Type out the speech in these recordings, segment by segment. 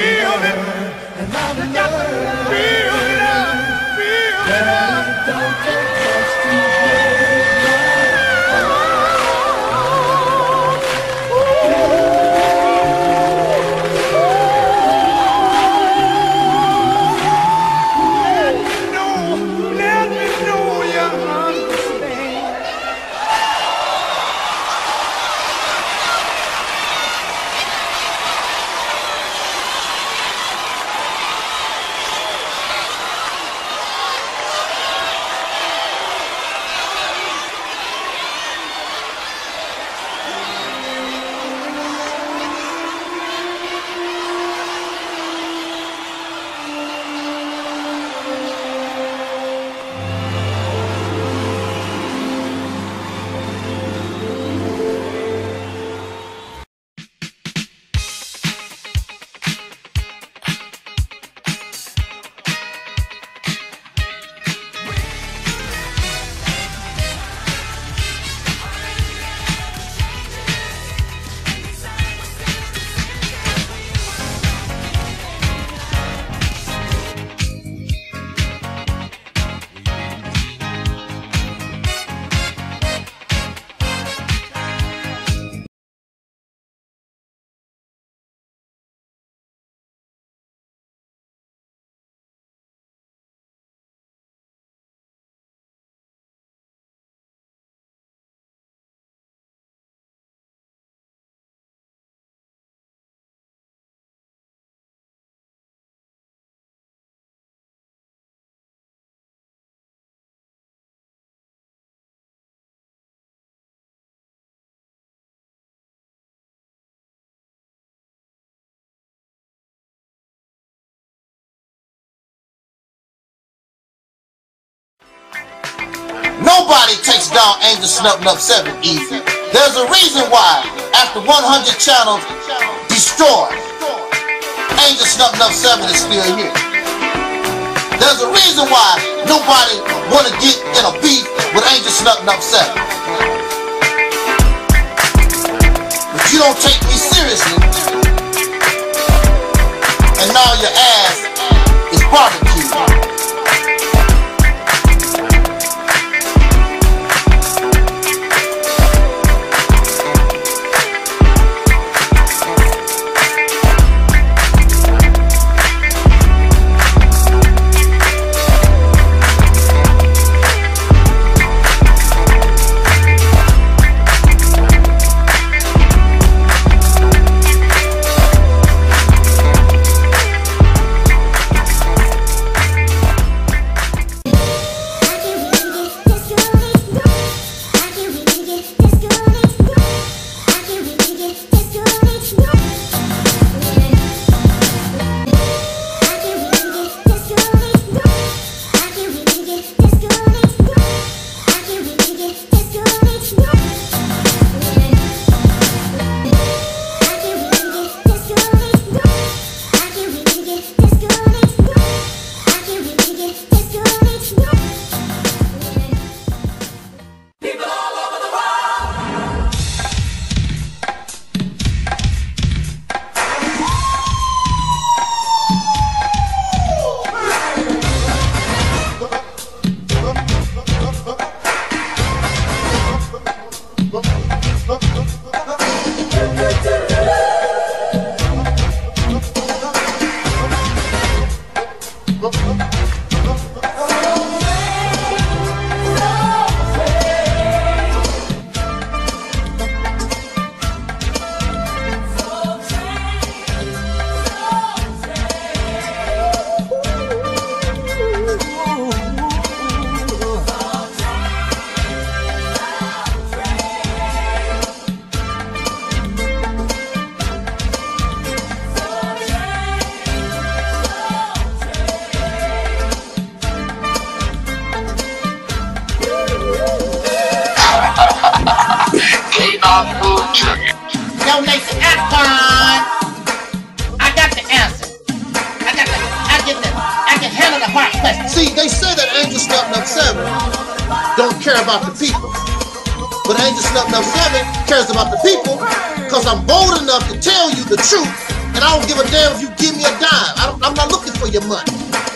Nobody takes down Angel Snub Nub 7 easy. There's a reason why, after 100 channels destroyed, Angel Snub Nub 7 is still here. There's a reason why nobody want to get in a beef with Angel Snub Nub 7. But you don't take me seriously, and now your ass is barbecued. Yo, Nathan Akon, I got the answer. I can handle the hard question. See, they say that Angel Snub Nub 7 don't care about the people. But Angel Snub Nub 7 cares about the people because I'm bold enough to tell you the truth And I don't give a damn if you give me a dime. I'm not looking for your money.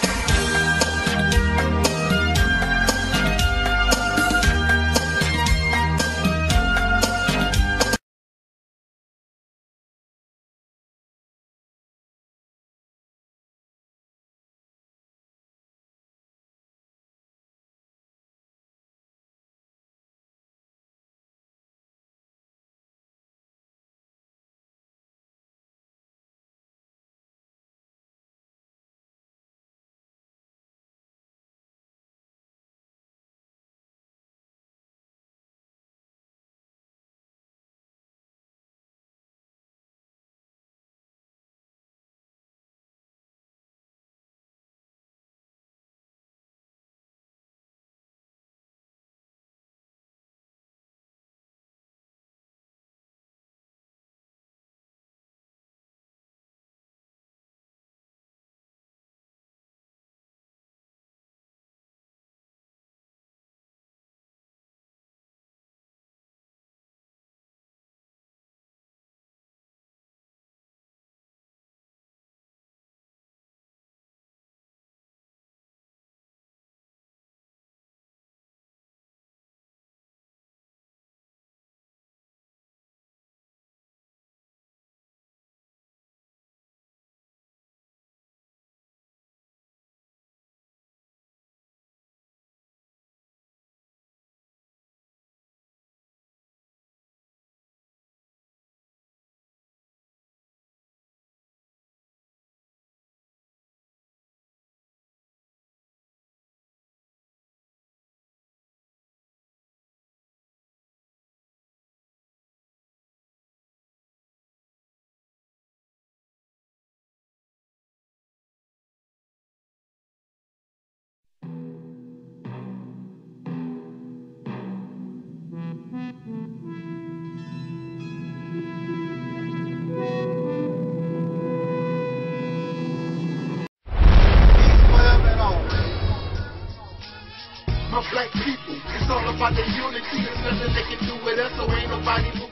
Black people, it's all about the unity. There's nothing they can do with us, so ain't nobody move.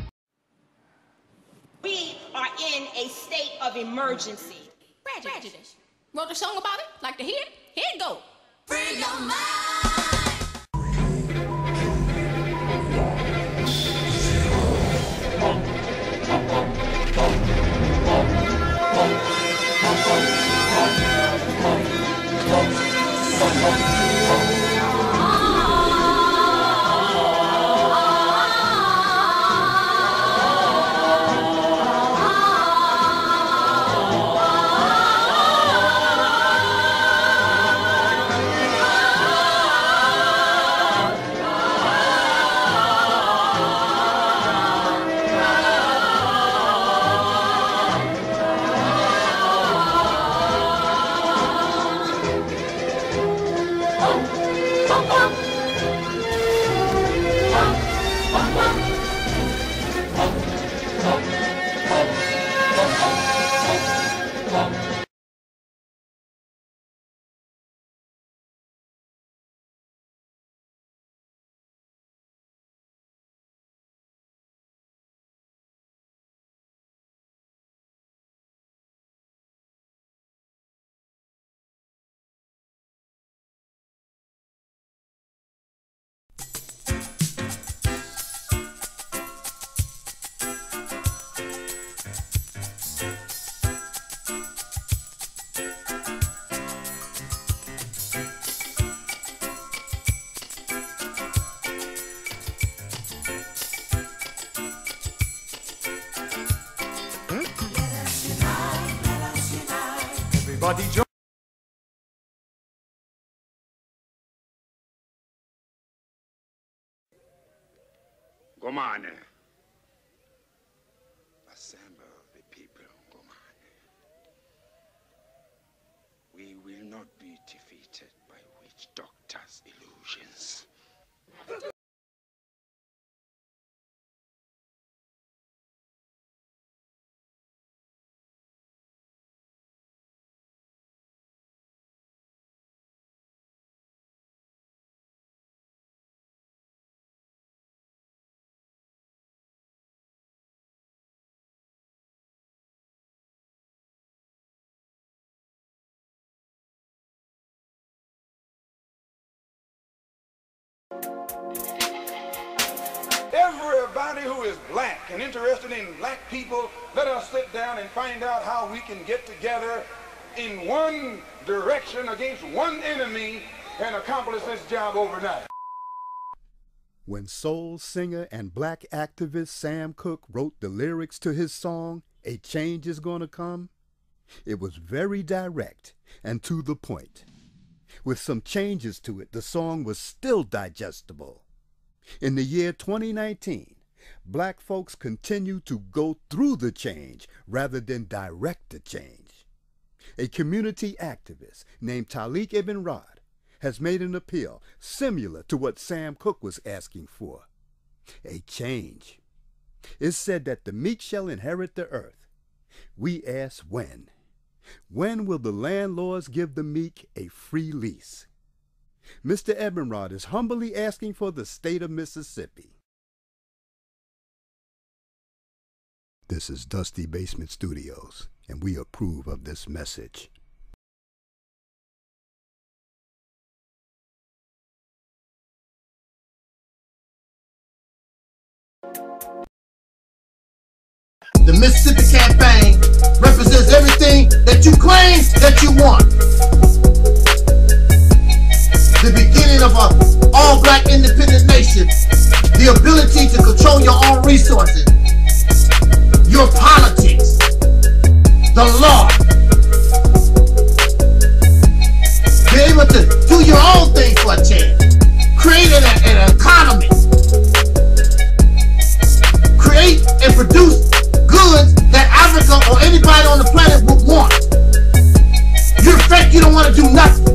We are in a state of emergency. Prejudice. Wrote a song about it? Like to hear it? Here it go. Free your mind. Everybody join. Gomane. Assemble the people, Gomane. We will not be defeated by witch doctors' illusions. Everybody who is black and interested in black people, let us sit down and find out how we can get together in one direction against one enemy and accomplish this job overnight. When soul singer and black activist Sam Cooke wrote the lyrics to his song, "A Change Is Gonna Come," it was very direct and to the point. With some changes to it, the song was still digestible. In the year 2019, black folks continue to go through the change rather than direct the change. A community activist named Talik Ibn Rad has made an appeal similar to what Sam Cooke was asking for. A change. It's said that the meek shall inherit the earth. We ask when. When will the landlords give the meek a free lease? Mr. Ibn Rad is humbly asking for the state of Mississippi. This is Dusty Basement Studios, and we approve of this message. The Mississippi Campaign represents everything that you claim that you want. The beginning of an all-black independent nation. The ability to control your own resources. Your politics. The law. Be able to do your own thing for a change. Create an economy. Create and produce goods that Africa or anybody on the planet would want. You're fake, you don't want to do nothing.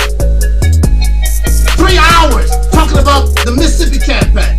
3 hours talking about the Mississippi Campaign.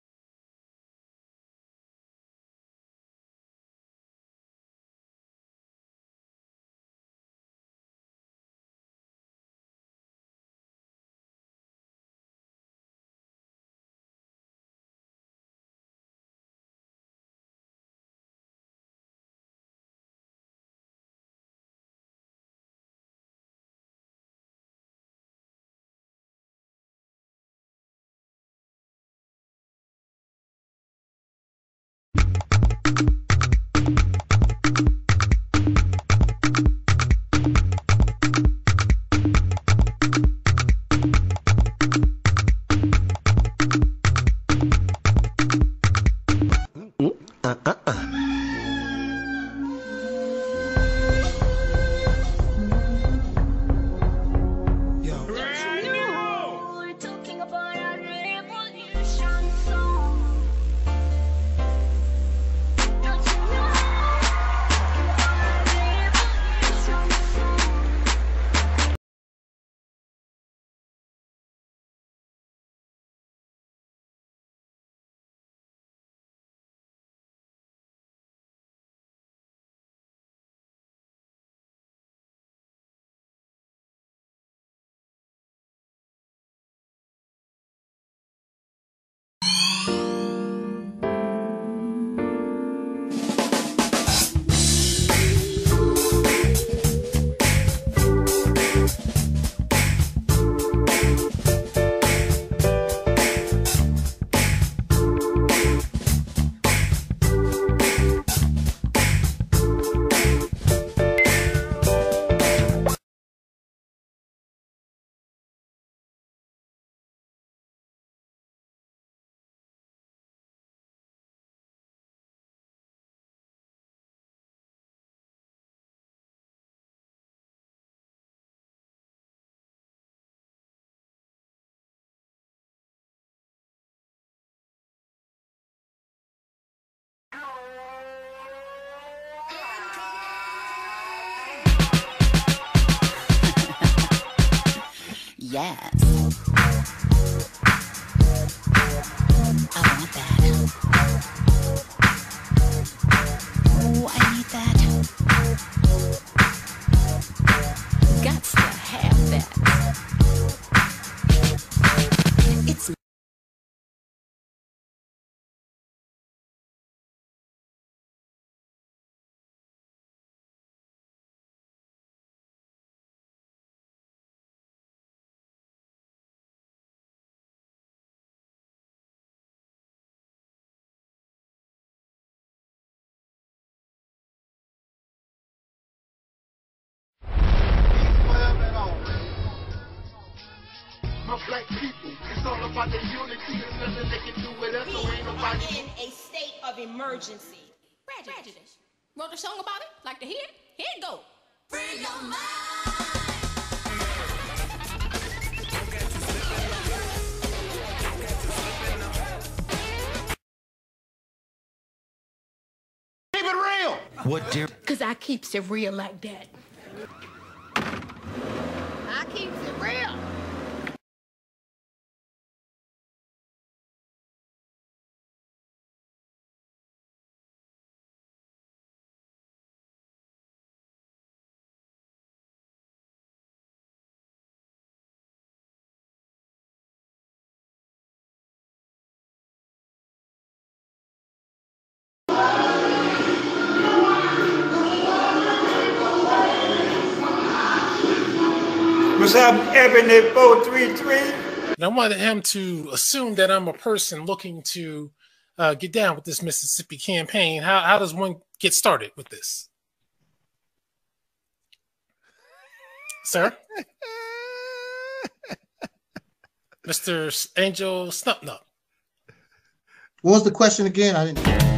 Yes. I want that. Oh, I need that. Gots to have that. It's black people. It's all about the unity. There's nothing they can do with us, so ain't We nobody. are in a state of emergency. Prejudice. Wrote a song about it? Like to hear it? Here it go. Free your mind. Keep it real. What, dear? Cause I keeps it real like that. I keeps it real. What's up, Ebony 433? And I wanted him to assume that I'm a person looking to get down with this Mississippi campaign. How does one get started with this? Sir? Mr. Angel Snupnup. What was the question again? I didn't hear.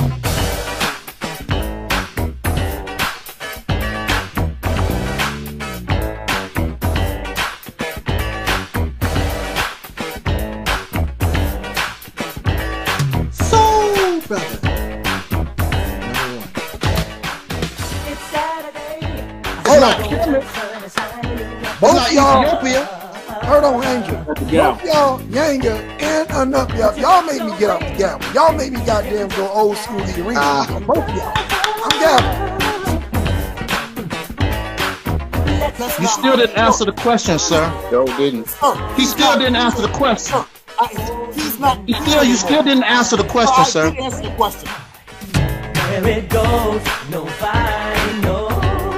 Brother. Hold on. Both y'all, hold on, Angel. Both y'all, Yanga and Anupia, y'all made me get out the gavel. Y'all made me goddamn go old school to the arena. Both y'all. I'm gabbling. You still didn't answer the question, sir. Joe didn't. He still didn't answer the question. He's not. You still didn't answer the question, sir. I did answer the question. Where it goes, nobody knows.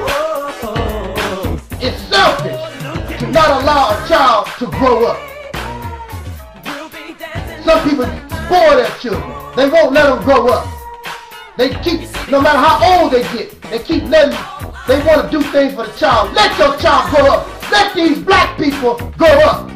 It's selfish to not allow a child to grow up. Some people spoil their children. They won't let them grow up. They keep, no matter how old they get, they keep letting, they want to do things for the child. Let your child grow up. Let these black people grow up.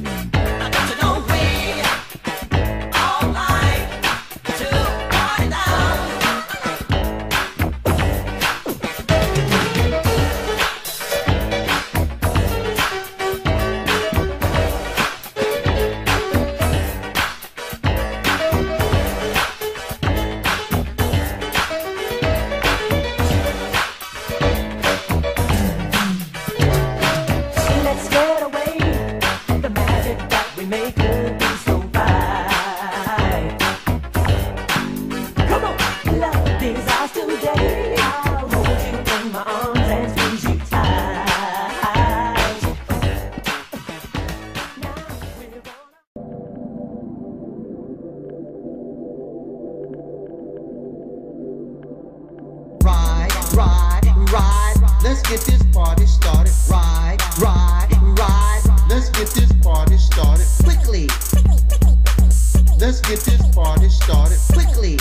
Let's get this party started. Ride, ride, ride. Let's get this party started quickly. Let's get this party started quickly.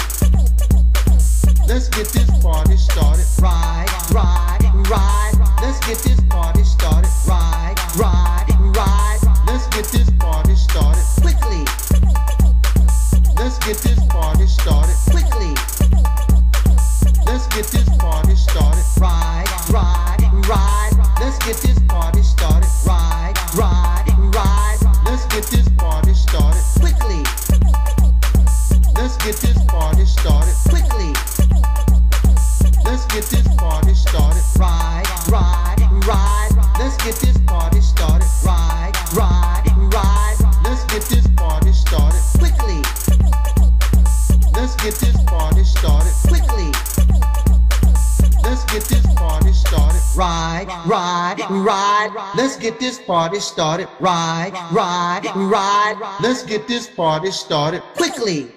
Let's get this party started. Ride, ride, ride. Let's get this party started. Ride, ride, ride. Let's get this party started quickly. Let's get this party started quickly. Let's get this party started. Ride, ride, ride. Let's get this party started. Ride, ride, ride. Let's get this party started quickly. Let's get this party started quickly. Let's get this party started. Ride, ride, ride. Let's get this party started. Ride, ride, ride. Let's get this party started quickly. Let's get this party started quickly. Let's get this party started. Ride, ride, ride. Let's get this party started. Ride, ride, ride. Let's get this party started quickly.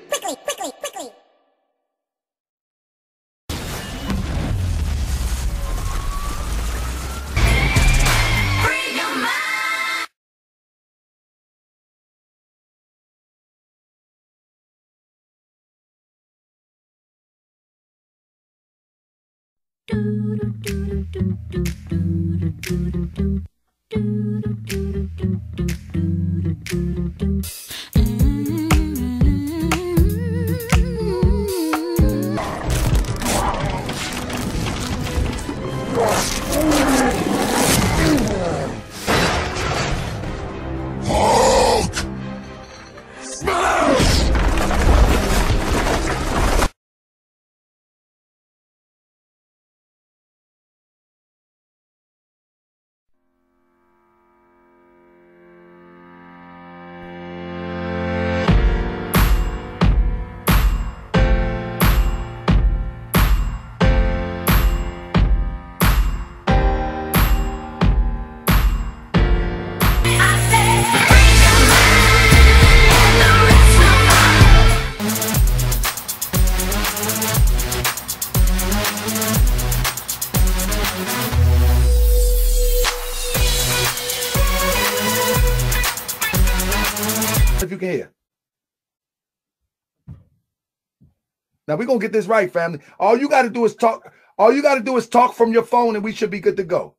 Now we're gonna get this right, family. All you got to do is talk. All you got to do is talk from your phone, and we should be good to go.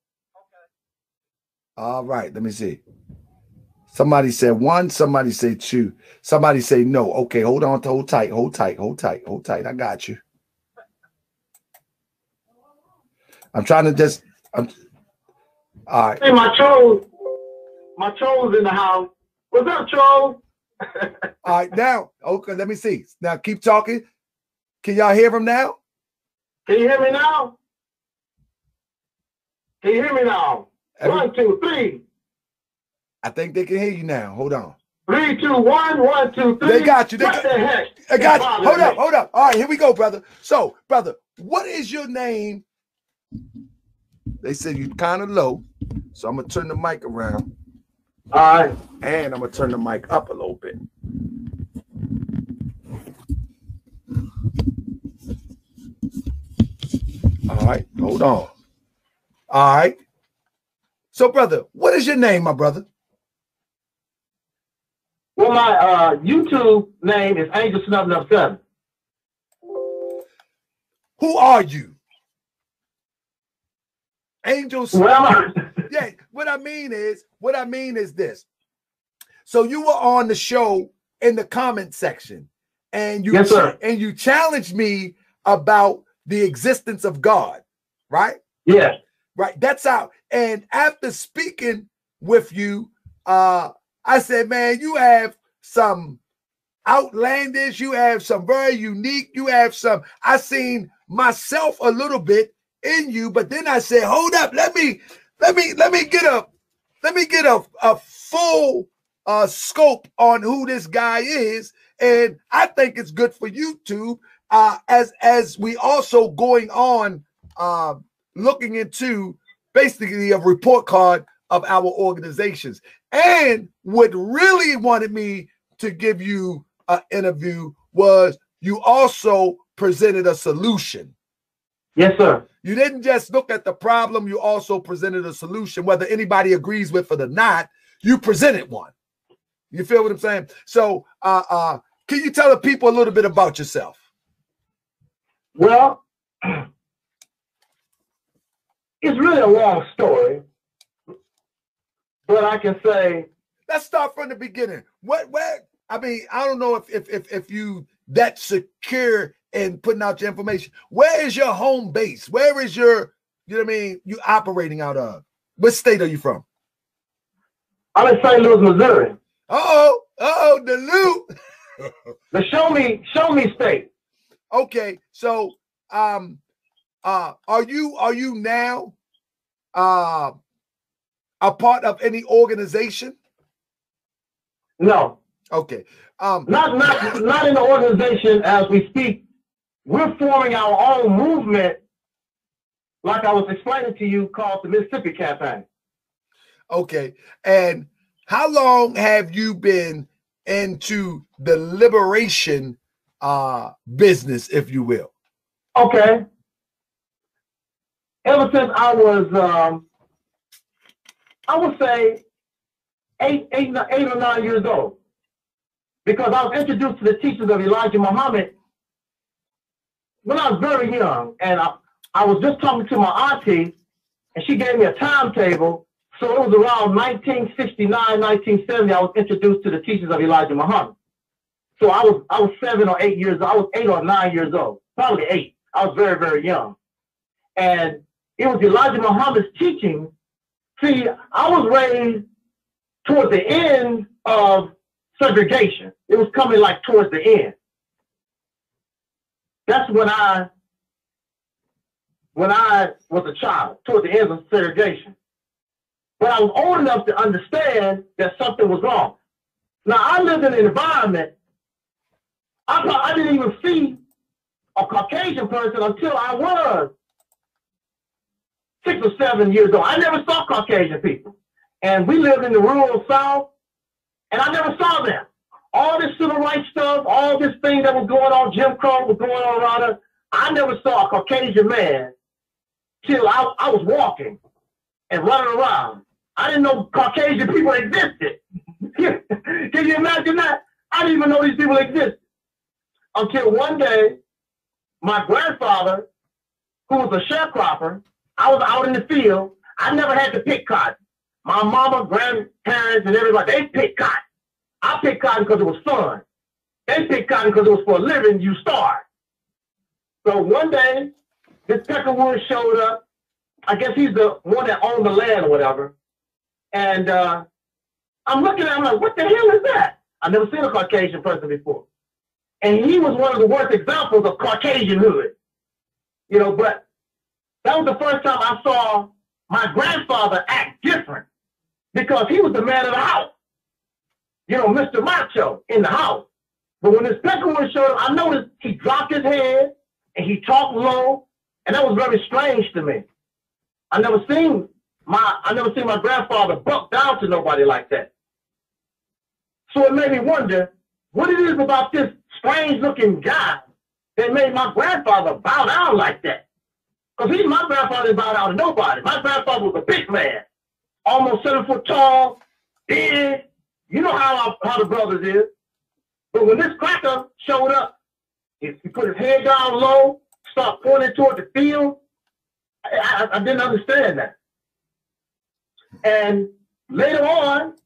Okay. All right. Let me see. Somebody said 1. Somebody said 2. Somebody say no. Okay, hold on. Hold tight. Hold tight. Hold tight. Hold tight. I got you. I'm trying to just. All right. Hey, my trolls in the house. What's up, trolls? All right, now, okay, let me see. Now, keep talking. Can y'all hear him now? Can you hear me now? Can you hear me now? 1, 2, 3. I think they can hear you now. Hold on. 3, 2, 1. 1, 2, 3. They got you. What the heck? I got you. Hold up. Hold up. All right, here we go, brother. So, brother, what is your name? They said you kind of low, so I'm going to turn the mic around. All right. And I'm going to turn the mic up a little bit. All right. Hold on. All right. So, brother, what is your name, my brother? Well, my YouTube name is Angel Snub Nub 7. Who are you? Angel Snub. Yeah, what I mean is this. So you were on the show in the comment section, and you yes, sir. And you challenged me about the existence of God, right? Yes. Right. That's how. And after speaking with you, I said, man, you have some outlandish, you have some very unique, you have some, I seen myself a little bit in you, but then I said, hold up, let me get a full scope on who this guy is. And I think it's good for YouTube as we also going on looking into basically a report card of our organizations. And what really wanted me to give you an interview was you also presented a solution. Yes, sir. You didn't just look at the problem, you also presented a solution. Whether anybody agrees with it or not, you presented one. You feel what I'm saying? So can you tell the people a little bit about yourself? Well, it's really a long story, but I can say. Let's start from the beginning. I mean, I don't know if you that secure in putting out your information. Where is your home base? Where is your, you know what I mean, you operating out of? What state are you from? I'm in St. Louis, Missouri. The loot. The show me state. Okay, so are you now a part of any organization? No. Okay. Not in the organization as we speak. We're forming our own movement, like I was explaining to you, called the Mississippi Campaign. Okay. And how long have you been into the liberation business, if you will? Okay. Ever since I was, I would say, eight or 9 years old, because I was introduced to the teachings of Elijah Muhammad when I was very young, and I was just talking to my auntie, and she gave me a timetable. So it was around 1969, 1970. I was introduced to the teachings of Elijah Muhammad. So I was 7 or 8 years old. I was 8 or 9 years old, probably 8. I was very, very young, and it was Elijah Muhammad's teaching. See, I was raised towards the end of segregation. It was coming like towards the end. That's when I was a child, towards the end of segregation. But I was old enough to understand that something was wrong. Now, I lived in an environment, I didn't even see a Caucasian person until I was 6 or 7 years old. I never saw Caucasian people. And we lived in the rural South, and I never saw them. All this civil rights stuff, all this thing that was going on, Jim Crow was going on around us, I never saw a Caucasian man till I was walking and running around. I didn't know Caucasian people existed. Can you imagine that? I didn't even know these people existed. Until one day, my grandfather, who was a sharecropper, I was out in the field. I never had to pick cotton. My mama, grandparents, and everybody, they picked cotton. I picked cotton because it was fun. They picked cotton because it was for a living. You starved. So one day, this Peckerwood showed up. I guess he's the one that owned the land or whatever. And I'm looking at him like, what the hell is that? I've never seen a Caucasian person before. And he was one of the worst examples of Caucasian hood. You know, but that was the first time I saw my grandfather act different because he was the man of the house. You know, Mr. Macho in the house. But when this Peckerwood showed up, I noticed he dropped his head and he talked low, and that was very strange to me. I never seen my grandfather buck down to nobody like that. So it made me wonder what it is about this strange-looking guy that made my grandfather bow down like that. Because my grandfather didn't bow down to nobody. My grandfather was a big man, almost 7 foot tall, big. You know how the brothers is. But when this cracker showed up, he put his head down low, started pointing toward the field. I didn't understand that. And later on,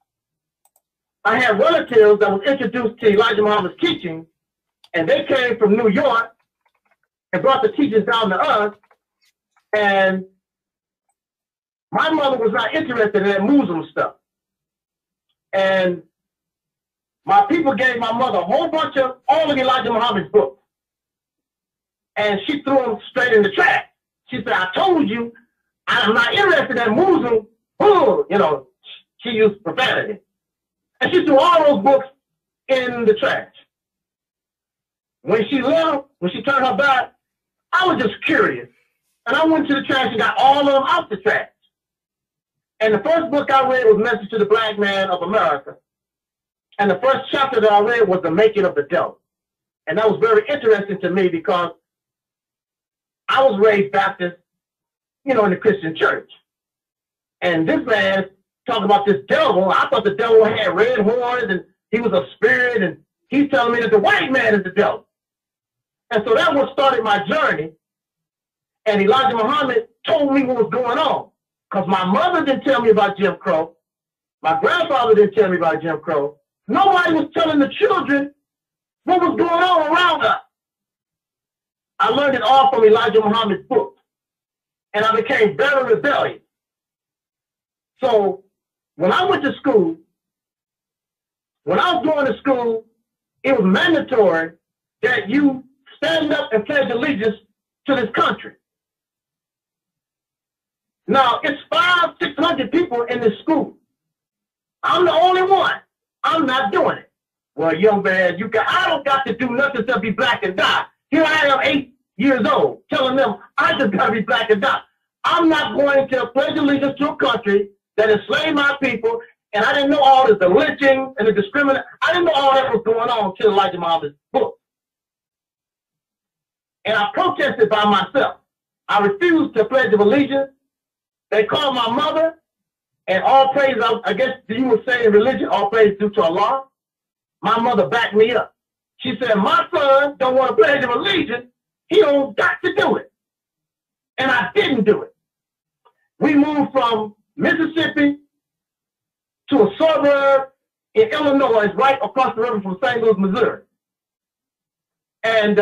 I had relatives that was introduced to Elijah Muhammad's teaching, and they came from New York and brought the teachings down to us. And my mother was not interested in that Muslim stuff. And my people gave my mother a whole bunch of all of Elijah Muhammad's books. And she threw them straight in the trash. She said, I told you, I'm not interested in Muslim. Oh, you know, she used profanity. And she threw all those books in the trash. When she left, when she turned her back, I was just curious. And I went to the trash and got all of them out the trash. And the first book I read was Message to the Black Man of America. And the first chapter that I read was The Making of the Devil. And that was very interesting to me because I was raised Baptist, you know, in the Christian church. And this man talking about this devil. I thought the devil had red horns and he was a spirit, and he's telling me that the white man is the devil. And so that was started my journey. And Elijah Muhammad told me what was going on. Because my mother didn't tell me about Jim Crow. My grandfather didn't tell me about Jim Crow. Nobody was telling the children what was going on around us. I learned it all from Elijah Muhammad's book. And I became very rebellious. So when I went to school, when I was going to school, it was mandatory that you stand up and pledge allegiance to this country. Now, it's 500-600 people in this school. I'm the only one. I'm not doing it. Well, young man, I don't got to do nothing except be black and die. Here I am, 8 years old, telling them I just got to be black and die. I'm not going to pledge allegiance to a country that enslaved my people, and I didn't know all this, the lynching and the discrimination. I didn't know all that was going on until Elijah Muhammad's book. And I protested by myself. I refused to pledge of allegiance. They called my mother, and all praise, I guess you would say in religion, all praise due to Allah. My mother backed me up. She said, my son don't want to pledge of allegiance. He don't got to do it. And I didn't do it. We moved from Mississippi to a suburb in Illinois, right across the river from St. Louis, Missouri. And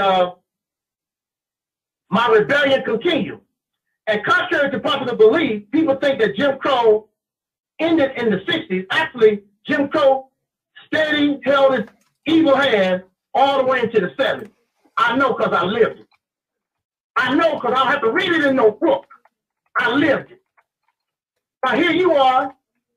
my rebellion continued. And contrary to popular belief, people think that Jim Crow ended in the 60s. Actually, Jim Crow steady held his evil hand all the way into the 70s. I know because I lived it. I know because I don't have to read it in no book. I lived it. Now here you are.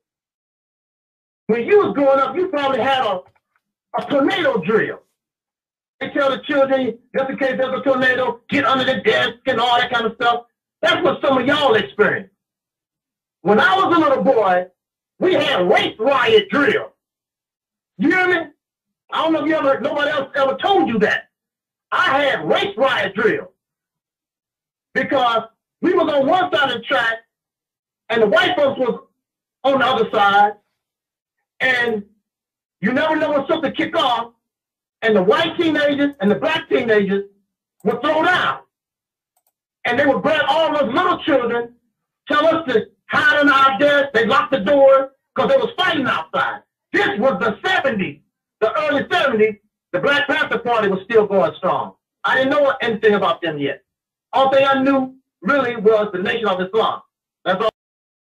When you was growing up, you probably had a tornado drill. They tell the children, just in case there's a tornado, get under the desk and all that kind of stuff. That's what some of y'all experienced. When I was a little boy, we had race riot drill. You hear me? I don't know if nobody else ever told you that. I had race riot drill. Because we was on one side of the track and the white folks was on the other side. And you never know when something kick off. And the white teenagers and the black teenagers would throw down. And they would bring all those little children, tell us to hide in our desks. They locked the doors because they was fighting outside. This was the 70s, the early 70s. The Black Panther Party was still going strong. I didn't know anything about them yet. All thing I knew really was the Nation of Islam. That's all.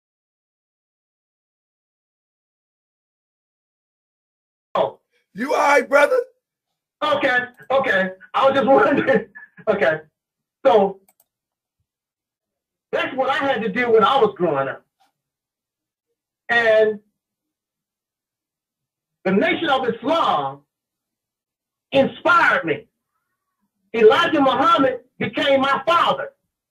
Oh. You all right, brother? Okay, okay. I was just wondering. Okay. So that's what I had to do when I was growing up. And the Nation of Islam inspired me. Elijah Muhammad became my father.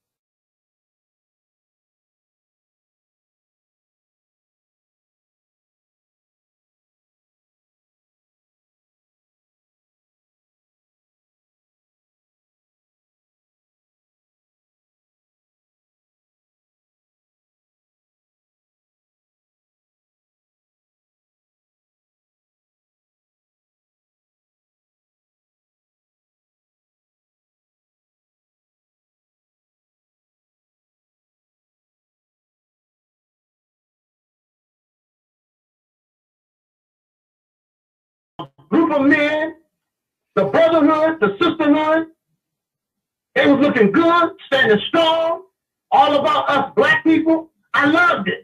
Group of men, the brotherhood, the sisterhood, they was looking good, standing strong, all about us black people. I loved it.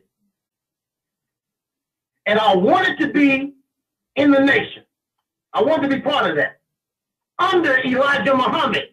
And I wanted to be in the nation. I wanted to be part of that. Under Elijah Muhammad.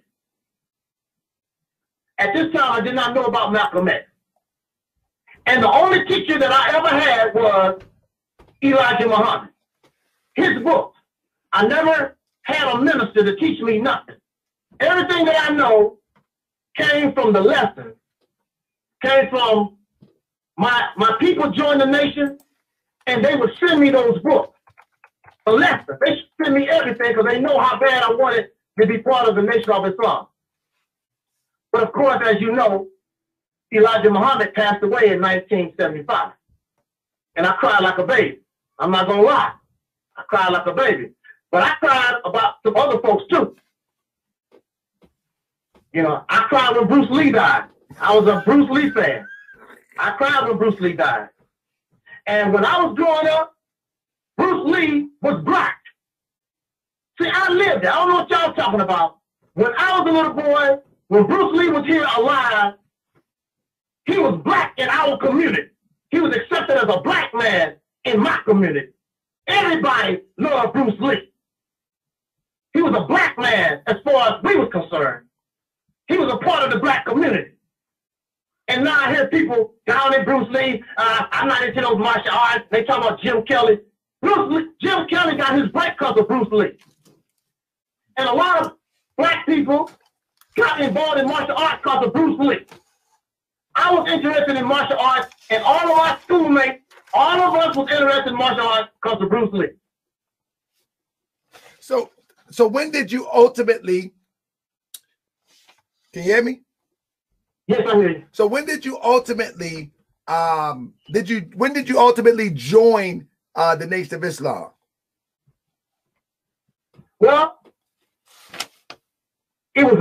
At this time, I did not know about Malcolm X. And the only teacher that I ever had was Elijah Muhammad. His books. I never had a minister to teach me nothing. Everything that I know came from the lessons, came from my people joined the nation, and they would send me those books, the lessons. They send me everything because they know how bad I wanted to be part of the Nation of Islam. But of course, as you know, Elijah Muhammad passed away in 1975. And I cried like a baby. I'm not going to lie. I cried like a baby. But I cried about some other folks too. You know, I cried when Bruce Lee died. I was a Bruce Lee fan. I cried when Bruce Lee died. And when I was growing up, Bruce Lee was black. See, I lived it. I don't know what y'all talking about. When I was a little boy, when Bruce Lee was here alive, he was black in our community. He was accepted as a black man in my community. Everybody loved Bruce Lee. He was a black man as far as we was concerned. He was a part of the black community. And now I hear people down in Bruce Lee, I'm not into those martial arts. They talk about Jim Kelly. Jim Kelly got his break because of Bruce Lee. And a lot of black people got involved in martial arts because of Bruce Lee. I was interested in martial arts, and all of our schoolmates, all of us was interested in martial arts because of Bruce Lee. So when did you ultimately, can you hear me? Yes, I hear you. So when did you ultimately, when did you ultimately join the Nation of Islam? Well, it was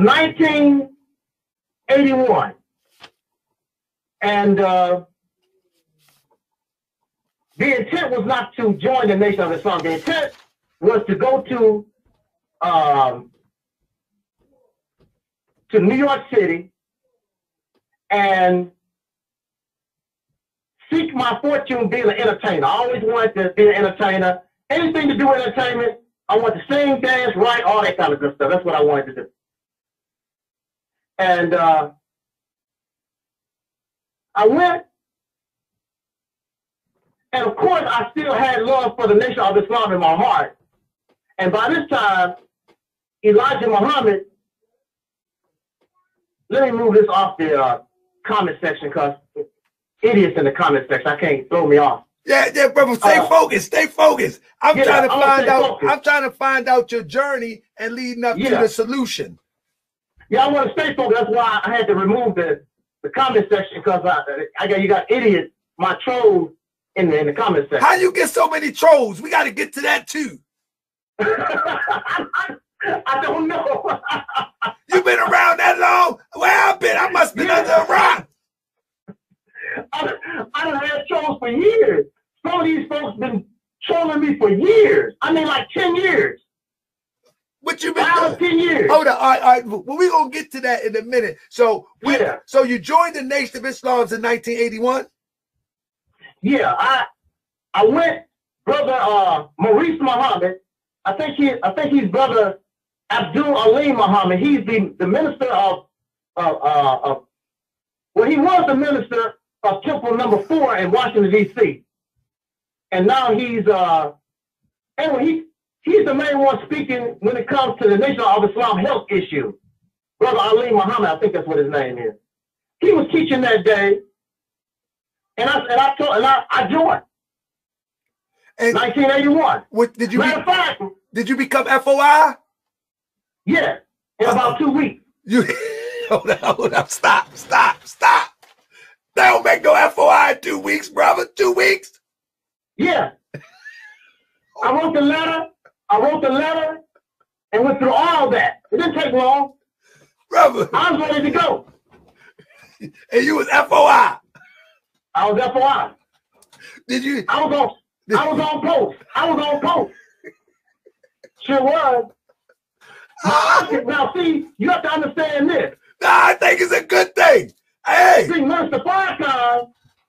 1981. And the intent was not to join the Nation of Islam. The intent was to go to New York City and seek my fortune being an entertainer. I always wanted to be an entertainer. Anything to do with entertainment, I want to sing, dance, write, all that kind of good stuff. That's what I wanted to do. And I went, and of course, I still had love for the Nation of Islam in my heart. And by this time, Elijah Muhammad, let me move this off the comment section because idiots in the comment section, I can't throw me off. Yeah, brother, stay focused, stay focused. I'm trying to find out your journey and leading up to the solution. Yeah, I want to stay focused. That's why I had to remove the comment section because you got idiots, my trolls in the comment section. How you get so many trolls? We got to get to that too. I don't know. You've been around years. Some of these folks been trolling me for years. I mean, like 10 years. What you been 5 or 10 years. Hold on. All right. Well, we're going to get to that in a minute. So, so you joined the Nation of Islam in 1981? Yeah, I went, brother Maurice Muhammad. I think he's brother Abdul Alim Muhammad. He's the minister of well, he was the minister of Temple Number 4 in Washington D.C. And now he's anyway, he's the main one speaking when it comes to the Nation of Islam health issue. Brother Ali Muhammad, I think that's what his name is. He was teaching that day, and I joined. In 1981. What did you? Matter of fact, did you become FOI? Yeah, in about 2 weeks. You hold up, stop. They don't make no FOI in 2 weeks, brother. 2 weeks. Yeah. I wrote the letter and went through all that. It didn't take long. Brother. I was ready to go. And you was FOI. I was FOI. Did you? I was on post. Sure was. Now, see, you have to understand this. Nah, I think it's a good thing. Hey. See, Minister Farrakhan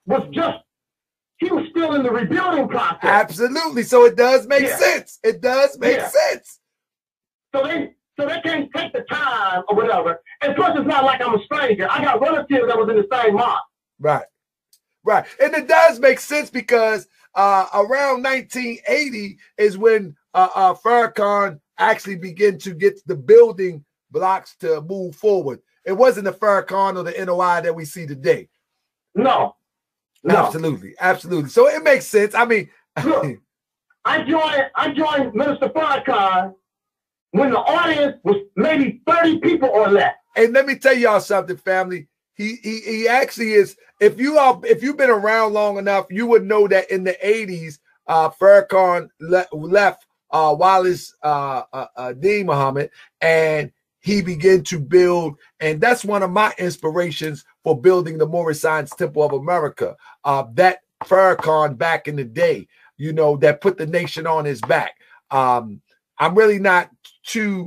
he was still in the rebuilding process. Absolutely. So it does make sense. It does make sense. So they can't take the time or whatever. And plus, it's not like I'm a stranger. I got relatives that was in the same mosque. Right. And it does make sense because around 1980 is when Farrakhan actually began to get the building blocks to move forward. It wasn't the Farrakhan or the NOI that we see today. No. Absolutely. So it makes sense. I mean, look, I joined Minister Farrakhan when the audience was maybe 30 people or less. And let me tell y'all something, family. He actually is. If you've been around long enough, you would know that in the 80s, Farrakhan left Wallace Dean Muhammad, and he began to build, and that's one of my inspirations for building the Moorish Science Temple of America. That Farrakhan back in the day, that put the nation on his back. I'm really not too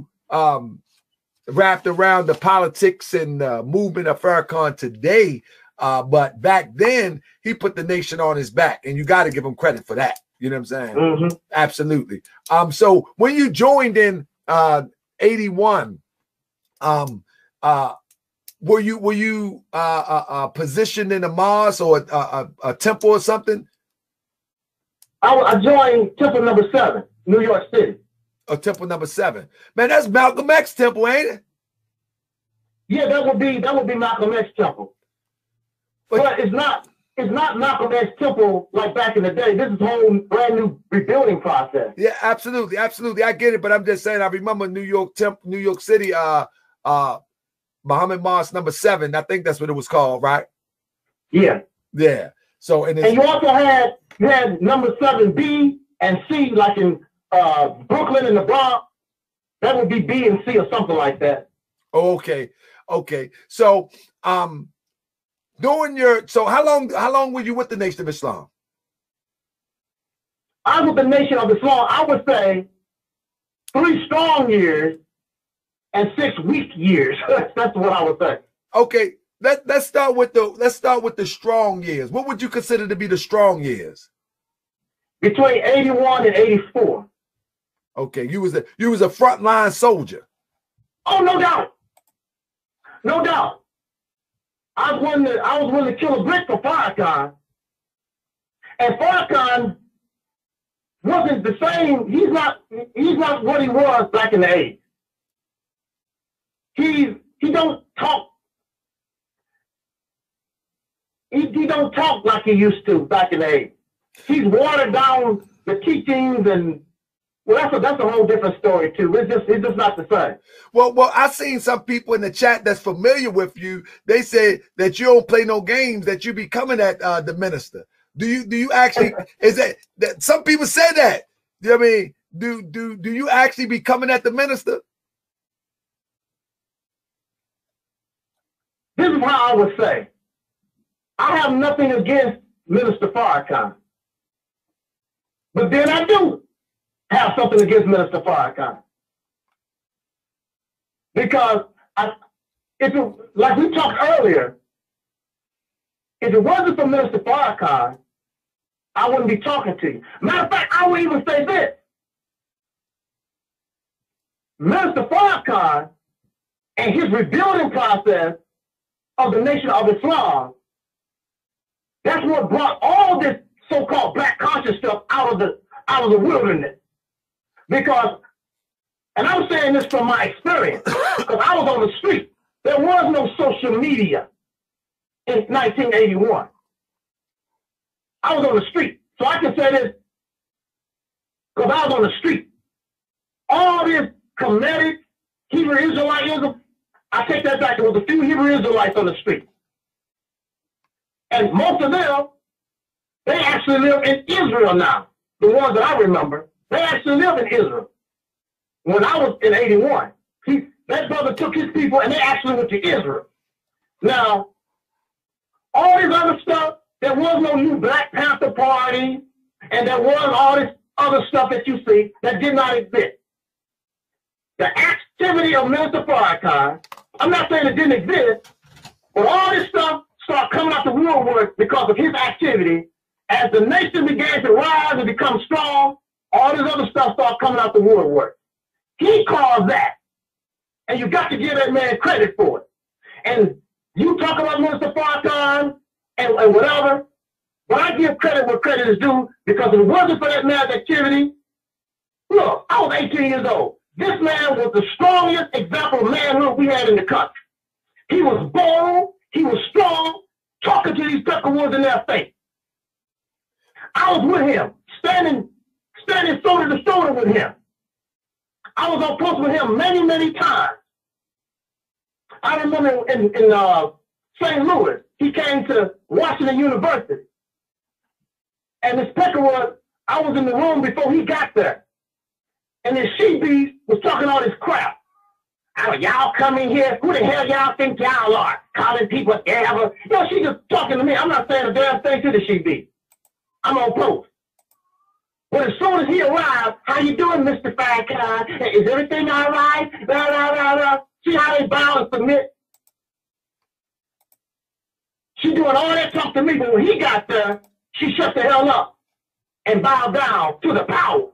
wrapped around the politics and movement of Farrakhan today, but back then he put the nation on his back, and you got to give him credit for that. You know what I'm saying? Mm-hmm. Absolutely. So when you joined in 81, were you positioned in a mosque or a temple or something? I joined Temple Number 7, New York City. Temple Number 7. Man, that's Malcolm X temple, ain't it? Yeah, that would be Malcolm X temple. But it's not Malcolm X temple like back in the day. This is a whole brand new rebuilding process. Yeah, absolutely. I get it, but I'm just saying I remember New York City, Muhammad Mosque Number 7. I think that's what it was called, right? Yeah. So and you also had Number 7B and C, like in Brooklyn and the Bronx. That would be B and C or something like that. Okay. So how long were you with the Nation of Islam? I was with the Nation of Islam, I would say 3 strong years and 6 weak years. That's what I would say. Okay, let's start with the strong years. What would you consider to be the strong years? Between 81 and 84. Okay, you was a frontline soldier. Oh, no doubt. I was willing to kill a brick for Farrakhan. And Farrakhan wasn't the same. He's not what he was back in the 80s. He don't talk. He don't talk like he used to back in the 80s. He's watered down the teachings, and well, that's a whole different story too. It's just not the same. Well, I seen some people in the chat that's familiar with you. They say that you don't play no games, that you be coming at the minister. Do you actually? Is that some people say that? I mean, do you actually be coming at the minister? This is how I would say. I have nothing against Minister Farrakhan. But then I do have something against Minister Farrakhan. Because like we talked earlier, if it wasn't for Minister Farrakhan, I wouldn't be talking to you. Matter of fact, I would even say this. Minister Farrakhan and his rebuilding process of the Nation of Islam, that's what brought all this so-called black conscious stuff out of the wilderness. Because, and I'm saying this from my experience, because I was on the street. There was no social media in 1981. I was on the street. So I can say this because I was on the street. All this Kemetic, Hebrew Israelitism, I take that back. There was a few Hebrew Israelites on the street. And most of them, they actually live in Israel now. The ones that I remember, they actually live in Israel. When I was in 81, that brother took his people and they actually went to Israel. Now, all this other stuff, there was no new Black Panther Party, and there was all this other stuff that you see that did not exist. The activity of Minister Farrakhan, I'm not saying it didn't exist, but all this stuff started coming out the woodwork because of his activity. As the nation began to rise and become strong, all this other stuff started coming out the woodwork. He caused that. And you got to give that man credit for it. And you talk about Minister Farrakhan and whatever, but I give credit where credit is due, because if it wasn't for that man's activity, look, I was 18 years old. This man was the strongest example of manhood we had in the country. He was bold, he was strong, talking to these Peckerwoods in their face. I was with him, standing shoulder to shoulder with him. I was on post with him many, many times. I remember in St. Louis, he came to Washington University. And this Peckerwood, I was in the room before he got there. And this she-beast was talking all this crap. Y'all come in here, who the hell y'all think y'all are? Calling people ever. You know, she just talking to me. I'm not saying a damn thing to the she-beast. I'm on post. But as soon as he arrived, how you doing, Mr. Farrakhan? Is everything all right? Blah, blah, blah, blah. See how they bow and submit? She doing all that talk to me, but when he got there, she shut the hell up and bowed down to the power.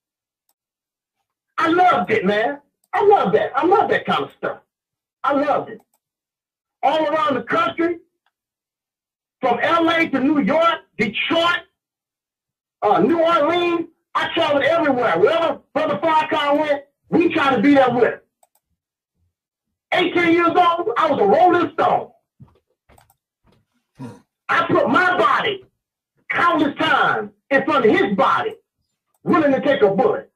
I loved it, man. I love that. I love that kind of stuff. I loved it. All around the country, from LA to New York, Detroit, New Orleans, I traveled everywhere. Wherever Brother Farrakhan went, we tried to be there with him. 18 years old, I was a Rolling Stone. I put my body countless times in front of his body, willing to take a bullet.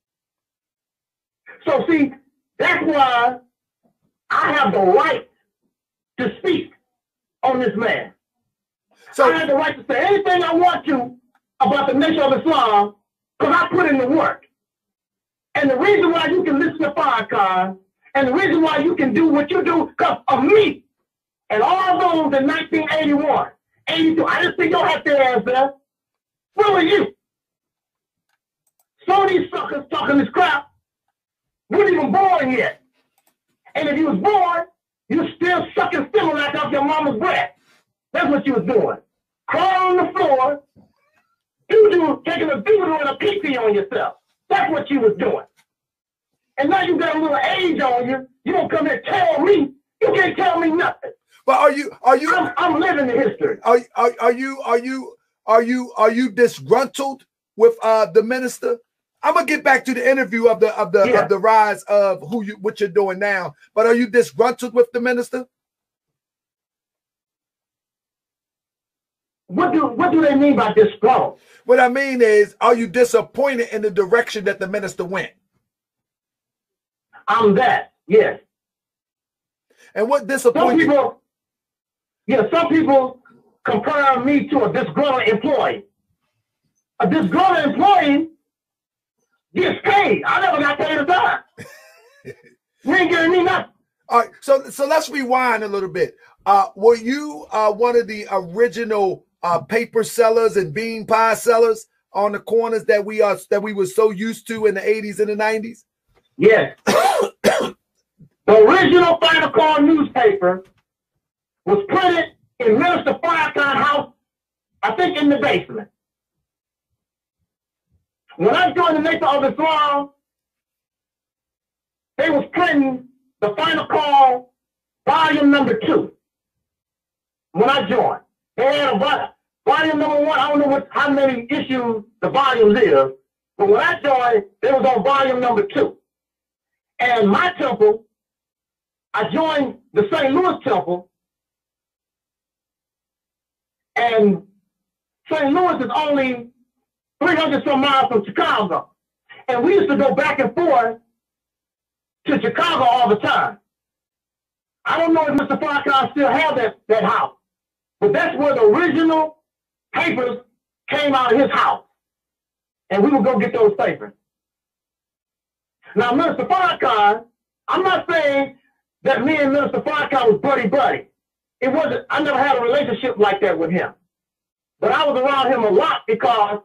So see, that's why I have the right to speak on this man. So I have the right to say anything I want to about the Nation of Islam, because I put in the work. And the reason why you can listen to Farrakhan, and the reason why you can do what you do, because of me, and all those in 1981, 82, I just think you'll have to ask there, where were you? Some of these suckers talking this crap weren't even born yet. And if you was born, you still sucking Similac off your mama's breath. That's what you was doing. Crawling on the floor, taking a doodle and a pee-pee on yourself. That's what you was doing. And now you got a little age on you. You don't come here and tell me. You can't tell me nothing. But are you? I'm living the history. Are you disgruntled with the minister? I'm gonna get back to the interview of the rise of what you're doing now. But are you disgruntled with the minister? What do they mean by disgruntled? What I mean is, are you disappointed in the direction that the minister went? I'm that, yes. And what disappointed? Some people compare me to a disgruntled employee. A disgruntled employee gets paid. I never got paid a dime. You ain't giving me nothing. All right, so let's rewind a little bit. Were you one of the original paper sellers and bean pie sellers on the corners that we were so used to in the 80s and the 90s? Yes. The original Final Call newspaper was printed in Minister Farrakhan's house, I think in the basement. When I joined the Nation of Islam, they was printing the Final Call volume number 2. When I joined, they had a volume number 1. I don't know how many issues the volumes is, but when I joined, it was on volume number 2. And my temple, I joined the St. Louis temple, and St. Louis is only 300 some miles from Chicago. And we used to go back and forth to Chicago all the time. I don't know if Mr. Farrakhan still have that house, but that's where the original papers came out of his house. And we would go get those papers. Now, Minister Farrakhan, I'm not saying that me and Minister Farrakhan was buddy-buddy. It wasn't, I never had a relationship like that with him. But I was around him a lot because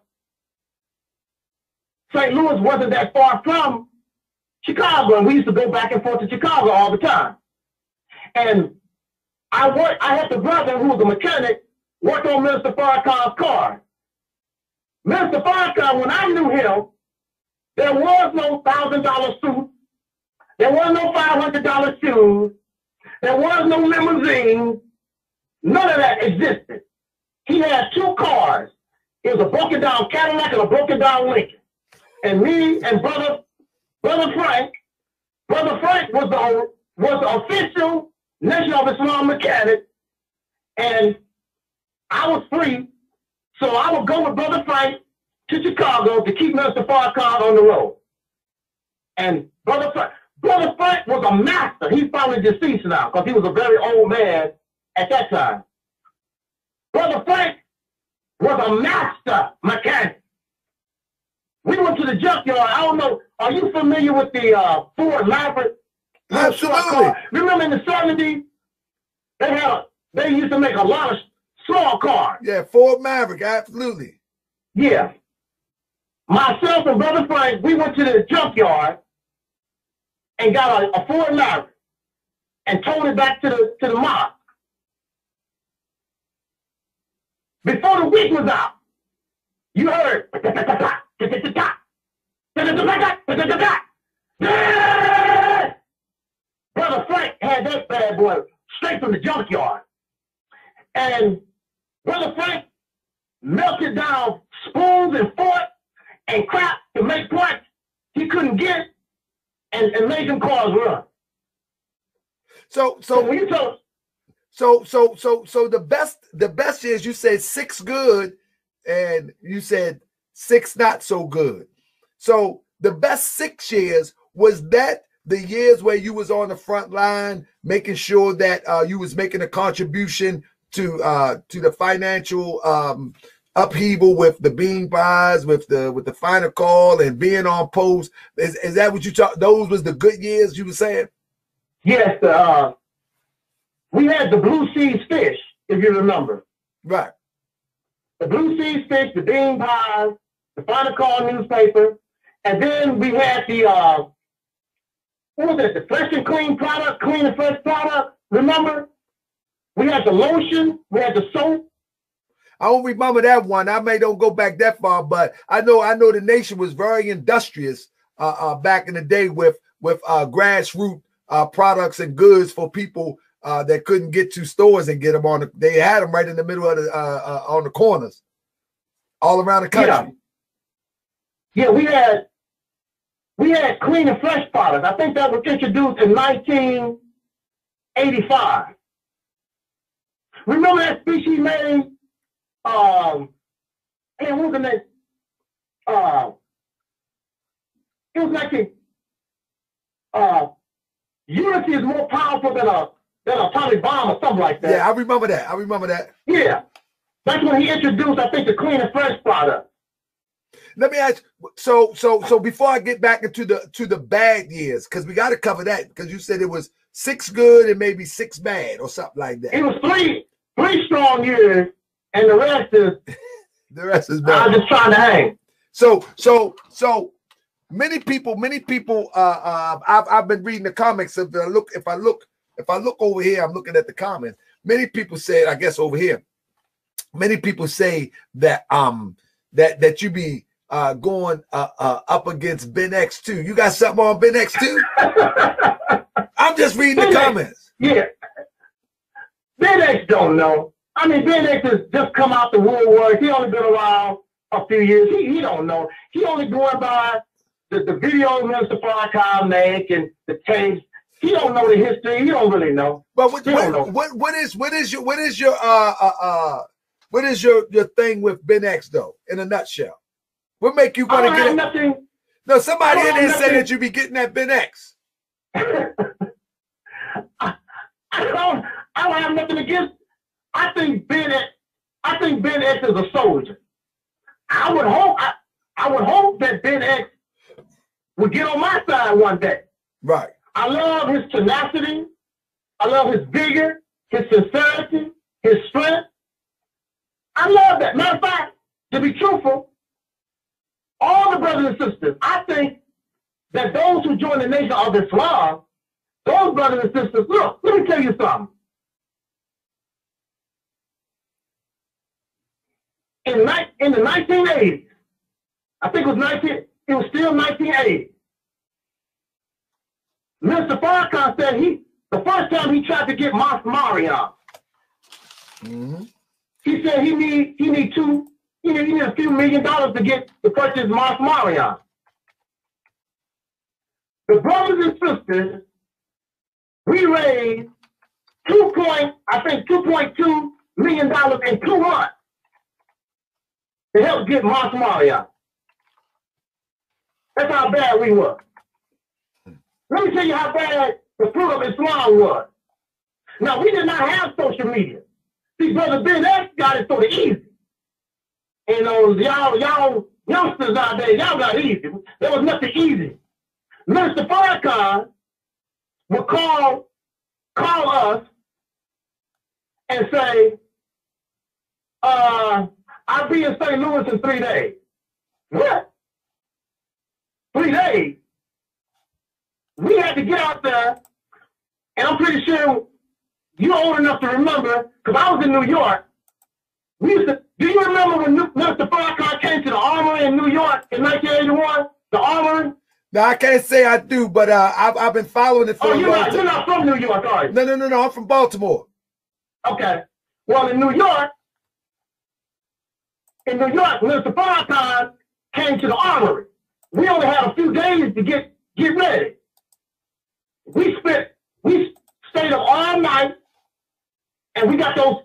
St. Louis wasn't that far from Chicago, and we used to go back and forth to Chicago all the time. And I had the brother who was a mechanic work on Minister Farrakhan's car. Minister Farrakhan, when I knew him, there was no $1,000 suit. There was no $500 shoes. There was no limousine. None of that existed. He had 2 cars. It was a broken down Cadillac and a broken down Lincoln. And me and Brother Frank was the official Nation of Islam mechanic, and I was free, so I would go with Brother Frank to Chicago to keep Minister Farrakhan on the road. And Brother Frank was a master. He's probably deceased now because he was a very old man at that time. Brother Frank was a master mechanic. We went to the junkyard. I don't know. Are you familiar with the Ford Maverick? Absolutely. Remember in the 70s, they used to make a lot of small cars. Yeah, Ford Maverick, absolutely. Yeah. Myself and Brother Frank, we went to the junkyard and got a Ford Maverick and towed it back to the mosque. Before the week was out, you heard Brother Frank had that bad boy straight from the junkyard. And Brother Frank melted down spoons and forks and crap to make parts he couldn't get and made them cars run. So the best is you said 6 good and you said 6 not so good. So the best 6 years, was that the years where you was on the front line, making sure that you was making a contribution to the financial upheaval with the bean pies, with the Final Call and being on post? Is that what you talk? Those was the good years you were saying? Yes, we had the Blue Seas Fish, if you remember. Right. The Blue Seas Fish, the bean pies, the Final Call newspaper, and then we had the what was it? The Fresh and Clean product, Clean and Fresh product. Remember? We had the lotion, we had the soap. I don't remember that one. I may don't go back that far, but I know the Nation was very industrious back in the day with grassroots products and goods for people that couldn't get to stores and get them they had them right in the middle of the on the corners, all around the country. Yeah, we had Clean and Fresh products. I think that was introduced in 1985. Remember that speech he made? What was the name? It was like unity is more powerful than an atomic bomb or something like that. Yeah, I remember that. Yeah. That's when he introduced, I think, the Clean and Fresh product. Let me ask. So before I get back into the bad years, because we got to cover that, because you said it was 6 good and maybe 6 bad or something like that. It was three strong years and the rest is better. I'm just trying to hang. So many people. I've been reading the comments. If I look over here, I'm looking at the comments. Many people said, I guess over here, many people say that that you be going up against Ben X too. You got something on Ben X too? I'm just reading the comments. Yeah. Ben X don't know. I mean, Ben X has just come out the woodwork. He only been around a few years. He don't know. He only going by the videos Mr. Farrakhan make and the tapes. He don't know the history. He don't really know. But what is your thing with Ben X though? In a nutshell, what make you want to get nothing? No, somebody in there say that you be getting that Ben X. I don't have nothing against. I think Ben X is a soldier. I would hope that Ben X would get on my side one day. Right. I love his tenacity. I love his vigor, his sincerity, his strength. I love that. Matter of fact, to be truthful, all the brothers and sisters, I think that those who join the Nation of Islam, those brothers and sisters, look, let me tell you something. In the 1980s, I think it was still 1980. Mr. Farrakhan said the first time he tried to get Mas Mariam, he said he need a few $1 million to purchase Mas Mariam. The brothers and sisters, we raised $2.2 million in 2 months to help get Mas Mariam. That's how bad we were. Let me tell you how bad the fruit of Islam was. Now, we did not have social media. See, Brother Ben X got it sort of easy. And y'all youngsters out there, y'all got it easy. There was nothing easy. Mr. Farrakhan would call us and say, I'll be in St. Louis in 3 days. What? 3 days? We had to get out there, and I'm pretty sure you're old enough to remember, because I was in New York. Do you remember when Mr. Farrakhan came to the Armory in New York in 1981? The Armory? No, I can't say I do, but I've been following it for a long time. You're not from New York, are you? No, I'm from Baltimore. Okay. Well, in New York, Mr. Farrakhan came to the Armory. We only had a few days to get ready. We stayed up all night, and we got those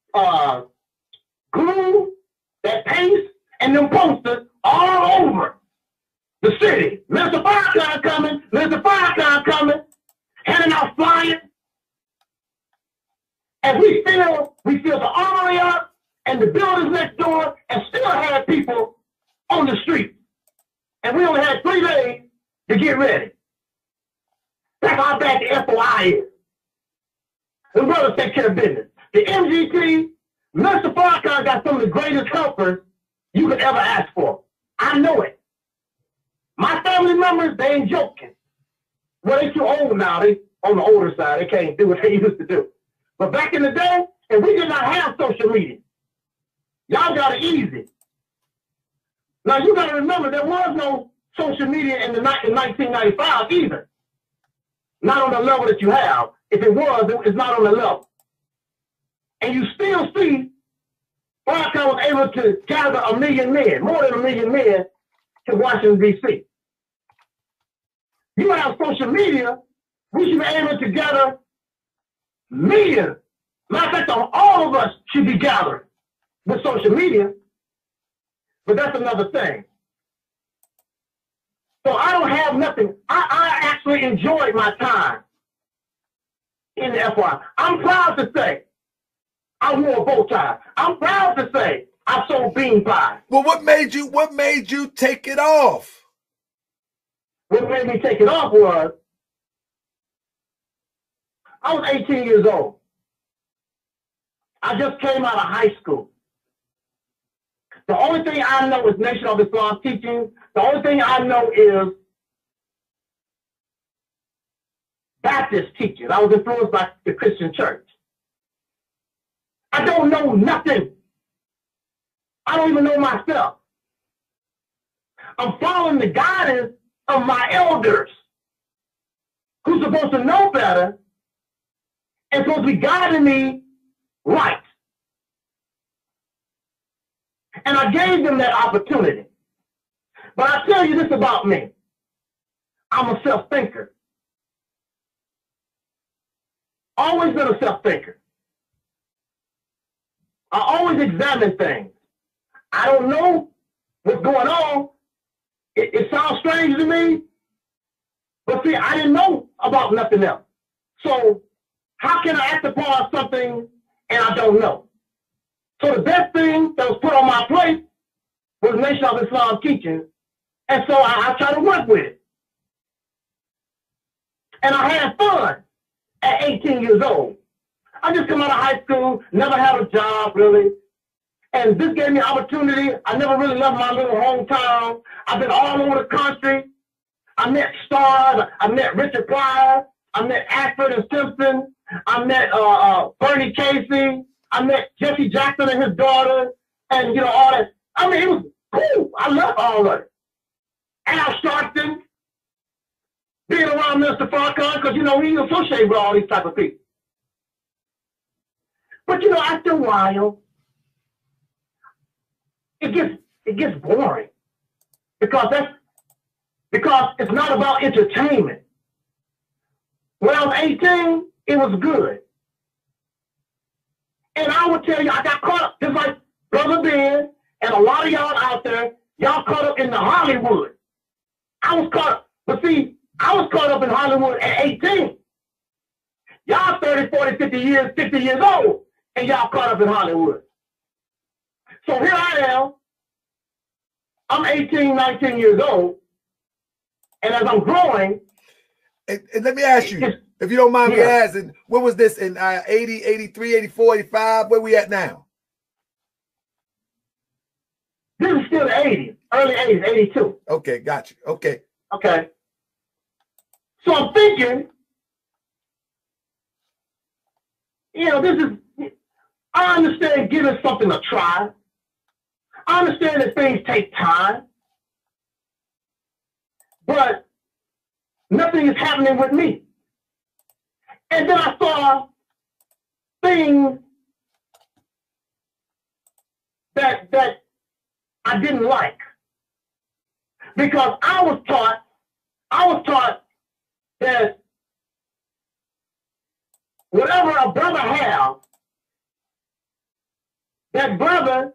glue, that paste, and them posters all over the city. Mr. Farrakhan coming, handing out flyers. And we filled the Armory up and the buildings next door, and still had people on the street. And we only had 3 days to get ready. That's how bad the FOI is. The brothers take care of business. The MGT, Mr. Farrakhan got some of the greatest helpers you could ever ask for. I know it. My family members, they ain't joking. Well, they too old now. They on the older side. They can't do what they used to do. But back in the day, and we did not have social media. Y'all got it easy. Now, you got to remember, there was no social media in 1995 either. Not on the level that you have. If it was, it's not on the level. And you still see Farrakhan was able to gather 1 million men, more than 1 million men, to Washington, D.C. You have social media, we should be able to gather millions. Matter of fact, all of us should be gathering with social media. But that's another thing. So I don't have nothing. I actually enjoyed my time in the FY. I'm proud to say I wore a bow tie. I'm proud to say I sold bean pie. Well, what made you take it off? What made me take it off was I was 18 years old. I just came out of high school. The only thing I know is Nation of Islam teaching. The only thing I know is Baptist teaching. I was influenced by the Christian church. I don't know nothing. I don't even know myself. I'm following the guidance of my elders who's supposed to know better and supposed to be guiding me right. And I gave them that opportunity. But I tell you this about me. I'm a self-thinker. Always been a self-thinker. I always examine things. I don't know what's going on. It sounds strange to me. But see, I didn't know about nothing else. So how can I act upon something and I don't know? So the best thing that was put on my plate was Nation of Islam teaching. And so I try to work with it. And I had fun at 18 years old. I just come out of high school, never had a job really. And this gave me opportunity. I never really left my little hometown. I've been all over the country. I met stars. I met Richard Pryor. I met Ashford and Simpson. I met Bernie Casey. I met Jesse Jackson and his daughter. And, you know, all that. I mean, it was cool. I loved all of it. Al Sharpton, being around Mr. Farrakhan, because, you know, he associated with all these type of people. But, you know, after a while, it gets boring because it's not about entertainment. When I was 18, it was good. And I would tell you, I got caught up, just like Brother Ben and a lot of y'all out there, y'all caught up in the Hollywood. I was caught up, but see, I was caught up in Hollywood at 18. Y'all 30, 40, 50 years, 60 years old, and y'all caught up in Hollywood. So here I am. I'm 18, 19 years old. And as I'm growing. And let me ask you, if you don't mind me asking, what was this in 80, 83, 84, 85? Where we at now? This is still the 80s, early 80s, 82. Okay, got you. Okay. Okay. So I'm thinking, you know, I understand giving something a try. I understand that things take time. But nothing is happening with me. And then I saw things that I didn't like. Because I was taught that whatever a brother has, that brother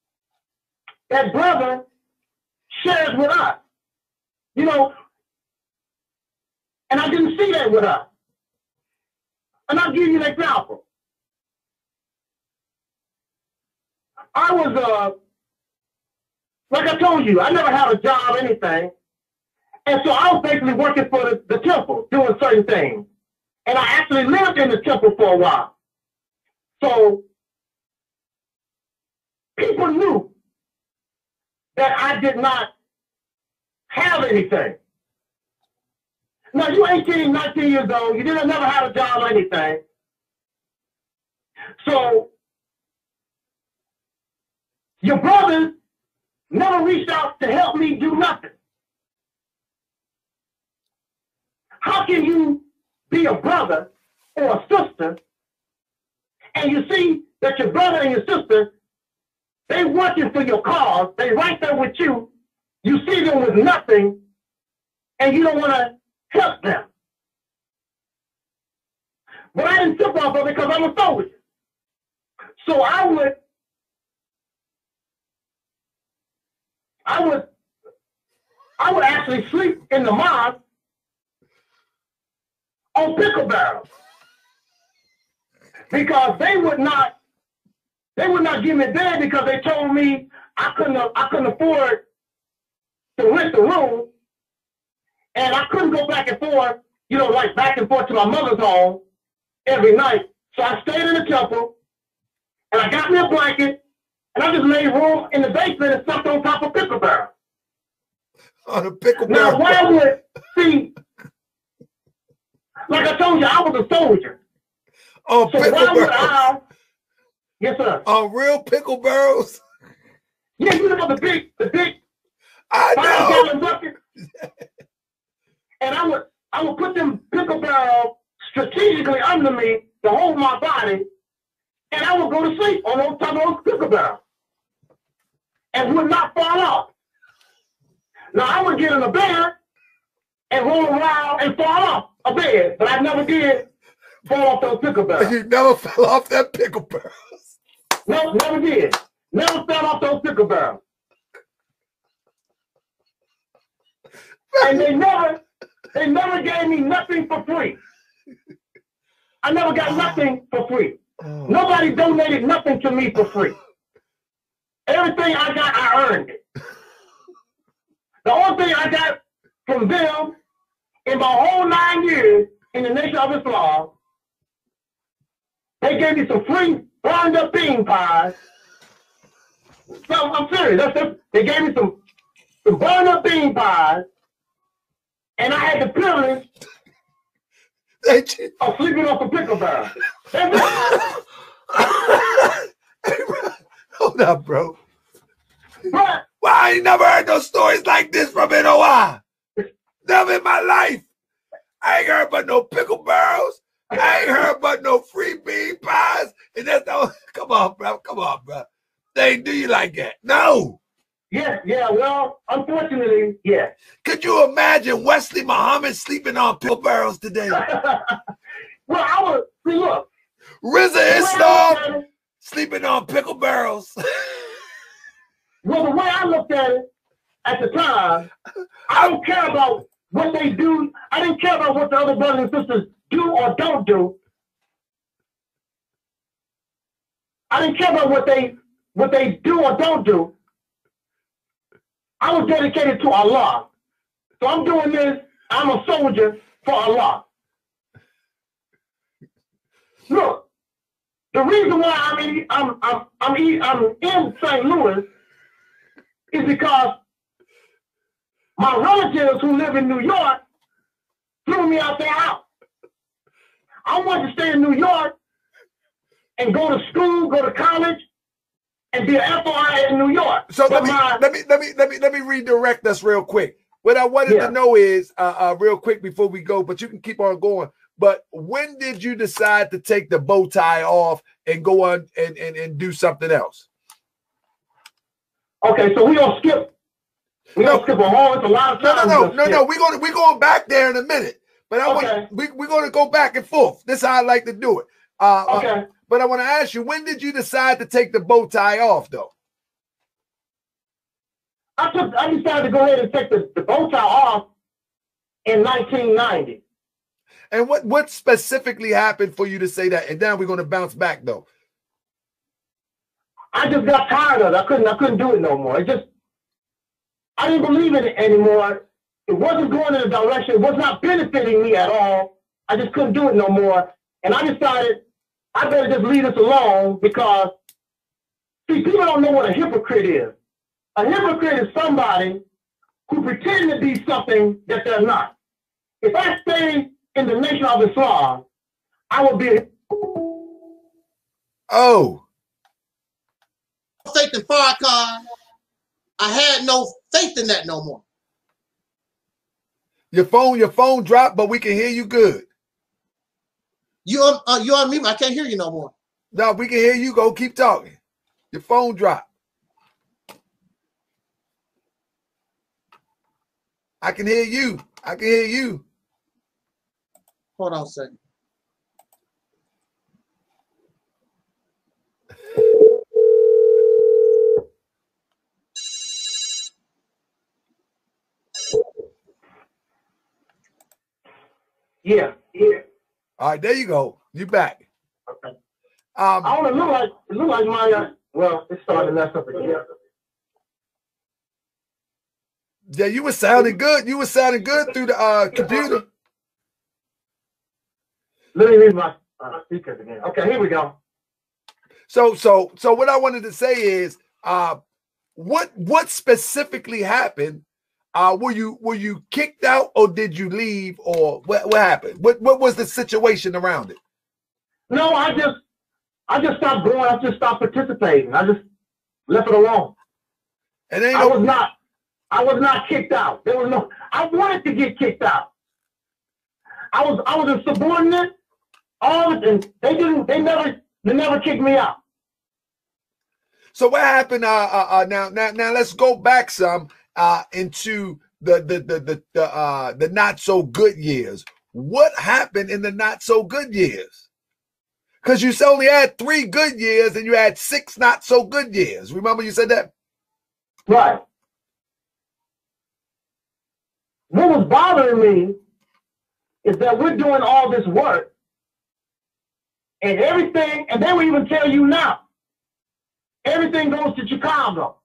shares with us. You know, and I didn't see that with us. And I'll give you an example. I was, like I told you, I never had a job or anything. And so I was basically working for the temple, doing certain things. And I actually lived in the temple for a while. So people knew that I did not have anything. Now, you're 18, 19 years old. You never had a job or anything. So your brothers never reached out to help me do nothing. How can you be a brother or a sister and you see that your brother and your sister, they working for your cause, they right there with you, you see them with nothing, and you don't want to help them. But I didn't tip off of it because I'm a soldier. So I would actually sleep in the mosque on pickle barrels because they would not give me bed because they told me I couldn't afford to rent the room, and I couldn't go back and forth, you know, like back and forth to my mother's home every night. So I stayed in the temple, and I got me a blanket, And I just made room in the basement and stuffed on top of pickle barrel. On a pickle now, barrel. why would, see, like I told you, I was a soldier. On so pickle why would barrels. yes, sir. On real pickle barrels? Yeah, you know the big I 5-gallon bucket. And I would put them pickle barrels strategically under me to hold my body, and I would go to sleep on those top of those pickle barrels and would not fall off. Now I would get in a bed and roll around and fall off a bed, but I never did fall off those pickle barrels. You never fell off that pickle barrels? No, never did. Never fell off those pickle barrels. And they never gave me nothing for free. I never got nothing for free. Nobody donated nothing to me for free. Everything I got, I earned it. The only thing I got from them in my whole 9 years in the Nation of Islam, they gave me some free burned up bean pies. No, I'm serious. They gave me some burned up bean pies, and I had the privilege of sleeping off a pickle barrel. Hold up, bro. But, well, I ain't never heard no stories like this from NOI. Never in my life. I ain't heard but no pickle barrels. I ain't heard but no free bean pies. And that's no, come on, bro. Come on, bro. They ain't do you like that. No. Yeah, well, unfortunately, yeah. Could you imagine Wesley Muhammad sleeping on pickle barrels today? Well, I would, see, look. Rizza Islam sleeping on pickle barrels. Well, the way I looked at it at the time, I don't care about what they do. I didn't care about what the other brothers and sisters do or don't do. I didn't care about what they do or don't do. I was dedicated to Allah. So I'm doing this. I'm a soldier for Allah. Look, the reason why I'm in St. Louis is because my relatives who live in New York flew me out their house. I wanted to stay in New York and go to school, go to college, and be an FOI in New York. So let me redirect us real quick. What I wanted to know is real quick before we go, but you can keep on going. But when did you decide to take the bow tie off and go on and do something else? Okay, so we don't skip. We don't skip a whole. It's a lot of time. No. We're going back there in a minute. But we're going to go back and forth. This is how I like to do it. Okay. But I want to ask you, when did you decide to take the bow tie off, though? I decided to go ahead and take the bow tie off in 1990. And what specifically happened for you to say that? And then we're going to bounce back, though. I just got tired of it. I couldn't do it no more. I didn't believe in it anymore. It wasn't going in a direction. It was not benefiting me at all. I just couldn't do it no more. And I decided I better just leave this alone because, see, people don't know what a hypocrite is. A hypocrite is somebody who pretends to be something that they're not. If I stay in the Nation of Islam, I would be. Oh. Faith in Farrakhan. I had no faith in that no more. Your phone dropped, but we can hear you good. You on mute? I can't hear you no more. No, we can hear you. Go keep talking. Your phone dropped. I can hear you. I can hear you. Hold on a second. Yeah. All right, there you go. You back. Okay. I want to look like my well, it's starting to mess up again. Yeah, you were sounding good. You were sounding good through the computer. Let me read my speakers again. Okay, here we go. So what I wanted to say is, What specifically happened? Were you kicked out, or did you leave, or what happened? What was the situation around it? No, I just stopped going. I just stopped participating. I just left it alone. And I was not kicked out. There was no. I wanted to get kicked out. I was a subordinate. And they never kicked me out. So what happened? Now let's go back some into the not so good years. What happened in the not so good years? Because you only had 3 good years and you had 6 not so good years. Remember you said that? Right. What was bothering me is that we're doing all this work and everything, and they will even tell you now, everything goes to Chicago.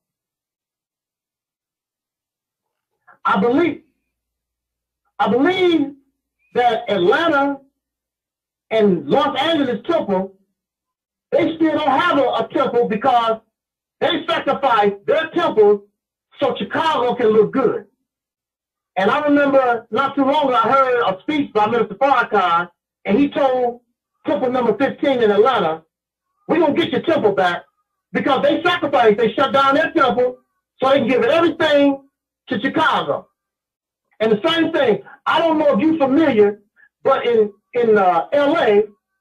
I believe that Atlanta and Los Angeles temple, they still don't have a temple because they sacrificed their temple so Chicago can look good. And I remember not too long ago, I heard a speech by Minister Farrakhan, and he told temple number 15 in Atlanta, we're going to get your temple back because they sacrificed, they shut down their temple so they can give everything to Chicago. And the same thing, I don't know if you're familiar, but in LA,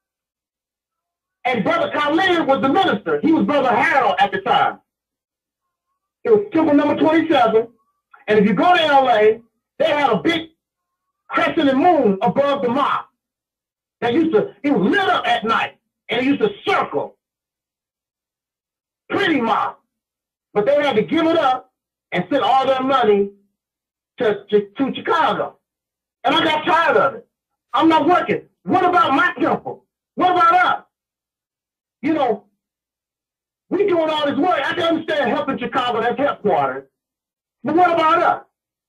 and Brother Khalid was the minister. He was Brother Harold at the time. It was temple number 27. And if you go to LA, they had a big crescent and moon above the mosque. It was lit up at night, and it used to circle. Pretty mosque. But they had to give it up and send all their money to Chicago. And I got tired of it. I'm not working. What about my temple? What about us? You know, we doing all this work. I can understand helping Chicago, that's headquarters. But what about us?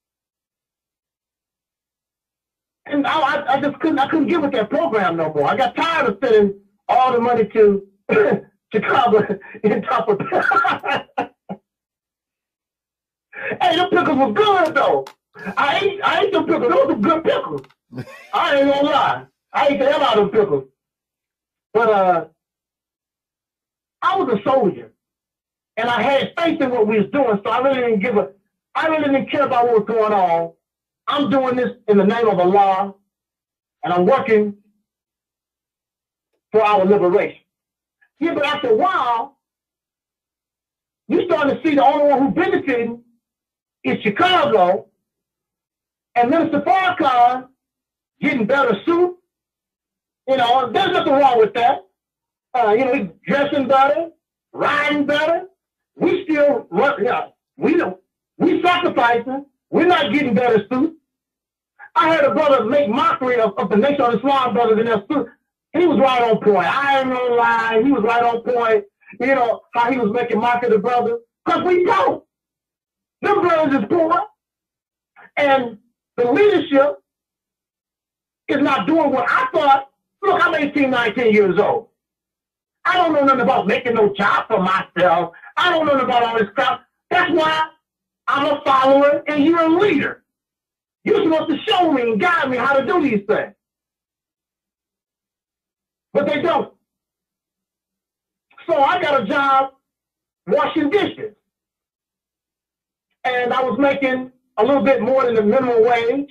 And I just couldn't get with that program no more. I got tired of sending all the money to Chicago in top of that. Hey, the pickles was good though. I ate them pickles. Those were good pickles. I ain't gonna lie. I ate the hell out of them pickles. But I was a soldier, and I had faith in what we was doing, so I really didn't care about what was going on. I'm doing this in the name of Allah, and I'm working for our liberation. Yeah, but after a while, you're starting to see the only one who's benefiting is Chicago, and Minister Farrakhan getting better suit. You know, there's nothing wrong with that. You know, he's dressing better, riding better. We still run, we sacrificing. We're not getting better suits. I heard a brother make mockery of the Nation of Islam brothers in their suit. He was right on point. I ain't no lie. He was right on point. You know, how he was making mockery of the brothers. Because we don't. Them brothers is poor. And the leadership is not doing what I thought. Look, I'm 18, 19 years old. I don't know nothing about making no job for myself. I don't know nothing about all this crap. That's why I'm a follower and you're a leader. You're supposed to show me and guide me how to do these things. But they don't. So I got a job washing dishes. And I was making a little bit more than the minimum wage.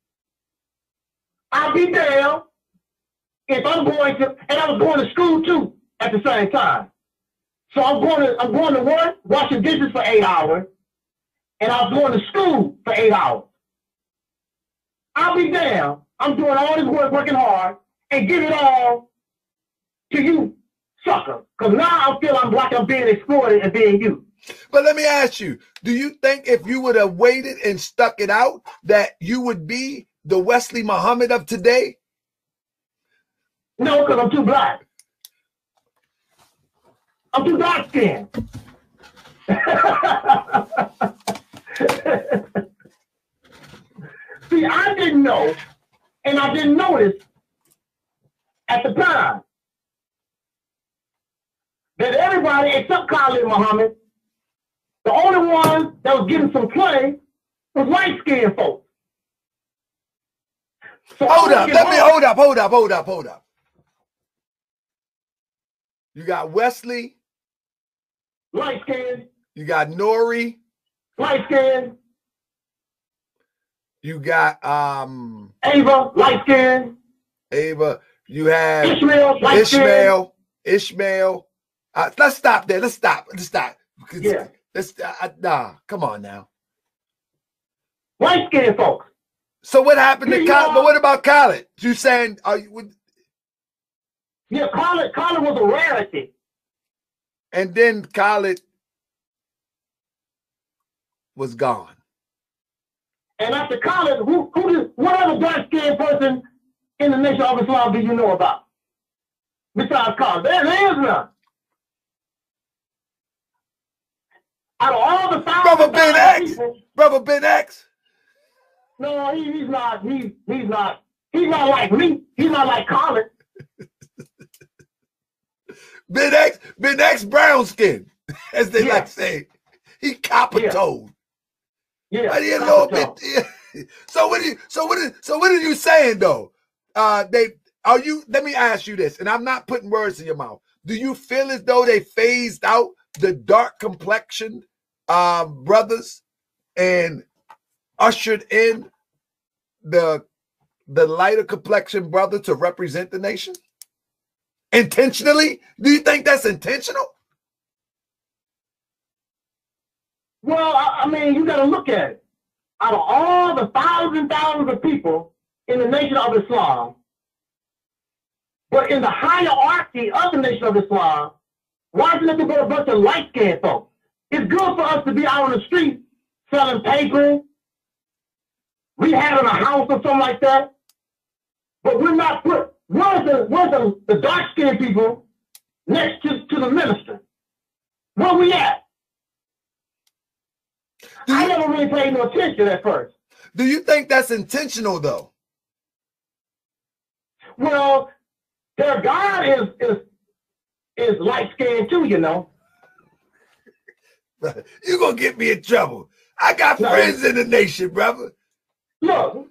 I'll be there if I'm going to, and I was going to school too at the same time. So I'm going to work, washing dishes for 8 hours, and I was going to school for 8 hours. I'll be there. I'm doing all this work, working hard, and give it all to you, sucker. Because now I feel I'm being exploited and being used. But let me ask you, do you think if you would have waited and stuck it out that you would be the Wesley Muhammad of today? No, because I'm too black. I'm too dark skinned. See, I didn't know, and I didn't notice at the time that everybody except Khalid Muhammad The only one that was getting some play was light-skinned folks. So hold up. Hold up. You got Wesley. Light-skinned. You got Nori. Light-skinned. You got Ava, light-skinned. Ava. You have Ishmael, light-skinned. Ishmael. Let's stop there. Let's stop. Yeah. Nah, come on now. Light-skinned folks. So what happened to Khaled? But what about Khaled? You saying Yeah, Khaled was a rarity. And then Khaled was gone. And after Khaled, what other dark-skinned person in the Nation of Islam do you know about? Besides Khaled? There is none. Out of all the Brother Ben X. Brother Ben X. No, he's not like me. He's not like Khaled. Ben X brown skin, as they like to say. He copper-toed. Yeah. But he a little bit. So what are you saying though? Let me ask you this, and I'm not putting words in your mouth. Do you feel as though they phased out the dark complexioned brothers and ushered in the lighter complexion brother to represent the nation? Intentionally? Do you think that's intentional? Well, I mean, you got to look at it. Out of all the thousands of people in the Nation of Islam, but in the hierarchy of the Nation of Islam, why isn't it a bunch of light-skinned folks? It's good for us to be out on the street selling papers, rehabbing a house or something like that, but we're not put. Where's the dark-skinned people next to the minister? Where we at? I never really paid no attention at first. Do you think that's intentional, though? Well, their God is light-skinned too, you know. You're going to get me in trouble. I got friends in the nation, brother. Look.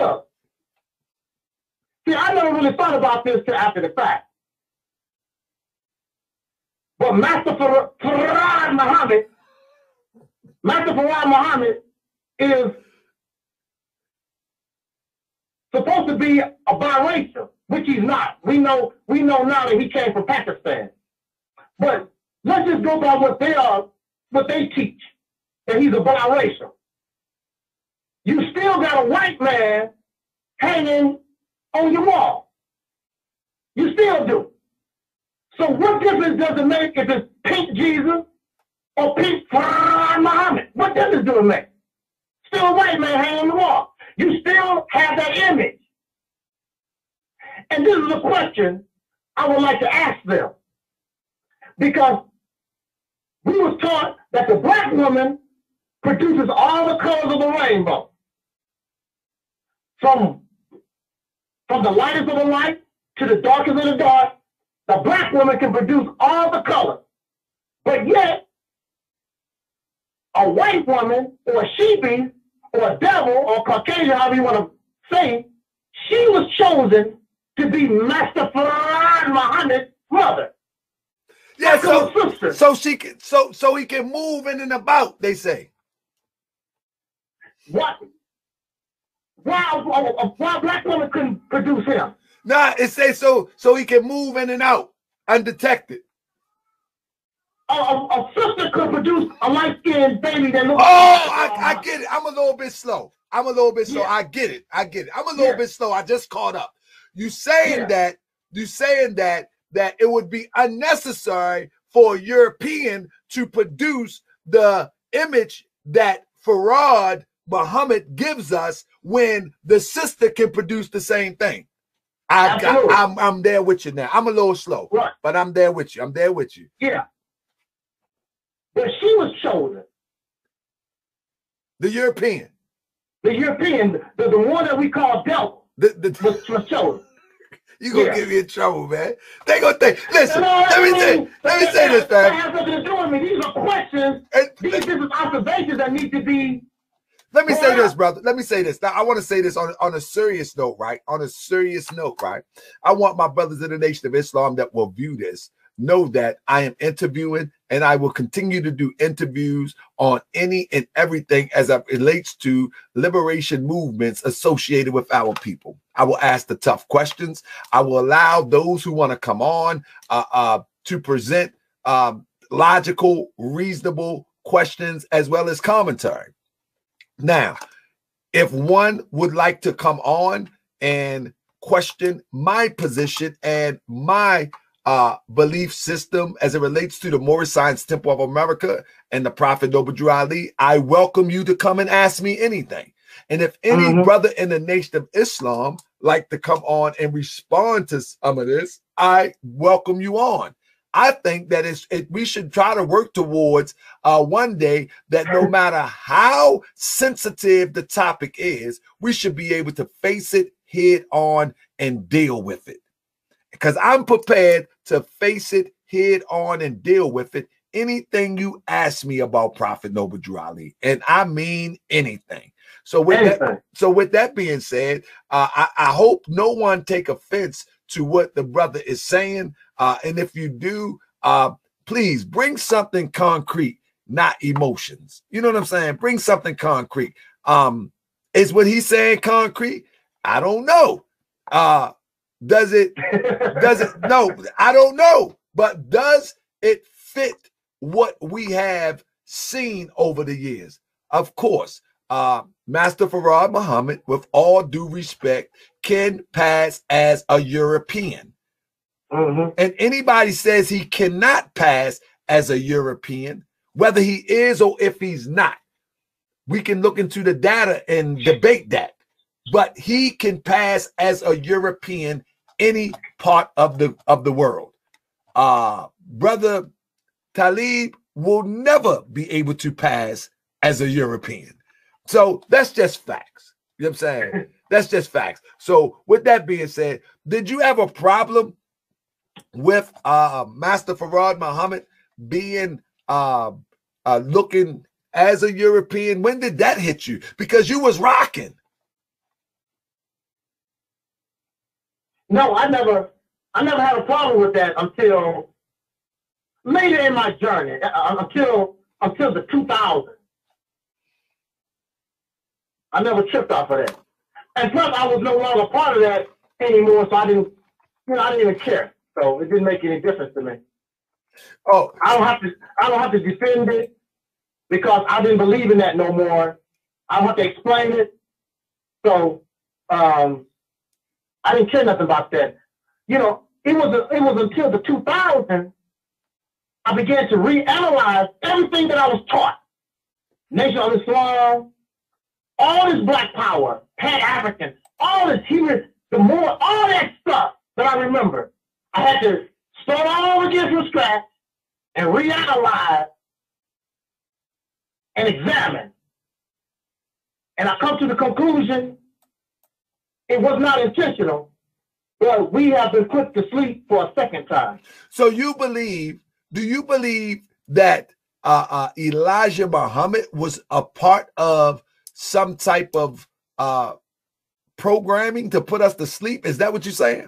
See, I never really thought about this till after the fact. But Master Farad Muhammad is supposed to be a biracial, which he's not. We know now that he came from Pakistan. But let's just go by what they teach, that he's a biracial. You still got a white man hanging on your wall. You still do. So what difference does it make if it's pink Jesus or pink Muhammad? What difference does it make? Still a white man hanging on the wall. You still have that image. And this is a question I would like to ask them. Because we was taught that the black woman produces all the colors of the rainbow. From the lightest of the light to the darkest of the dark, the black woman can produce all the colors. But yet, a white woman or a she-beast or a devil or Caucasian, however you want to say, she was chosen to be Master Farad Muhammad's mother. Yeah, so he can move in and about, they say. What? Why black woman couldn't produce him? Nah, it says so he can move in and out undetected. A sister could produce a light-skinned baby that looks. I get it. I'm a little bit slow. Yeah. I get it. I'm a little bit slow. I just caught up. You saying that it would be unnecessary for a European to produce the image that Farad Muhammad gives us when the sister can produce the same thing. I'm there with you now. I'm a little slow, right, but I'm there with you. Yeah. But she was chosen. The European. The one that we call devil was chosen. You gonna get me in trouble, man. They gonna think. Listen, let me say this, man. That has nothing to do with me. These are questions. These are observations that need to be. Let me say this, brother. Let me say this. Now, I want to say this on a serious note, right? On a serious note, right? I want my brothers in the Nation of Islam that will view this know that I am interviewing, and I will continue to do interviews on any and everything as it relates to liberation movements associated with our people. I will ask the tough questions. I will allow those who want to come on to present logical, reasonable questions as well as commentary. Now, if one would like to come on and question my position and my belief system as it relates to the Moorish Science Temple of America and the Prophet Noble Drew Ali, I welcome you to come and ask me anything. And if any brother in the Nation of Islam like to come on and respond to some of this, I welcome you on. I think that we should try to work towards one day that no matter how sensitive the topic is, we should be able to face it head on and deal with it. Because I'm prepared to face it head on and deal with it. Anything you ask me about Prophet Noble Drew Ali, and I mean anything. So with that being said, I hope no one take offense to what the brother is saying. And if you do, please bring something concrete, not emotions. You know what I'm saying? Bring something concrete. Is what he's saying concrete? I don't know. Does it? No, I don't know. But does it fit what we have seen over the years? Of course, Master Farad Muhammad, with all due respect, can pass as a European. And anybody says he cannot pass as a European, whether he is or if he's not, we can look into the data and debate that. But he can pass as a European any part of the world. Brother Talib will never be able to pass as a European. So that's just facts. You know what I'm saying? That's just facts. So with that being said, did you have a problem with Master Farad Muhammad being looking as a European? When did that hit you? Because you was rocking. No, I never had a problem with that until later in my journey, until the 2000s. I never tripped off of that. And plus, I was no longer part of that anymore, so I didn't even care. So it didn't make any difference to me. Oh, I don't have to defend it because I didn't believe in that no more. I don't have to explain it. So I didn't care nothing about that. You know, it was until the 2000s I began to reanalyze everything that I was taught. Nation of Islam, all this Black Power, Pan-African, all this human, all that stuff that I remember. I had to start all over again from scratch and reanalyze and examine. And I come to the conclusion it was not intentional, but we have been put to sleep for a second time. So do you believe that Elijah Muhammad was a part of some type of programming to put us to sleep? Is that what you're saying?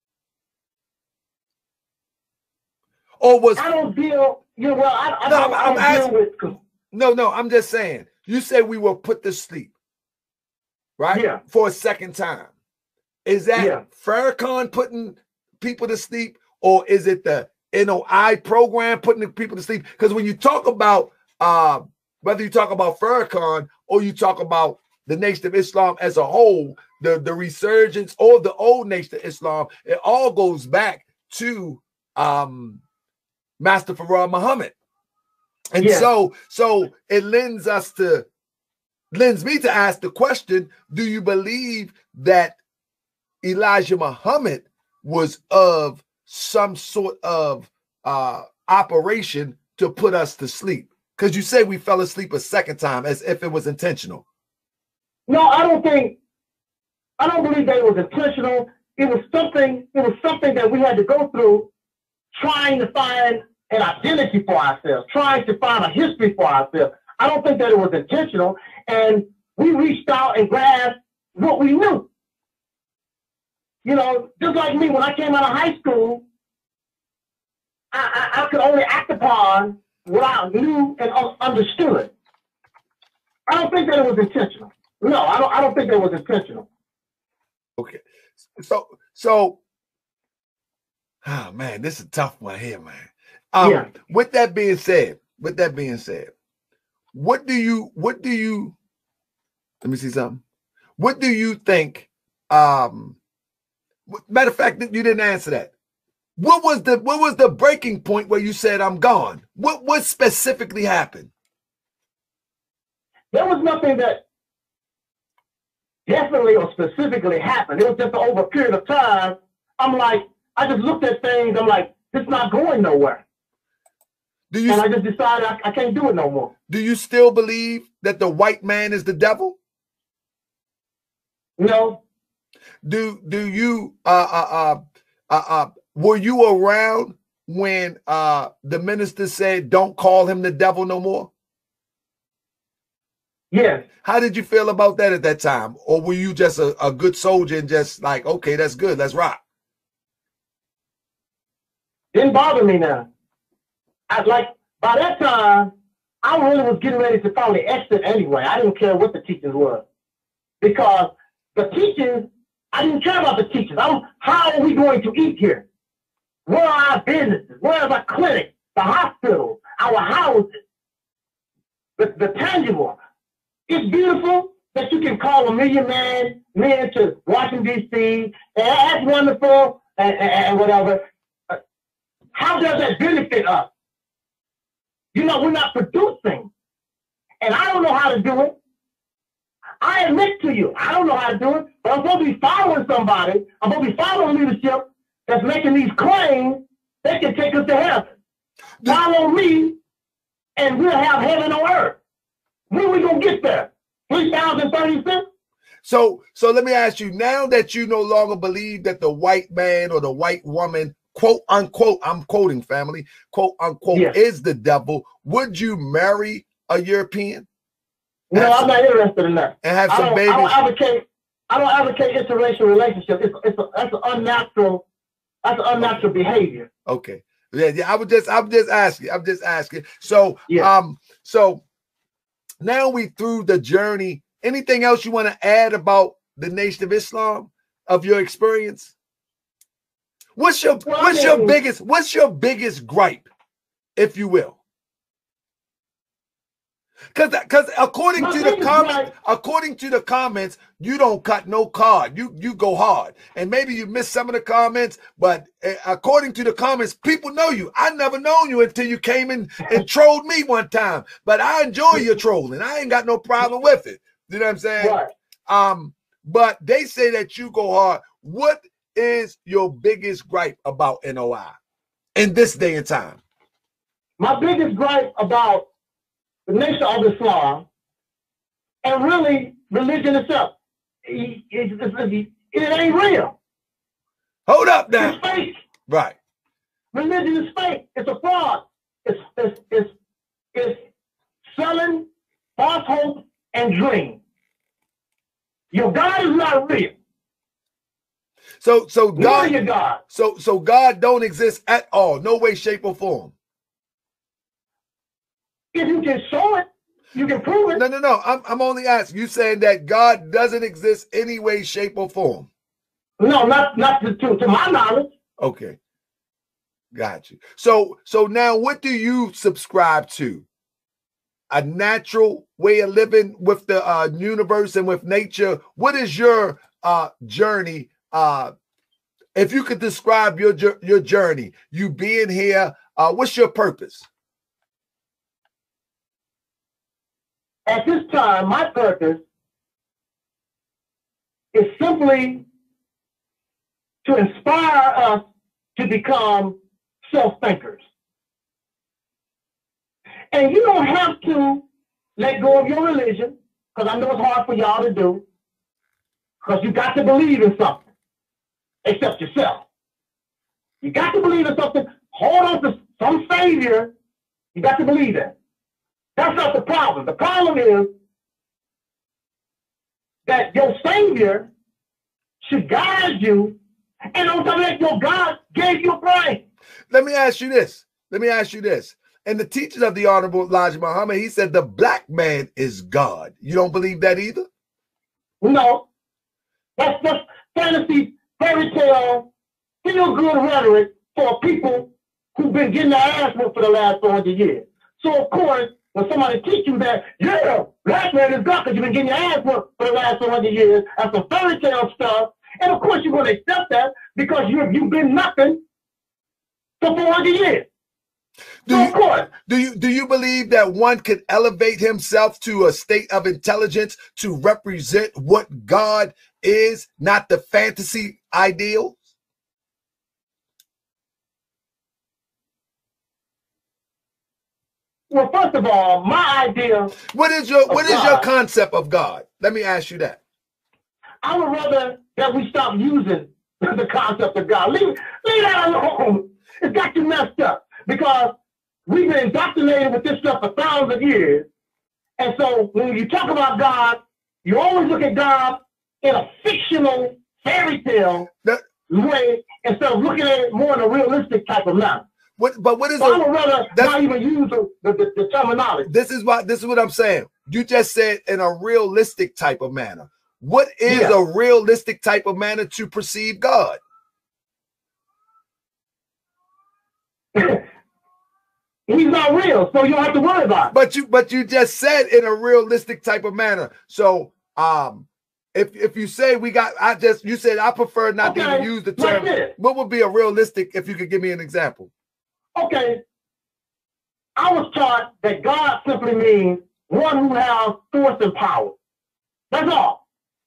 Or was I don't deal, I don't deal with. No, I'm just saying. You said we were put to sleep, right? Yeah. For a second time. Is that Farrakhan putting people to sleep, or is it the NOI program putting the people to sleep? Because when you talk about whether you talk about Farrakhan or you talk about the Nation of Islam as a whole, the resurgence or the old Nation of Islam, it all goes back to Master Farad Muhammad. And so it lends me to ask the question, do you believe that Elijah Muhammad was of some sort of operation to put us to sleep? Because you say we fell asleep a second time as if it was intentional. No, I don't believe that it was intentional. it was something that we had to go through, trying to find an identity for ourselves, trying to find a history for ourselves. I don't think that it was intentional, and we reached out and grabbed what we knew. You know, just like me, when I came out of high school, I could only act upon what I knew and understood. I don't think that it was intentional. No, I don't think that it was intentional. Okay. So, oh man, this is a tough one here, man. Yeah. With that being said, what do you, let me see something. What do you think, matter of fact, you didn't answer that. What was the breaking point where you said, I'm gone? What specifically happened? There was nothing that definitely or specifically happened. It was just over a period of time. I'm like, I just looked at things. I'm like, it's not going nowhere. And I just decided I can't do it no more. Do you still believe that the white man is the devil? No. Do you were you around when the minister said, don't call him the devil no more? Yes. How did you feel about that at that time? Or were you just a good soldier and just like, okay, that's good, let's rock? Didn't bother me now. By that time, I really was getting ready to probably exit anyway. I didn't care what the teachings were. Because the teachings, I didn't care about the teachings. How are we going to eat here? Where are our businesses? Where is our clinic, the hospitals, our houses? The tangible. It's beautiful that you can call a million men to Washington, D.C., and that's wonderful, and whatever. How does that benefit us? You know, we're not producing. And I don't know how to do it. I admit to you, I don't know how to do it, but I'm supposed to be following somebody. I'm supposed to be following leadership that's making these claims that can take us to heaven. Follow me, and we'll have heaven on earth. When are we going to get there? 2036? So let me ask you, now that you no longer believe that the white man or the white woman, quote unquote, I'm quoting family, quote unquote, yes, is the devil, would you marry a European? No, I'm not interested in that. And have some babies? I don't advocate interracial relationships. That's an unnatural behavior. Okay. Yeah, I'm just asking. So yeah. So now we through the journey. Anything else you want to add about the Nation of Islam, of your experience? What's your biggest gripe, if you will? Because according to the comments, you don't cut no card. You go hard. And maybe you missed some of the comments, but according to the comments, people know you. I never known you until you came in and trolled me one time. But I enjoy your trolling. I ain't got no problem with it. You know what I'm saying? Right. But they say that you go hard. What is your biggest gripe about NOI in this day and time? My biggest gripe about the Nation of Islam, and really religion itself, it ain't real. Hold up now. It's fake. Right. Religion is fake. It's a fraud. It's selling false hope and dream. Your God is not real. So God, your God. So God don't exist at all, no way, shape, or form. If you can show it, you can prove it. No. I'm only asking. You saying that God doesn't exist any way, shape, or form? No, not to my knowledge. Okay, got you. So now, what do you subscribe to? A natural way of living with the universe and with nature. What is your journey? If you could describe your journey, you being here, what's your purpose? At this time, my purpose is simply to inspire us to become self-thinkers. And you don't have to let go of your religion, because I know it's hard for y'all to do, because you got to believe in something. except yourself. You got to believe in something. Hold on to some Savior. You got to believe that. That's not the problem. The problem is that your Savior should guide you, and on top of that, your God gave you a brain. Let me ask you this. Let me ask you this. And the teachings of the Honorable Elijah Muhammad, he said the black man is God. You don't believe that either? No. That's just fantasy, fairy tale, feel good rhetoric for people who've been getting their ass whooped for the last 400 years. So, of course, when somebody teach you that, yeah, black man is God because you've been getting your ass whooped for the last 400 years, that's some fairy tale stuff. And, of course, you're going to accept that because you've been nothing for 400 years. Do you believe that one could elevate himself to a state of intelligence to represent what God is, not the fantasy ideal? Well, first of all, my idea. What is your concept of God? Let me ask you that. I would rather that we stop using the concept of God. Leave that alone. It's got you messed up because we've been indoctrinated with this stuff for thousands of years. And so when you talk about God, you always look at God in a fictional fairy tale way instead of looking at it more in a realistic type of manner. But what is so I would rather not even use the terminology. This is what I'm saying. You just said in a realistic type of manner. What is a realistic type of manner to perceive God? He's not real, so you don't have to worry about it. But you just said in a realistic type of manner. So if you say you said I prefer not to even use the term. What would be a realistic if you could give me an example? Okay. I was taught that God simply means one who has force and power. That's all.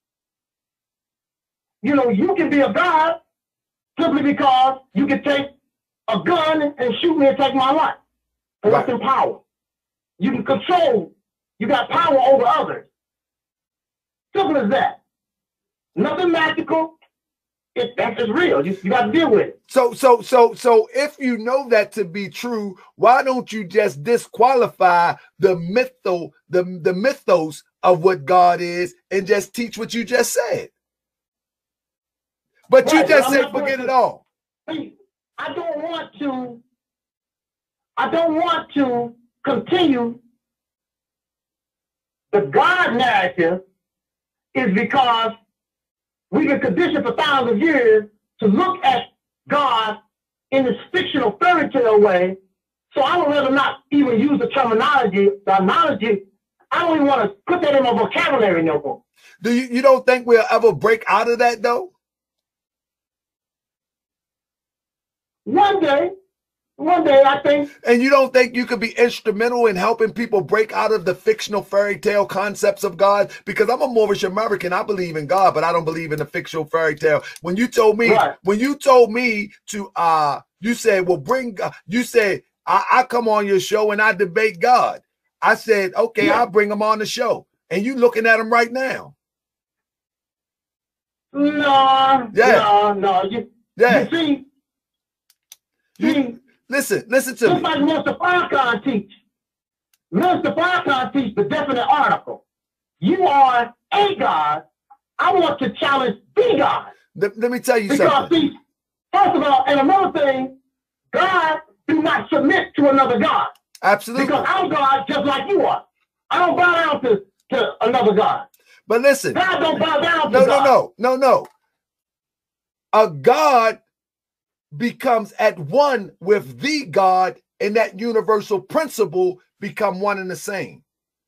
You know, you can be a God simply because you can take a gun and shoot me and take my life. Force and power. You can control. You got power over others. Simple as that. Nothing magical. That's just real. You got to deal with it. So if you know that to be true, why don't you just disqualify the mythos of what God is and just teach what you just said? But you just said forget it all. I don't want to continue the God narrative is because we've been conditioned for thousands of years to look at God in this fictional fairy tale way. So I would rather not even use the terminology, the analogy. I don't even want to put that in my vocabulary no more. You don't think we'll ever break out of that though? One day, I think. And you don't think you could be instrumental in helping people break out of the fictional fairy tale concepts of God? Because I'm a Moorish American. I believe in God, but I don't believe in the fictional fairy tale. When you told me, to, you said, well, bring God. You said, I come on your show and I debate God. I said, okay, I'll bring him on the show. And you looking at him right now. No. You see, listen to me. Just like Mr. Farrakhan teach. Mr. Farrakhan teach the definite article. You are a God. I want to challenge the God. Let me tell you something. See, first of all, and another thing, God do not submit to another God. Absolutely. Because I'm God just like you are. I don't bow down to another God. But listen. God don't bow down to God. No. A God becomes at one with the God, and that universal principle become one and the same.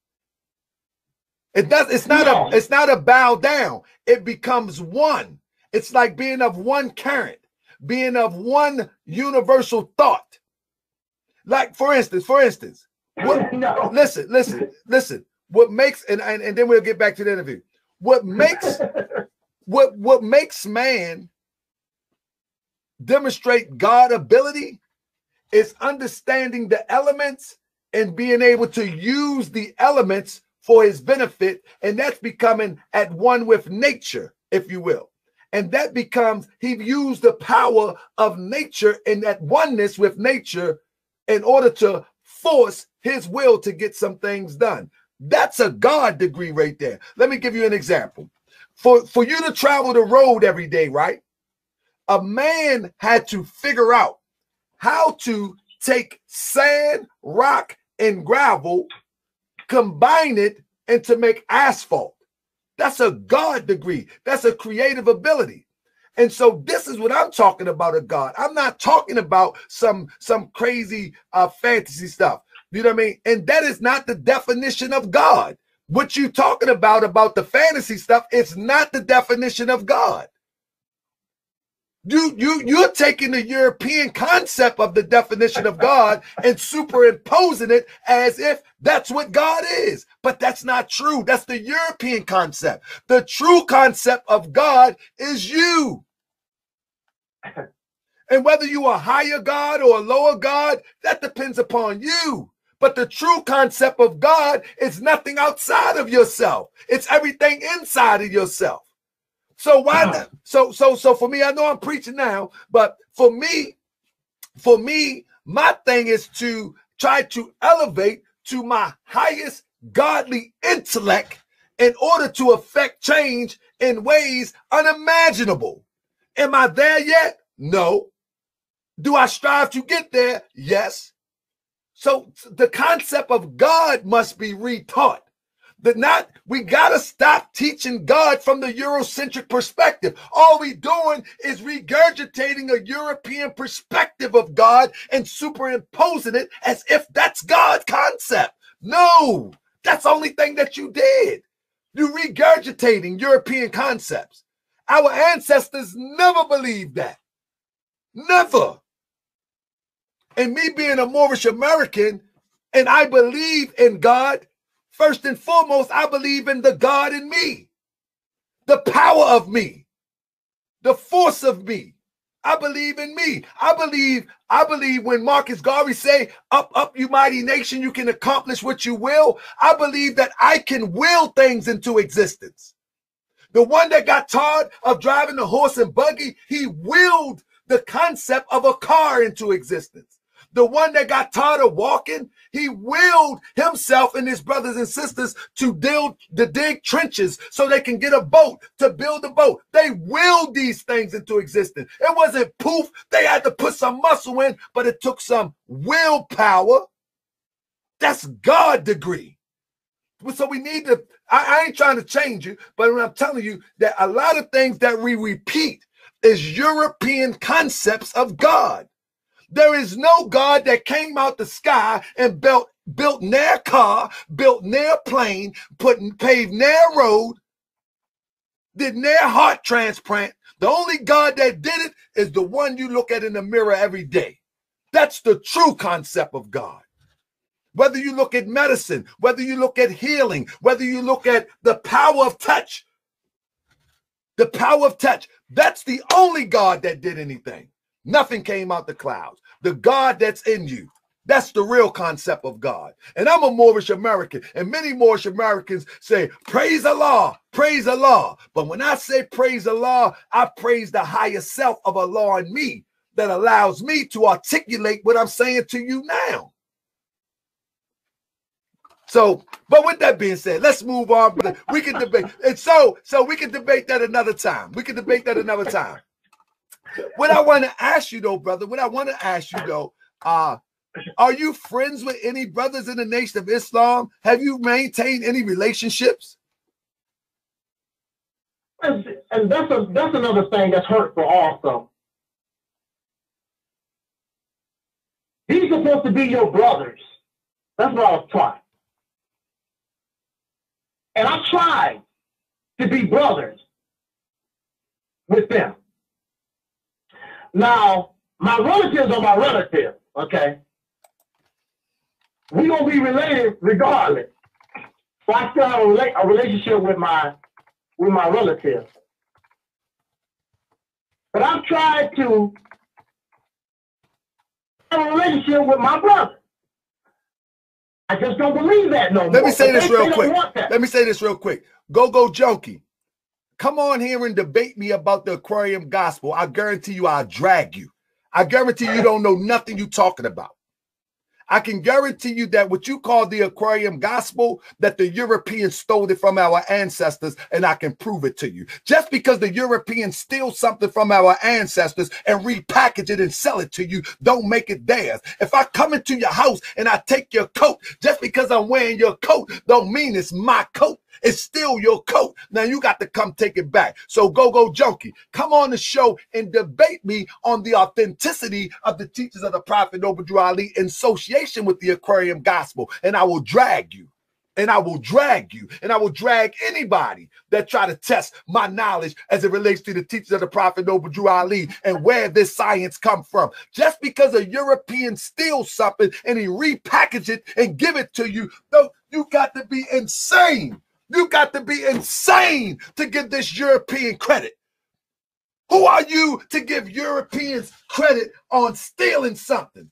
It's not a bow down. It becomes one. It's like being of one current, being of one universal thought. Like for instance, listen. What makes and then we'll get back to the interview. What makes what makes man demonstrate God ability is understanding the elements and being able to use the elements for his benefit, and that's becoming at one with nature, if you will. And that becomes, he used the power of nature and that oneness with nature in order to force his will to get some things done. That's a God degree right there. Let me give you an example. For you to travel the road every day, right? A man had to figure out how to take sand, rock, and gravel, combine it, and to make asphalt. That's a God degree. That's a creative ability. And so this is what I'm talking about, a God. I'm not talking about some crazy fantasy stuff. You know what I mean? And that is not the definition of God. What you talking about the fantasy stuff, it's not the definition of God. You're taking the European concept of the definition of God and superimposing it as if that's what God is. But that's not true. That's the European concept. The true concept of God is you. And whether you are a higher God or a lower God, that depends upon you. But the true concept of God is nothing outside of yourself. It's everything inside of yourself. So why not? So for me, I know I'm preaching now, but for me, my thing is to try to elevate to my highest godly intellect in order to affect change in ways unimaginable. Am I there yet? No. Do I strive to get there? Yes. So the concept of God must be retaught. We got to stop teaching God from the Eurocentric perspective. All we doing is regurgitating a European perspective of God and superimposing it as if that's God's concept. No, that's the only thing that you did. You're regurgitating European concepts. Our ancestors never believed that. Never. And me being a Moorish American, and I believe in God, first and foremost, I believe in the God in me, the power of me, the force of me. I believe in me. I believe when Marcus Garvey say, up, up, you mighty nation, you can accomplish what you will. I believe that I can will things into existence. The one that got tired of driving the horse and buggy, he willed the concept of a car into existence. The one that got tired of walking, he willed himself and his brothers and sisters to dig trenches so they can get a boat, to build a boat. They willed these things into existence. It wasn't poof. They had to put some muscle in, but it took some willpower. That's God degree. So we need to, I ain't trying to change you, but I'm telling you that a lot of things that we repeat is European concepts of God. There is no God that came out the sky and built near car, built near plane, paved near road, did near heart transplant. The only God that did it is the one you look at in the mirror every day. That's the true concept of God. Whether you look at medicine, whether you look at healing, whether you look at the power of touch, that's the only God that did anything. Nothing came out the clouds. The God that's in you, that's the real concept of God. And I'm a Moorish American, and many Moorish Americans say, praise Allah, praise Allah. But when I say praise Allah, I praise the higher self of Allah in me that allows me to articulate what I'm saying to you now. So, but with that being said, let's move on. We can debate. And so we can debate that another time. What I want to ask you though, brother, are you friends with any brothers in the Nation of Islam? Have you maintained any relationships? And that's another thing that's hurtful also. These are supposed to be your brothers. That's what I was taught. And I tried to be brothers with them. Now, my relatives are my relatives, okay? We're going to be related regardless. So I still have a relationship with my relatives. But I've tried to have a relationship with my brother. I just don't believe that no more. Let me say this real quick. Go Junkie. come on here and debate me about the aquarium gospel. I guarantee you I'll drag you. I guarantee you don't know nothing you're talking about. I can guarantee you that what you call the aquarium gospel, that the Europeans stole it from our ancestors, and I can prove it to you. Just because the Europeans steal something from our ancestors and repackage it and sell it to you, don't make it theirs. If I come into your house and I take your coat, just because I'm wearing your coat, don't mean it's my coat. It's still your coat. Now you got to come take it back. So Go-Go Junkie, come on the show and debate me on the authenticity of the teachings of the Prophet Noble Drew Ali in association with the aquarium gospel. And I will drag you. And I will drag you. And I will drag anybody that try to test my knowledge as it relates to the teachings of the Prophet Noble Drew Ali and where this science come from. Just because a European steals something and he repackage it and give it to you, though, you got to be insane. You got to be insane to give this European credit. Who are you to give Europeans credit on stealing something?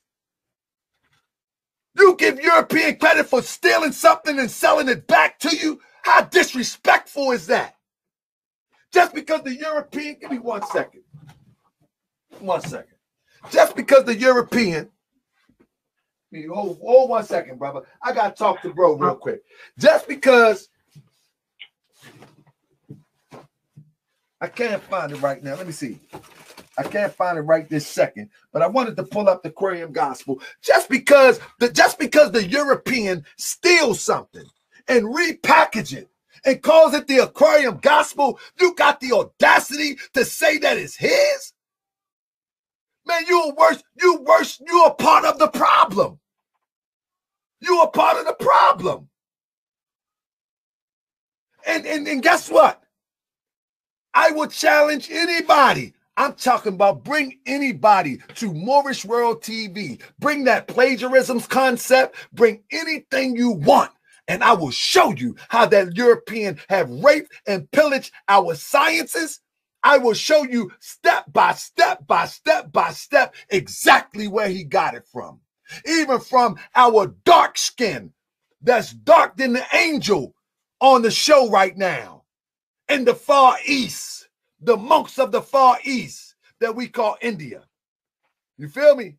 You give European credit for stealing something and selling it back to you? How disrespectful is that? Just because the European, give me 1 second. 1 second. Just because the European, hold 1 second, brother. I got to talk to bro real quick. Just because, I can't find it right now. Let me see. I can't find it right this second, but I wanted to pull up the aquarium gospel. Just because the European steals something and repackage it and calls it the aquarium gospel, you got the audacity to say that it's his? Man, you're a part of the problem. You're a part of the problem. And guess what? I would challenge anybody. I'm talking about bring anybody to Moorish World TV. Bring that plagiarism concept. Bring anything you want. And I will show you how that European have raped and pillaged our sciences. I will show you step by step by step by step exactly where he got it from. Even from our dark skin that's darker than the angel on the show right now. In the Far East, the monks of the Far East that we call India. You feel me?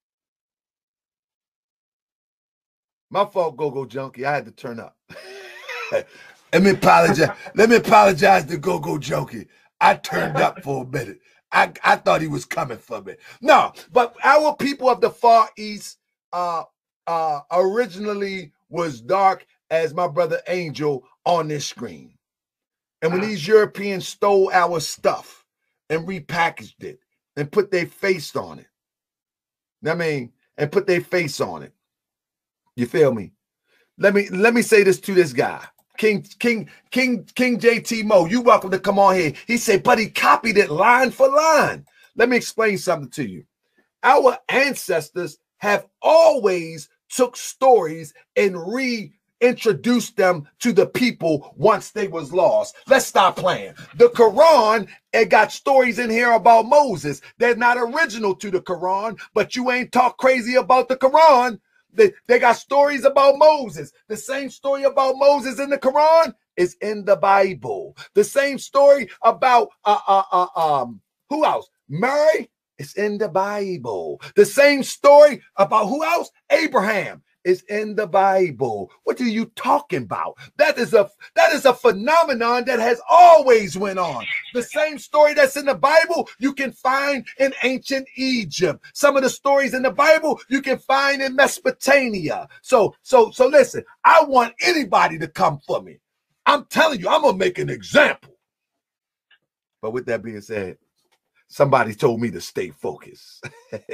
My fault, Go-Go Junkie. I had to turn up. Let me apologize to Go-Go Junkie. I turned up for a minute. I thought he was coming for me. No, but our people of the Far East originally was dark as my brother Angel on this screen. And when these Europeans stole our stuff and repackaged it and put their face on it, and put their face on it, you feel me? Let me say this to this guy, King JT Mo. You welcome to come on here. He said, but he copied it line for line. Let me explain something to you. Our ancestors have always took stories and reintroduced them to the people once they was lost. Let's stop playing. The Quran, it got stories in here about Moses. They're not original to the Quran, but you ain't talk crazy about the Quran. They got stories about Moses. The same story about Moses in the Quran is in the Bible. The same story about who else? Mary is in the Bible. The same story about who else? Abraham is in the Bible. What are you talking about? That is a phenomenon that has always went on. The same story that's in the Bible you can find in ancient Egypt. Some of the stories in the Bible you can find in Mesopotamia. So listen, I want anybody to come for me. I'm telling you, I'm gonna make an example. But with that being said, somebody told me to stay focused.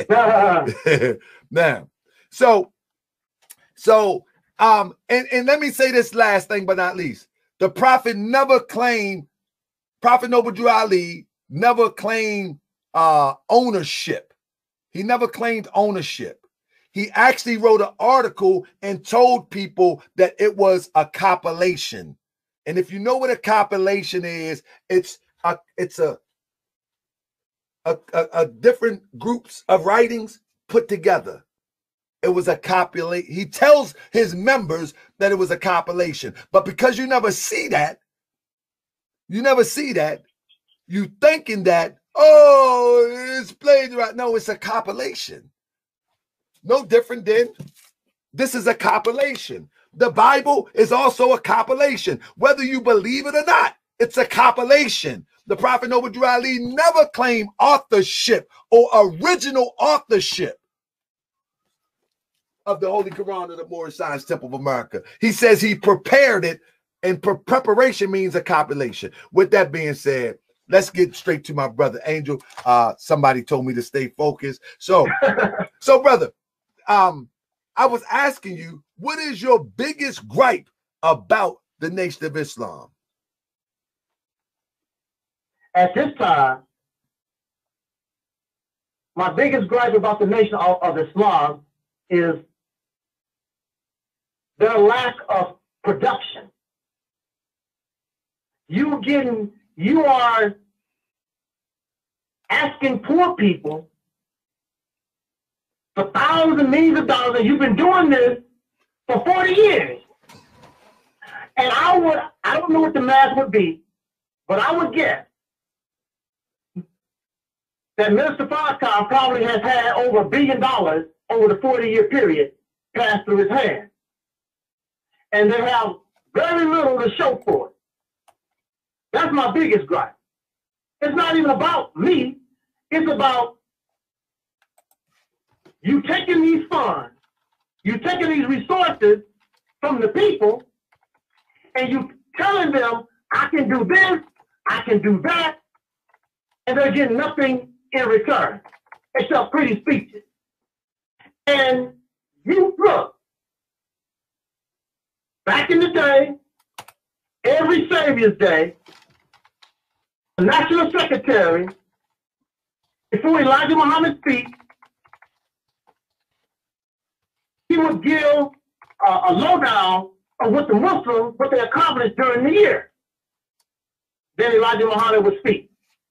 Now, and let me say this last thing, but not least. The Prophet never claimed, Prophet Noble Drew Ali never claimed ownership. He never claimed ownership. He actually wrote an article and told people that it was a compilation. And if you know what a compilation is, it's a different groups of writings put together. It was a compilation. He tells his members that it was a compilation. But because you never see that, You never see that. You thinking that, oh, it's played right. No, it's a compilation. No different than this is a compilation. The Bible is also a compilation. Whether you believe it or not, it's a compilation. The Prophet Noble Drew Ali never claimed authorship or original authorship of the Holy Quran of the Moorish Science Temple of America. He says he prepared it, and preparation means a compilation. With that being said, let's get straight to my brother Angel. Somebody told me to stay focused. So, brother, I was asking you, what is your biggest gripe about the Nation of Islam? At this time, my biggest gripe about the Nation of Islam is their lack of production. You are asking poor people for thousands and millions of dollars, and you've been doing this for 40 years. And I don't know what the math would be, but I would guess that Minister Farrakhan probably has had over $1 billion over the 40-year period passed through his hands. And they have very little to show for it. That's my biggest gripe. It's not even about me. It's about you taking these funds, you taking these resources from the people, and you telling them, I can do this, I can do that, and they're getting nothing in return, except pretty speeches. And you look, back in the day, every Savior's Day, the National Secretary, before Elijah Muhammad speaks, he would give a lowdown of what the Muslims, what they accomplished during the year. Then Elijah Muhammad would speak.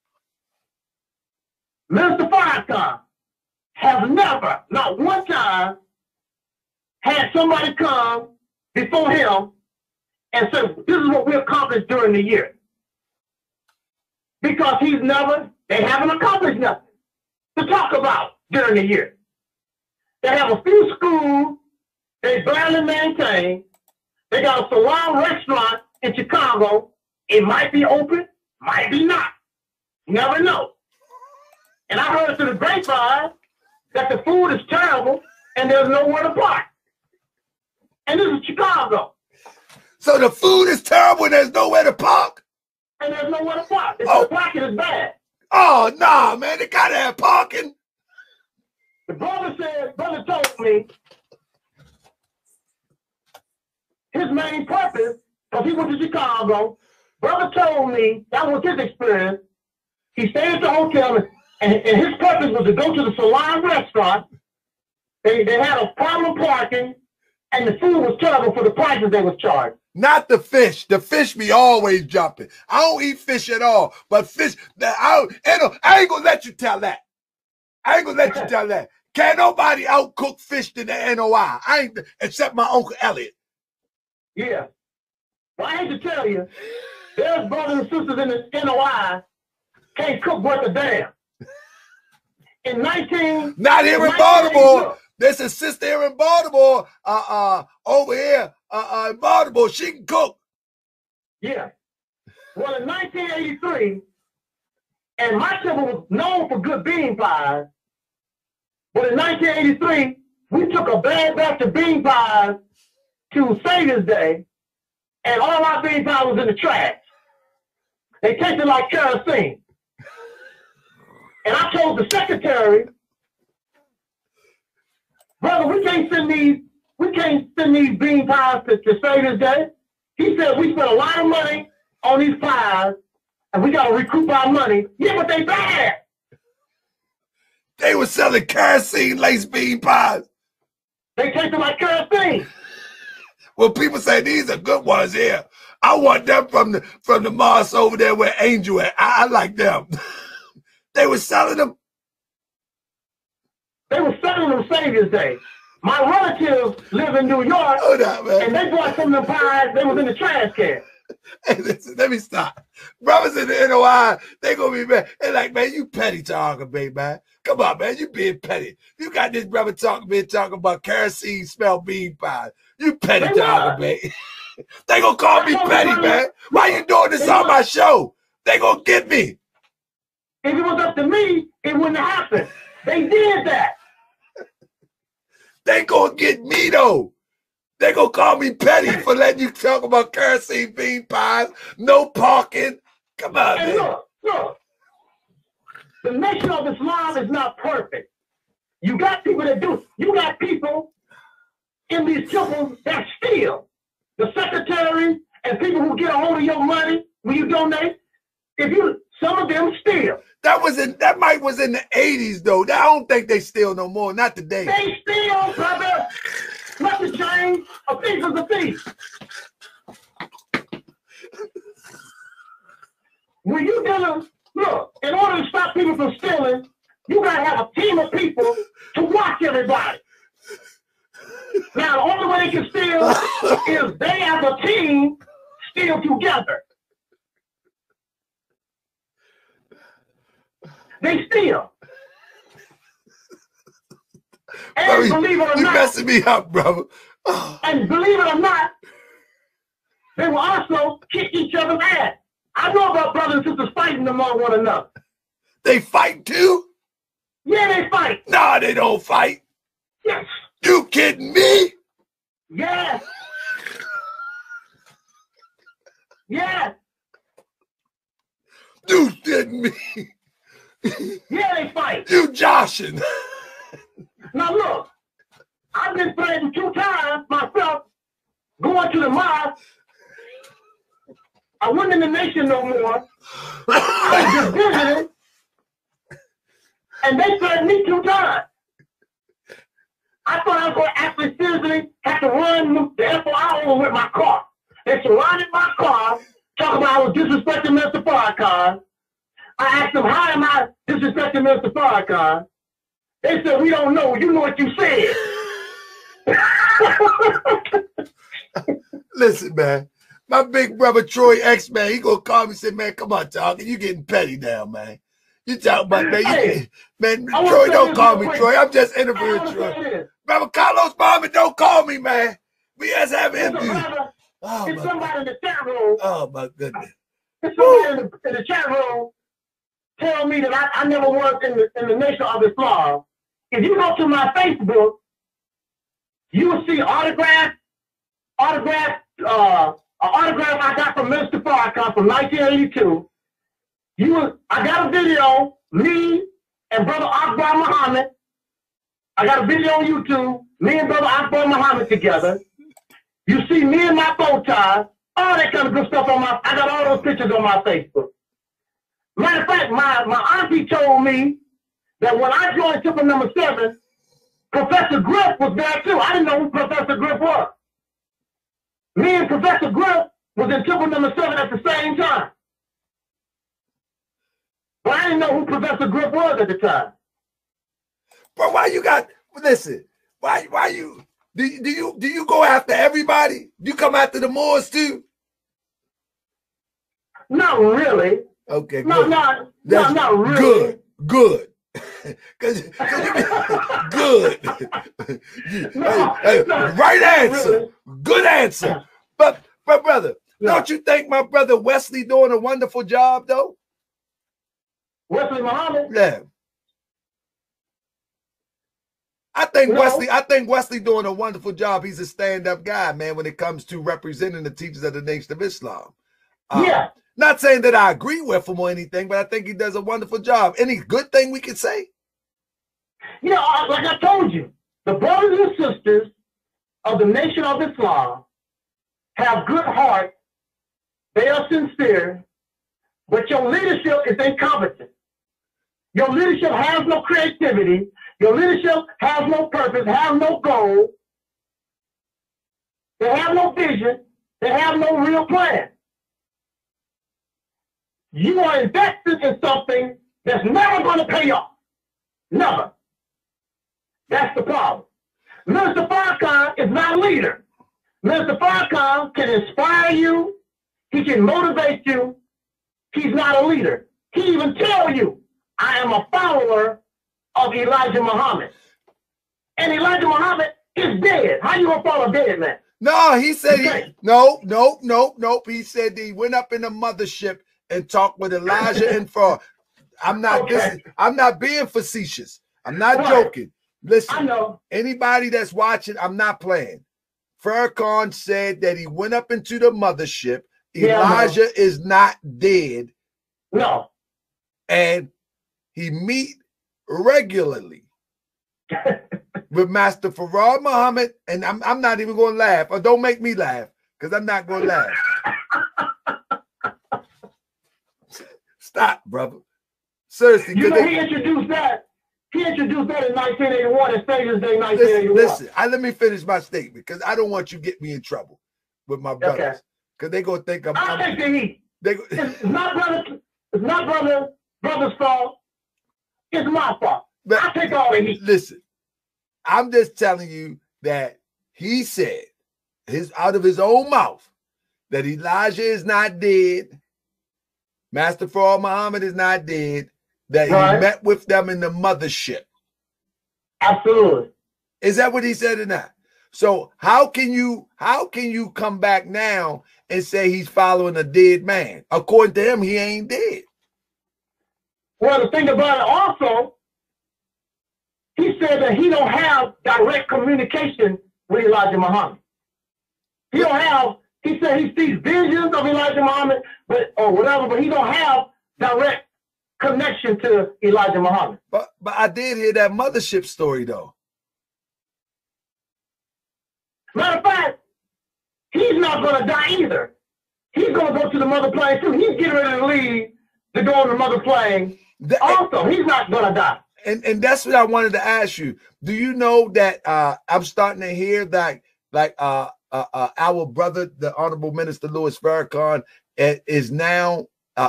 Minister Farrakhan has never, not one time, had somebody come before him and say, this is what we accomplished during the year. Because they haven't accomplished nothing to talk about during the year. They have a few schools they barely maintain. They got a salon restaurant in Chicago. It might be open, might be not. You never know. And I heard through the grapevine that the food is terrible and there's nowhere to park. And this is Chicago. So the food is terrible and there's nowhere to park? And there's nowhere to park. The parking is bad. Oh, nah, man. They gotta have parking. The brother told me his main purpose, because he went to Chicago, brother told me that was his experience. He stayed at the hotel, and his purpose was to go to the salon restaurant. They had a problem parking, and the food was terrible for the prices they was charged. Not the fish. The fish be always jumping. I don't eat fish at all, but fish, I ain't gonna let you tell that. I ain't gonna let you tell that. Can't nobody outcook fish than the NOI. I ain't, except my Uncle Elliot. Yeah. Well, I hate to tell you, there's brothers and sisters in the NOI can't cook worth a damn. Not here in Baltimore. There's a sister here in Baltimore, over here, in Baltimore. She can cook. Yeah. Well, in 1983, and my temple was known for good bean pies, but in 1983, we took a bad batch of bean pies to Savior's Day, and all our bean pies was in the trash. They tasted like kerosene. And I told the secretary, brother, we can't send these bean pies to Savior's Day. He said we spent a lot of money on these pies, and we got to recoup our money. Yeah, but they bad. They were selling kerosene lace bean pies. They tasted like kerosene. Well, people say these are good ones here. I want them from the mosque over there where Angel at. I like them. They were selling them. They were selling them Savior's Day. My relatives live in New York, and they bought some of the pies. They was in the trash can. Hey, listen, let me stop. Brothers in the NOI, they gonna be mad. They're like, man, you petty talking, baby, man. Come on, man, you being petty. You got this brother talking about kerosene smell bean pies. You petty talking, baby. They gonna call me petty, man. Why you doing this on my show? They gonna get me. If it was up to me, it wouldn't have happened. They did that. They gonna get me though. They gonna call me petty for letting you talk about kerosene bean pies, no parking. Come on, and man. Look. The Nation of Islam is not perfect. You got people that do. You got people in these temples that steal. The secretaries and people who get a hold of your money when you donate. Some of them steal. That mic was in the 80s though. I don't think they steal no more. Not today. They steal, brother. Nothing changed. A thief is a thief. When you gonna look, in order to stop people from stealing, you gotta have a team of people to watch everybody. Now, the only way they can steal is they as a team steal together. They steal. And bro, believe it or you not, messing me up, brother. And believe it or not, they will also kick each other's ass. I know about brothers and sisters fighting among one another. They fight too? Yeah, they fight. Nah, they don't fight. Yes. You kidding me? Yes. Yes. You kidding me? Yeah, they fight. You joshing. Now look, I've been threatened 2 times myself going to the mosque. I wasn't in the Nation no more. I was just visiting. And they threatened me 2 times. I thought I was going to actually physically have to run the FOI over with my car. They surrounded my car, talking about I was disrespecting Mr. Farrakhan. I asked them, how am I disrespecting Mr. Farrakhan? They said, we don't know. You know what you said. Listen, man. My big brother Troy X, man, he gonna call me and say, man, come on, talking. You getting petty now, man. You talking about, man. Hey, man, Troy, don't call me, Troy. I'm just interviewing Troy. Brother Carlos Mama, don't call me, man. We just have interviews. It's somebody in the chat room. Oh, my goodness. It's somebody in the chat room tell me that I never worked in the Nation of Islam. If you go to my Facebook, you will see autograph I got from Mr. Farrakhan from 1982. I got a video, me and Brother Akbar Muhammad. I got a video on YouTube, me and Brother Akbar Muhammad together. You see me in my bow tie, all that kind of good stuff I got all those pictures on my Facebook. Matter of fact, my auntie told me that when I joined Temple Number 7, Professor Griff was there too. I didn't know who Professor Griff was. Me and Professor Griff was in Temple Number 7 at the same time. But I didn't know who Professor Griff was at the time. But why you got, listen, why you, do you go after everybody? Do you come after the Moors too? Not really. Okay, good. Not really. Good. Cause you good. Right answer. Really. Good answer. But brother, don't you think my brother Wesley doing a wonderful job though? Wesley Muhammad? Yeah. I think Wesley doing a wonderful job. He's a stand-up guy, man, when it comes to representing the teachers of the Nation of Islam. Yeah. Not saying that I agree with him or anything, but I think he does a wonderful job. Any good thing we can say? You know, like I told you, the brothers and sisters of the Nation of Islam have good heart. They are sincere, but your leadership is incompetent. Your leadership has no creativity. Your leadership has no purpose, has no goal. They have no vision. They have no real plan. You are invested in something that's never going to pay off. Never. That's the problem. Mr. Farrakhan is not a leader. Mr. Farrakhan can inspire you. He can motivate you. He's not a leader. He even tell you, I am a follower of Elijah Muhammad. And Elijah Muhammad is dead. How you gonna follow a dead man? No, he said nope. He said he went up in the mothership and talked with Elijah and Farrakhan. I'm not being facetious. I'm not joking. Listen, I know. Anybody that's watching, I'm not playing. Farrakhan said that he went up into the mothership. Elijah is not dead. No. And he meet regularly with Master Farad Muhammad, and I'm not even going to laugh, or don't make me laugh, because I'm not going to laugh. Stop, brother. Seriously. You know, he introduced that. He introduced that in 1981 and Savior's Day 1981. Listen, let me finish my statement, because I don't want you to get me in trouble with my brothers, because they're going to think I'll take the heat. It's not brother's fault. It's my fault. I take all the heat. Listen, I'm just telling you that he said out of his own mouth that Elijah is not dead, Master Farad Muhammad is not dead, that he met with them in the mothership. Absolutely. Is that what he said or not? So how can you come back now and say he's following a dead man? According to him, he ain't dead. Well, the thing about it also, he said that he don't have direct communication with Elijah Muhammad. He said he sees visions of Elijah Muhammad, but he don't have direct connection to Elijah Muhammad. But I did hear that mothership story though. Matter of fact, he's not going to die either. He's going to go to the mother plane too. He's getting ready to leave to go on the mother plane. Also, he's not going to die. And that's what I wanted to ask you. Do you know that I'm starting to hear that our brother, the Honorable Minister Louis Farrakhan, is now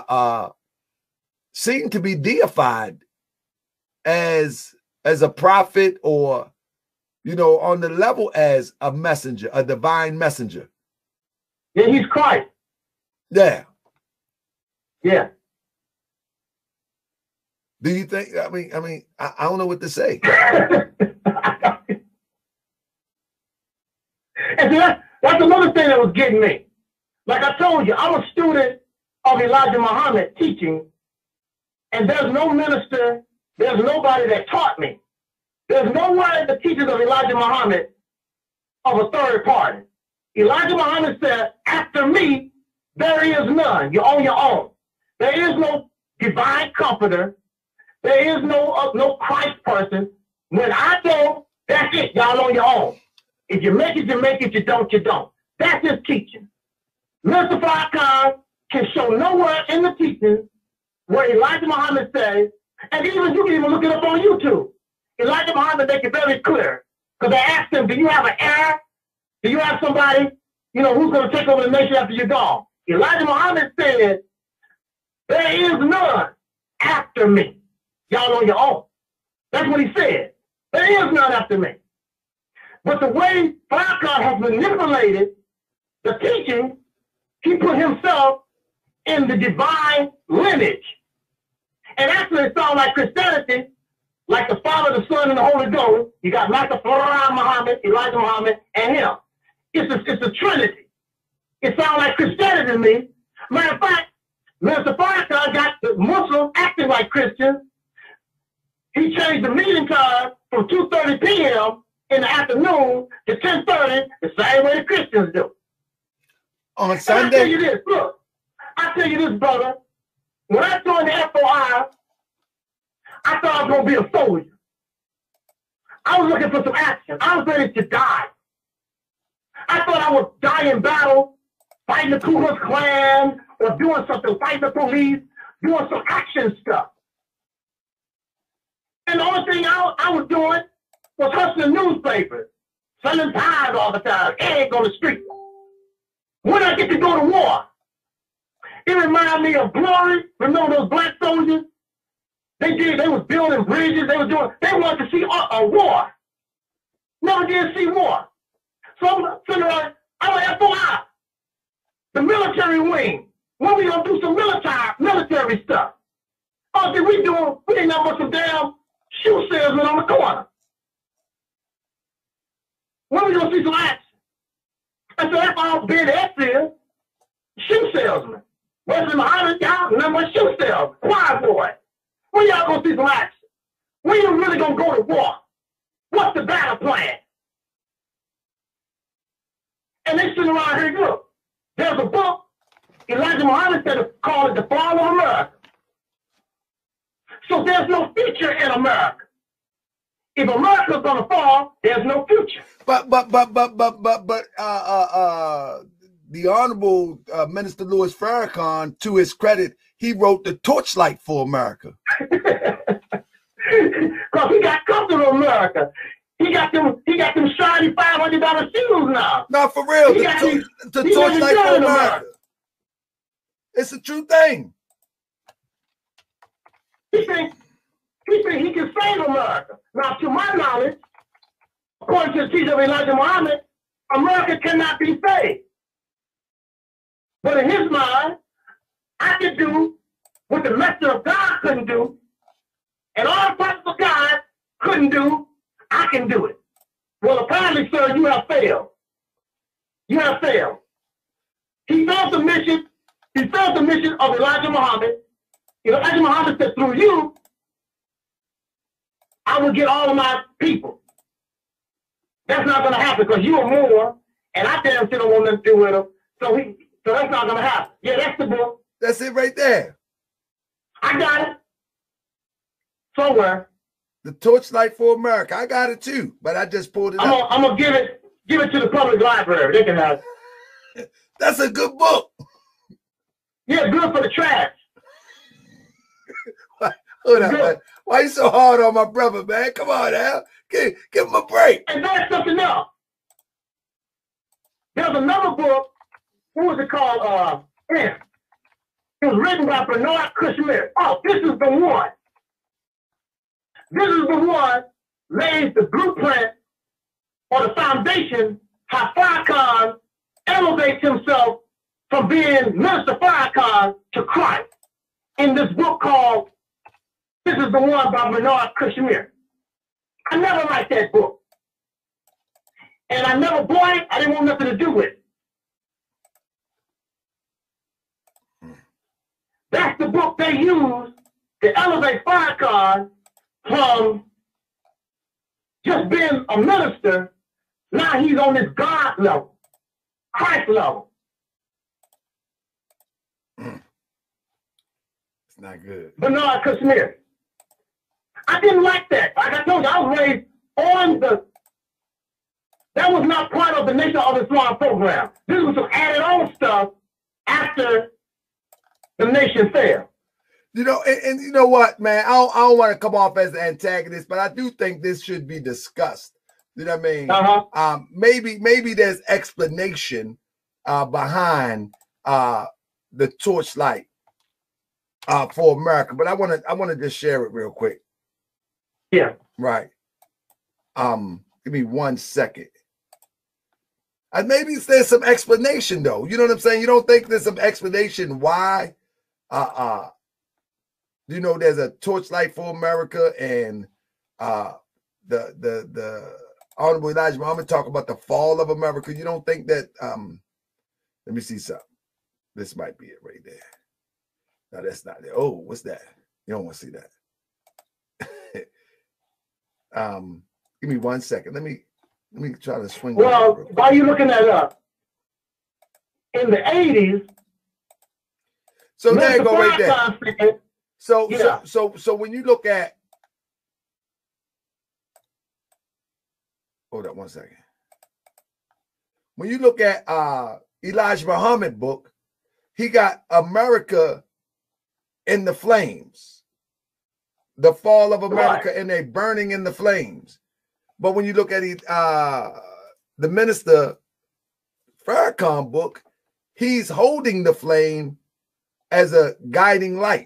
seen to be deified as a prophet, or on the level as a messenger, a divine messenger. Yeah, he's Christ. Yeah. Yeah. Do you think? I mean, I don't know what to say. And see, that's another thing that was getting me. Like I told you, I'm a student of Elijah Muhammad teaching, and there's no minister, there's nobody that taught me. There's no one in the teachings of Elijah Muhammad of a third party. Elijah Muhammad said, after me, there is none. You're on your own. There is no divine comforter. There is no Christ person. When I go, that's it. Y'all on your own. If you make it, you make it. You don't, you don't. That's his teaching. Mr. Farrakhan can show nowhere in the teaching where Elijah Muhammad says, and you can even look it up on YouTube. Elijah Muhammad make it very clear. Because they asked him, do you have an heir? Do you have somebody, who's going to take over the nation after you're gone? Elijah Muhammad said, there is none after me. Y'all on your own. That's what he said. There is none after me. But the way Farrakhan has manipulated the teaching, he put himself in the divine lineage. And actually it sounds like Christianity, like the Father, the Son, and the Holy Ghost. You got Master Farad Muhammad, Elijah Muhammad, and him. It's a trinity. It sounds like Christianity to me. Matter of fact, Mr. Farrakhan got the Muslim acting like Christians. He changed the meeting time from 2:30 p.m. in the afternoon to 10:30, the same way the Christians do. On Sunday? I tell you this, look. I tell you this, brother. When I joined the FOI, I thought I was going to be a soldier. I was looking for some action. I was ready to die. I thought I would die in battle, fighting the Ku Klux Klan, or doing something, fighting the police, doing some action stuff. And the only thing I was doing was hustling newspapers, selling pies all the time, eggs on the street. When I get to go to war, it reminded me of Glory. Remember those black soldiers? They was building bridges. They wanted to see a war. Never did see war. So I'm an FOI. The military wing. When we gonna do some military stuff? All that we ain't nothing but some damn shoe salesmen on the corner. When we gonna see some action? And so that's all Ben X is. Shoe salesman. Wesley Muhammad, y'all, nothing but shoe salesman. Choir boy. When y'all gonna see some action? When you really gonna go to war? What's the battle plan? And they sitting around here, look, there's a book, Elijah Muhammad said it called it The Fall of America. So there's no future in America. If America's gonna fall, there's no future. But the Honorable Minister Louis Farrakhan, to his credit, he wrote the Torchlight for America. Because he got comfortable in America. He got them shiny $500 shoes now. No, for real. The Torchlight for America. It's a true thing. He think he can save America. Now, to my knowledge, according to the teaching of Elijah Muhammad, America cannot be saved. But in his mind, I can do what the messenger of God couldn't do, and all the prophets of God couldn't do. I can do it. Well, apparently, sir, you have failed. You have failed. He failed the mission. He failed the mission of Elijah Muhammad. Elijah Muhammad said, through you, I will get all of my people. That's not going to happen because you are more, and I damn sure don't want nothing to do with them. So that's not going to happen. Yeah, that's the book. That's it right there. I got it. Somewhere. The Torchlight for America. I got it too, but I just pulled it out. I'm going to give it to the public library. They can have it. That's a good book. Yeah, good for the trash. Hold on, man. Why you so hard on my brother, man? Come on, Al. Give him a break. And there's something else. There's another book. What was it called? It was written by Bernard Kushmir. Oh, this is the one. This is the one lays the blueprint or the foundation how Farrakhan elevates himself from being Minister Farrakhan to Christ in this book called This is the One by Bernard Kushmir. I never liked that book. And I never bought it. I didn't want nothing to do with it. That's the book they use to elevate Farrakhan from just being a minister. Now he's on this God level, Christ level. It's not good. Bernard Kushmir. I didn't like that. Like I told you, I was raised on that was not part of the Nation of Islam program. This was some added on stuff after the nation fell. You know, and you know what, man? I don't want to come off as an antagonist, but I do think this should be discussed. You know what I mean? Maybe there's explanation behind the Torchlight for America, but I want to just share it real quick. Yeah. Right. Give me 1 second. Maybe there's some explanation though. You know what I'm saying? You don't think there's some explanation why? You know, there's a Torchlight for America, and the Honorable Elijah Muhammad talk about the fall of America. You don't think that? Let me see something. This might be it right there. No, that's not it. Oh, what's that? You don't want to see that. Give me 1 second. Let me try to swing. Well, while you're looking that up, in the 80s. So there you go, right there. So, yeah. so when you look at, hold up 1 second. When you look at Elijah Muhammad book, he got America in the flames, the fall of America, right, and they burning in the flames. But when you look at the Minister Farrakhan book, he's holding the flame as a guiding light.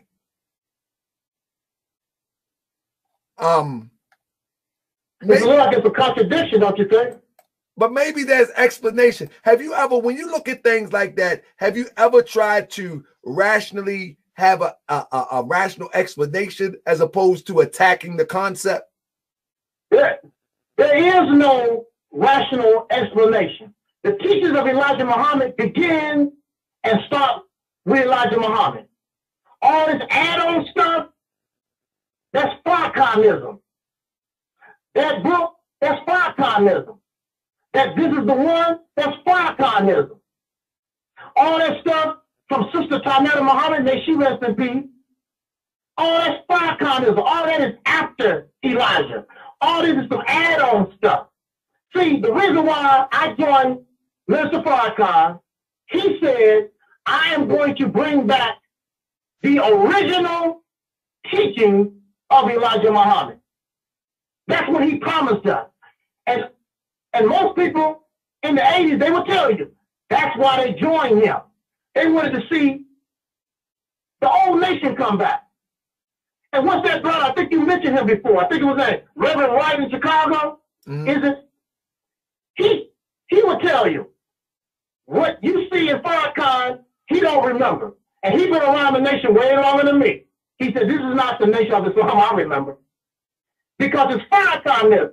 It's like it's a contradiction, don't you think? But maybe there's explanation. Have you ever, when you look at things like that, have you ever tried to rationally have a rational explanation as opposed to attacking the concept? There is no rational explanation. The teachings of Elijah Muhammad begin and start with Elijah Muhammad. All this add-on stuff, that's Farrakhanism. That book, that's Farrakhanism. That this is the one, that's Farrakhanism. All that stuff from Sister Tanetta Muhammad, may she rest in peace. All that's Farrakhanism. All that is after Elijah. All this is some add-on stuff. See, the reason why I joined Mr. Farrakhan, he said, I am going to bring back the original teaching of Elijah Muhammad. That's what he promised us. And most people in the 80s, they will tell you, that's why they joined him. They wanted to see the old nation come back. And what's that brother? I think you mentioned him before. I think it was that Reverend Wright in Chicago. Is it? He will tell you what you see in Farrakhan, he don't remember. And he's been around the nation way longer than me. He said, this is not the nation of Islam I remember. Because it's Farrakhanism.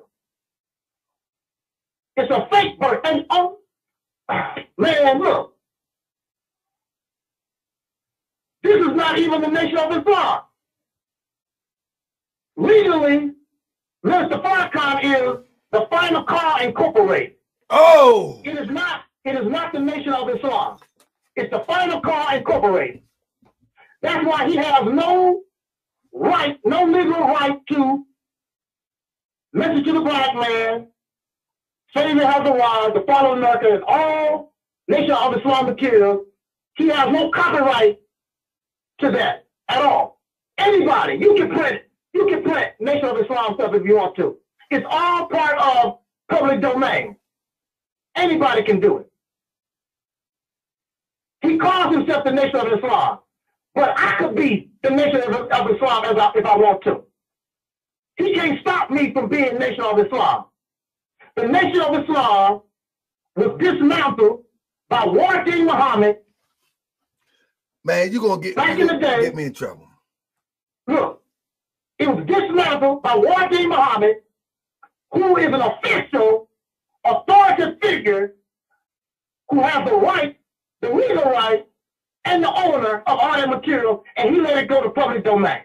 It's a fake birth. And oh, man, look. This is not even the nation of Islam. Legally, Mr. Farrakhan is the Final Call Incorporated. Oh! It is not the nation of Islam. It's the Final Call Incorporated. That's why he has no right, no legal right to message to the black man, saving Hazarad, the follow America, and all nation of Islam materials. He has no copyright to that at all. Anybody, you can print Nation of Islam stuff if you want to. It's all part of public domain. Anybody can do it. He calls himself the Nation of Islam, but I could be the Nation of Islam if I want to. He can't stop me from being Nation of Islam. The Nation of Islam was dismantled by Warren King Muhammad. Man, you're going to get me in trouble. Look, it was dismantled by Warren King Muhammad, who is an official, authoritative figure who has the right, the legal right, and the owner of all that material, and he let it go to public domain.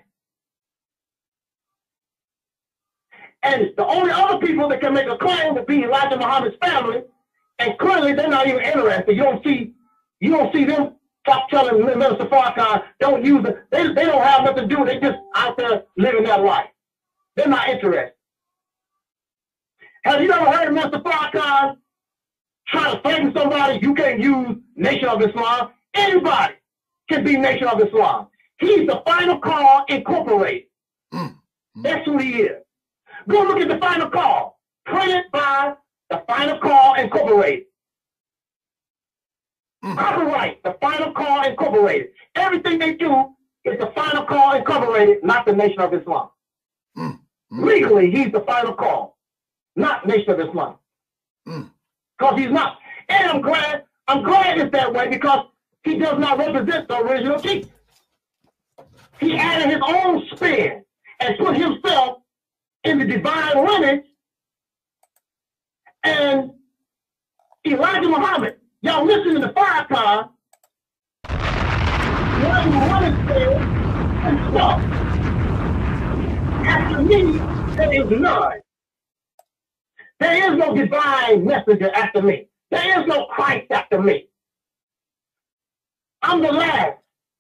And the only other people that can make a claim would be Elijah Muhammad's family, and clearly they're not even interested. You don't see them telling Minister Farrakhan, don't use it. They don't have nothing to do. They just out there living their life. They're not interested. Have you ever heard of Minister Farrakhan trying to threaten somebody? You can't use Nation of Islam. Anybody can be Nation of Islam. He's the Final Call Incorporated. That's who he is. Go look at the Final Call, printed by the Final Call Incorporated. Copyright, the Final Call Incorporated. Everything they do is the Final Call Incorporated, not the Nation of Islam. Legally, he's the Final Call, not Nation of Islam. Because he's not. And I'm glad it's that way, because he does not represent the original teaching. He added his own spin and put himself in the divine lineage. And Elijah Muhammad, y'all listen to the Farrakhan, Elijah Muhammad said, and stuff. After me, there is none. There is no divine messenger after me. There is no Christ after me. I'm the last.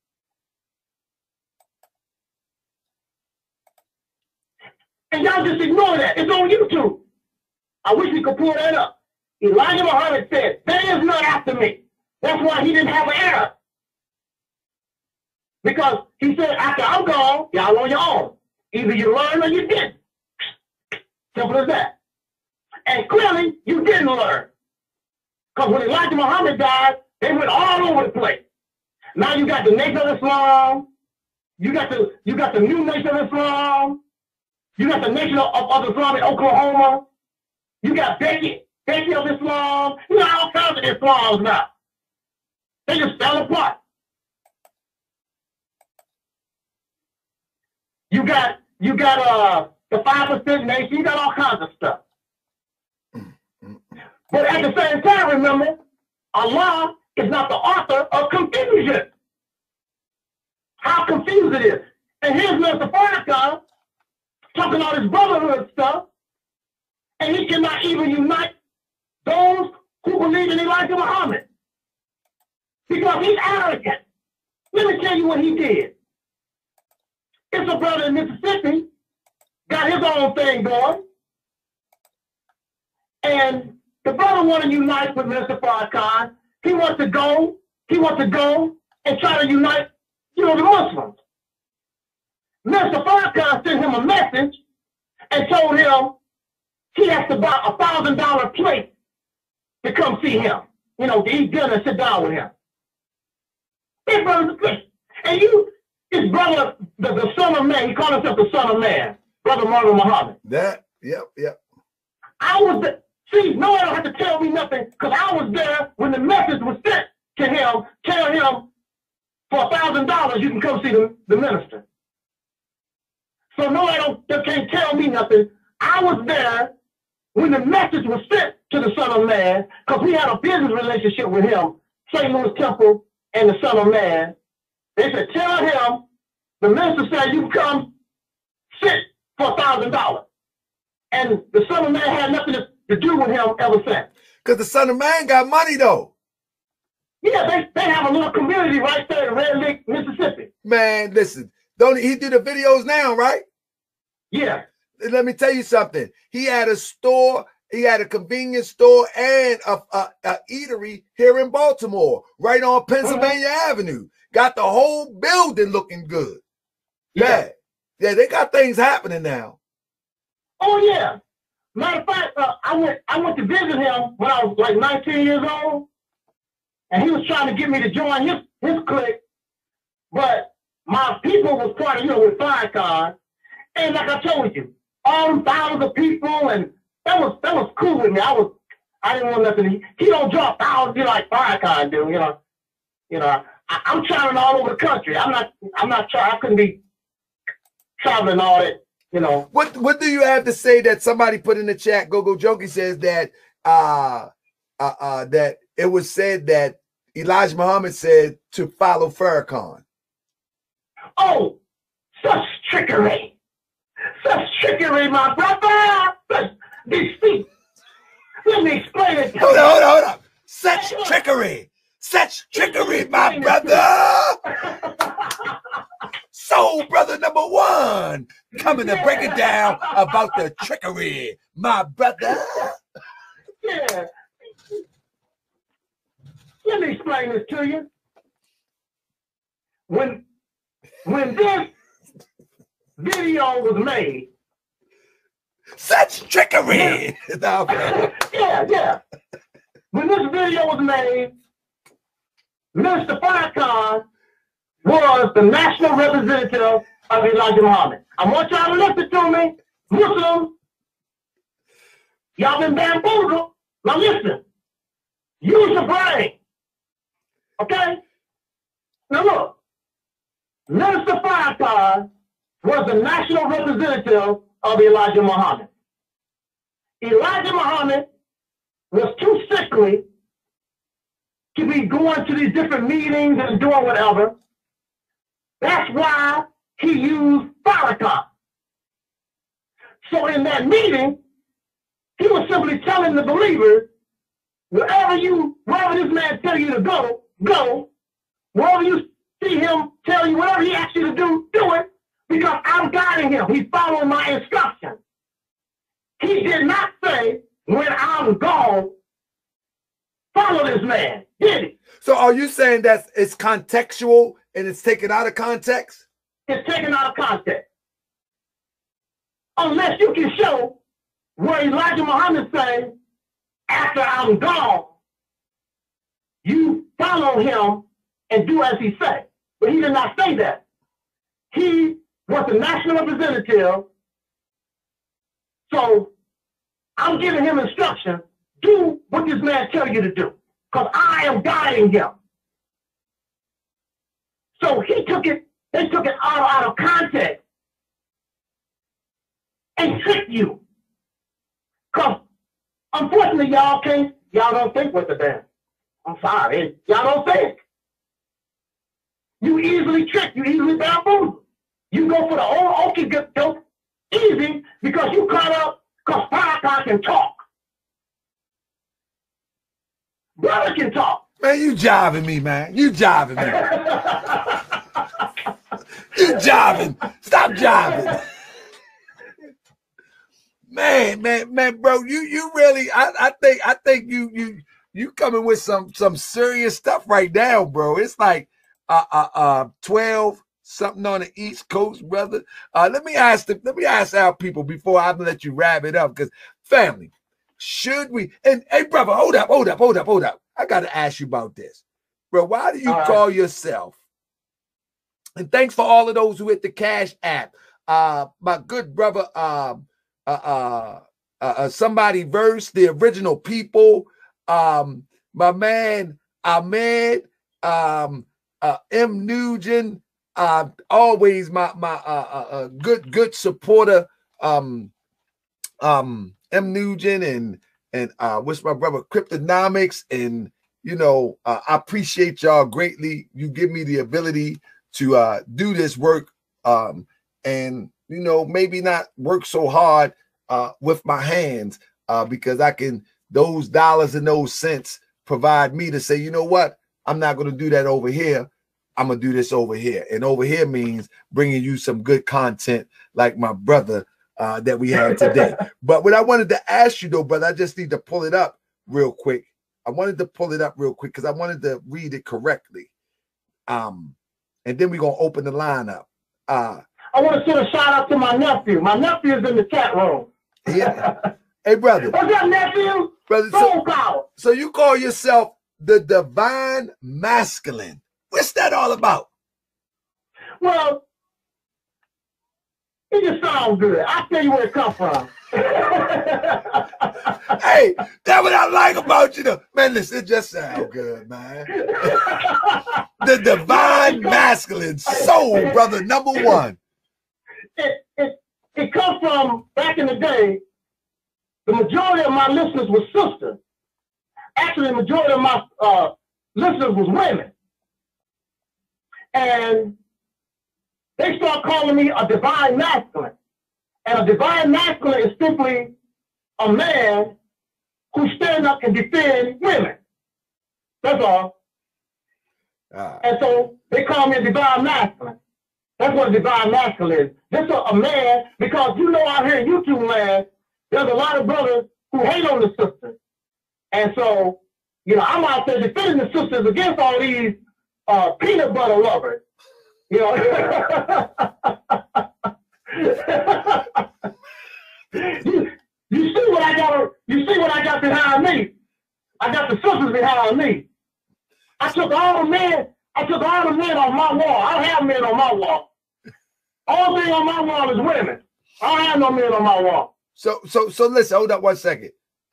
And y'all just ignore that. It's on YouTube. I wish we could pull that up. Elijah Muhammad said, there is none after me. That's why he didn't have an error. Because he said, after I'm gone, y'all on your own. Either you learn or you didn't. Simple as that. And clearly, you didn't learn. Because when Elijah Muhammad died, they went all over the place. Now you got the Nation of Islam. You got the new Nation of Islam. You got the Nation of Islam in Oklahoma. You got Becky of Islam Islam. You know, all kinds of Islams now. They just fell apart. You got the 5% nation. You got all kinds of stuff. But at the same time, remember, Allah is not the author of confusion. How confused it is. And here's Mr. Farrakhan talking about his brotherhood stuff, and he cannot even unite those who believe in Elijah Muhammad. Because he's arrogant. Let me tell you what he did. It's a brother in Mississippi, got his own thing going, and the brother want to unite with Mr. Farrakhan. He wants to go and try to unite, the Muslims. Mr. Farrakhan sent him a message and told him he has to buy a $1,000 plate to come see him. To eat dinner and sit down with him. His brother's a Christian. And his brother, the son of man, he called himself the son of man, Brother Martin Muhammad. Yep. I was there. See, no one don't have to tell me nothing, because I was there when the message was sent to him, tell him for $1,000 you can come see the minister. So no one can't tell me nothing. I was there when the message was sent to the Son of Man, because we had a business relationship with him, St. Louis Temple and the Son of Man. They said, tell him, the minister said, you come sit for $1,000. And the Son of Man had nothing to do with him ever since. Because the Son of Man got money, though. Yeah, they have a little community right there in Red Lake, Mississippi. Man, listen, don't he do the videos now, right? Yeah. Let me tell you something. He had a store, he had a convenience store and a eatery here in Baltimore, right on Pennsylvania Avenue. Got the whole building looking good. Yeah, they got things happening now. Oh yeah. Matter of fact, I went to visit him when I was like 19 years old, and he was trying to get me to join his clique, but my people was part of with Farrakhan, and like I told you, all thousands of people, and that was cool with me. I didn't want nothing. He don't drop thousands like Farrakhan do. I'm traveling all over the country. I'm not trying. I couldn't be traveling all that. What do you have to say that somebody put in the chat? Go Junkie says that that it was said that Elijah Muhammad said to follow Farrakhan. Oh, such trickery, my brother. Deceit. Let me explain it. Hold on. Such trickery, my brother. Soul brother number one coming to break it down about the trickery, my brother. Yeah. Let me explain this to you. When this video was made, such trickery. Yeah. When this video was made, Mr. Farrakhan was the national representative of Elijah Muhammad. I want y'all to listen to me. Muslims, y'all been bamboozled. Now listen, use your brain. Okay? Now look, Minister Farrakhan was the national representative of Elijah Muhammad. Elijah Muhammad was too sickly to be going to these different meetings and doing whatever. That's why he used Farrakhan. So in that meeting, he was simply telling the believers, wherever this man tell you to go. Wherever you see him tell you whatever he asks you to do it, because I'm guiding him. He's following my instructions. He did not say, when I'm gone, follow this man, did he? So are you saying that it's contextual and it's taken out of context? It's taken out of context. Unless you can show where Elijah Muhammad said, after I'm gone, you follow him and do as he said. But he did not say that. He was the national representative. So I'm giving him instructions, do what this man tells you to do, because I am guiding him. So they took it out of context and tricked you. Because unfortunately, y'all don't think with the damn. I'm sorry, y'all don't think. You easily trick, you easily bamboozle. You go for the old okie doke easy because you caught up because Farrakhan can talk. Brother can talk. Man, you jiving me, man. You jiving me. You jiving. Stop jiving. Man, bro, you really, I think you coming with some serious stuff right now, bro. It's like 12 something on the East Coast, brother. Let me ask our people before I let you wrap it up, because family, should we? And hey, brother, hold up. I got to ask you about this, bro. Why do you call yourself? And thanks for all of those who hit the Cash App. My good brother, somebody verse the original people. My man Ahmed, M. Nugent, always my good supporter. M. Nugent and what's my brother Cryptonomics, and I appreciate y'all greatly. You give me the ability to do this work, and maybe not work so hard with my hands, because I can, those dollars and those cents provide me to say, you know what, I'm not going to do that over here. I'm going to do this over here. And over here means bringing you some good content like my brother that we had today. But what I wanted to ask you though, brother, I just need to pull it up real quick. I wanted to pull it up real quick because I wanted to read it correctly. And then we're going to open the line up. I want to send a shout out to my nephew. My nephew is in the chat room. Yeah. Hey, brother. What's up, nephew? Brother, so you call yourself the Divine Masculine. What's that all about? Well, it just sounds good. I'll tell you where it comes from. Hey, that's what I like about you, though. Man, listen, it just sounds good, man. The Divine Masculine Soul, brother, number one. It comes from back in the day. The majority of my listeners were sisters. Actually, the majority of my listeners was women. And they start calling me a divine masculine. And a divine masculine is simply a man who stand up and defend women. That's all. And so they call me a divine masculine. That's what a divine masculine is. Just a man, because out here in YouTube land, there's a lot of brothers who hate on the sisters. And so, I'm out there defending the sisters against all these peanut butter lovers. You see what I got? You see what I got behind me? I got the sisters behind me. I took all the men off my wall. I don't have men on my wall. All thing on my wall is women. I don't have no men on my wall. So listen, hold up 1 second.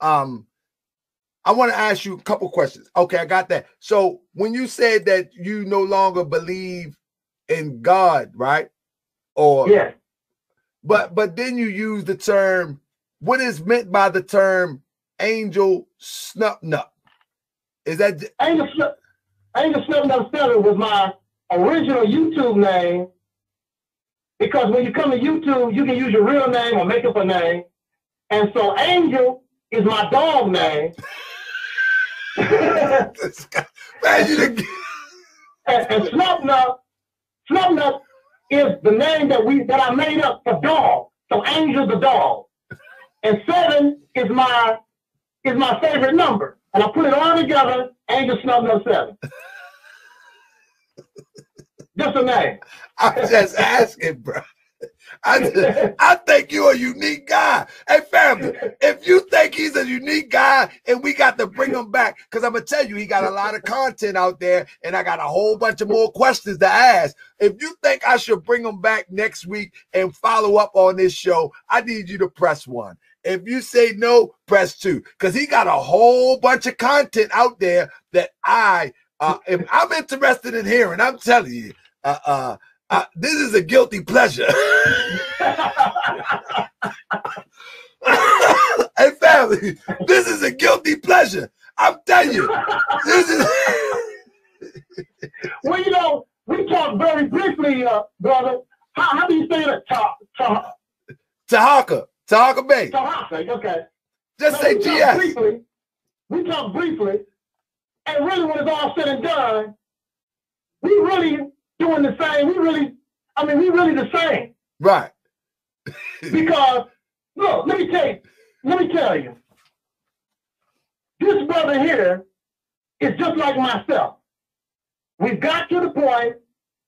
I want to ask you a couple questions. Okay, I got that. So when you said that you no longer believe in God, right? Or yeah. But then you use the term, what is meant by the term Angel Snupnup? Is that Angel Snupnup 7 was my original YouTube name, because when you come to YouTube, you can use your real name or make up a name. And so Angel is my dog name. And Snupnup is the name that I made up for dog. So Angel the dog. And 7 is my favorite number. And I put it all together, Angel Snupnup 7. Just a name. I'm just asking, bro. I think you're a unique guy. Hey, family, if you think he's a unique guy and we got to bring him back, because I'm going to tell you, he got a lot of content out there and I got a whole bunch of more questions to ask. If you think I should bring him back next week and follow up on this show, I need you to press 1. If you say no, press 2. Because he got a whole bunch of content out there that I'm interested in hearing. I'm telling you, this is a guilty pleasure. Hey, family, this is a guilty pleasure. I'm telling you, this is. Well, you know, we talked very briefly, brother. How do you say that? Tahaka Bay. Tahaka, okay. Just say GS. We talked briefly, and really when it's all said and done, we really doing the same. We really the same. Right. Because, look, let me tell you. This brother here is just like myself. We've got to the point,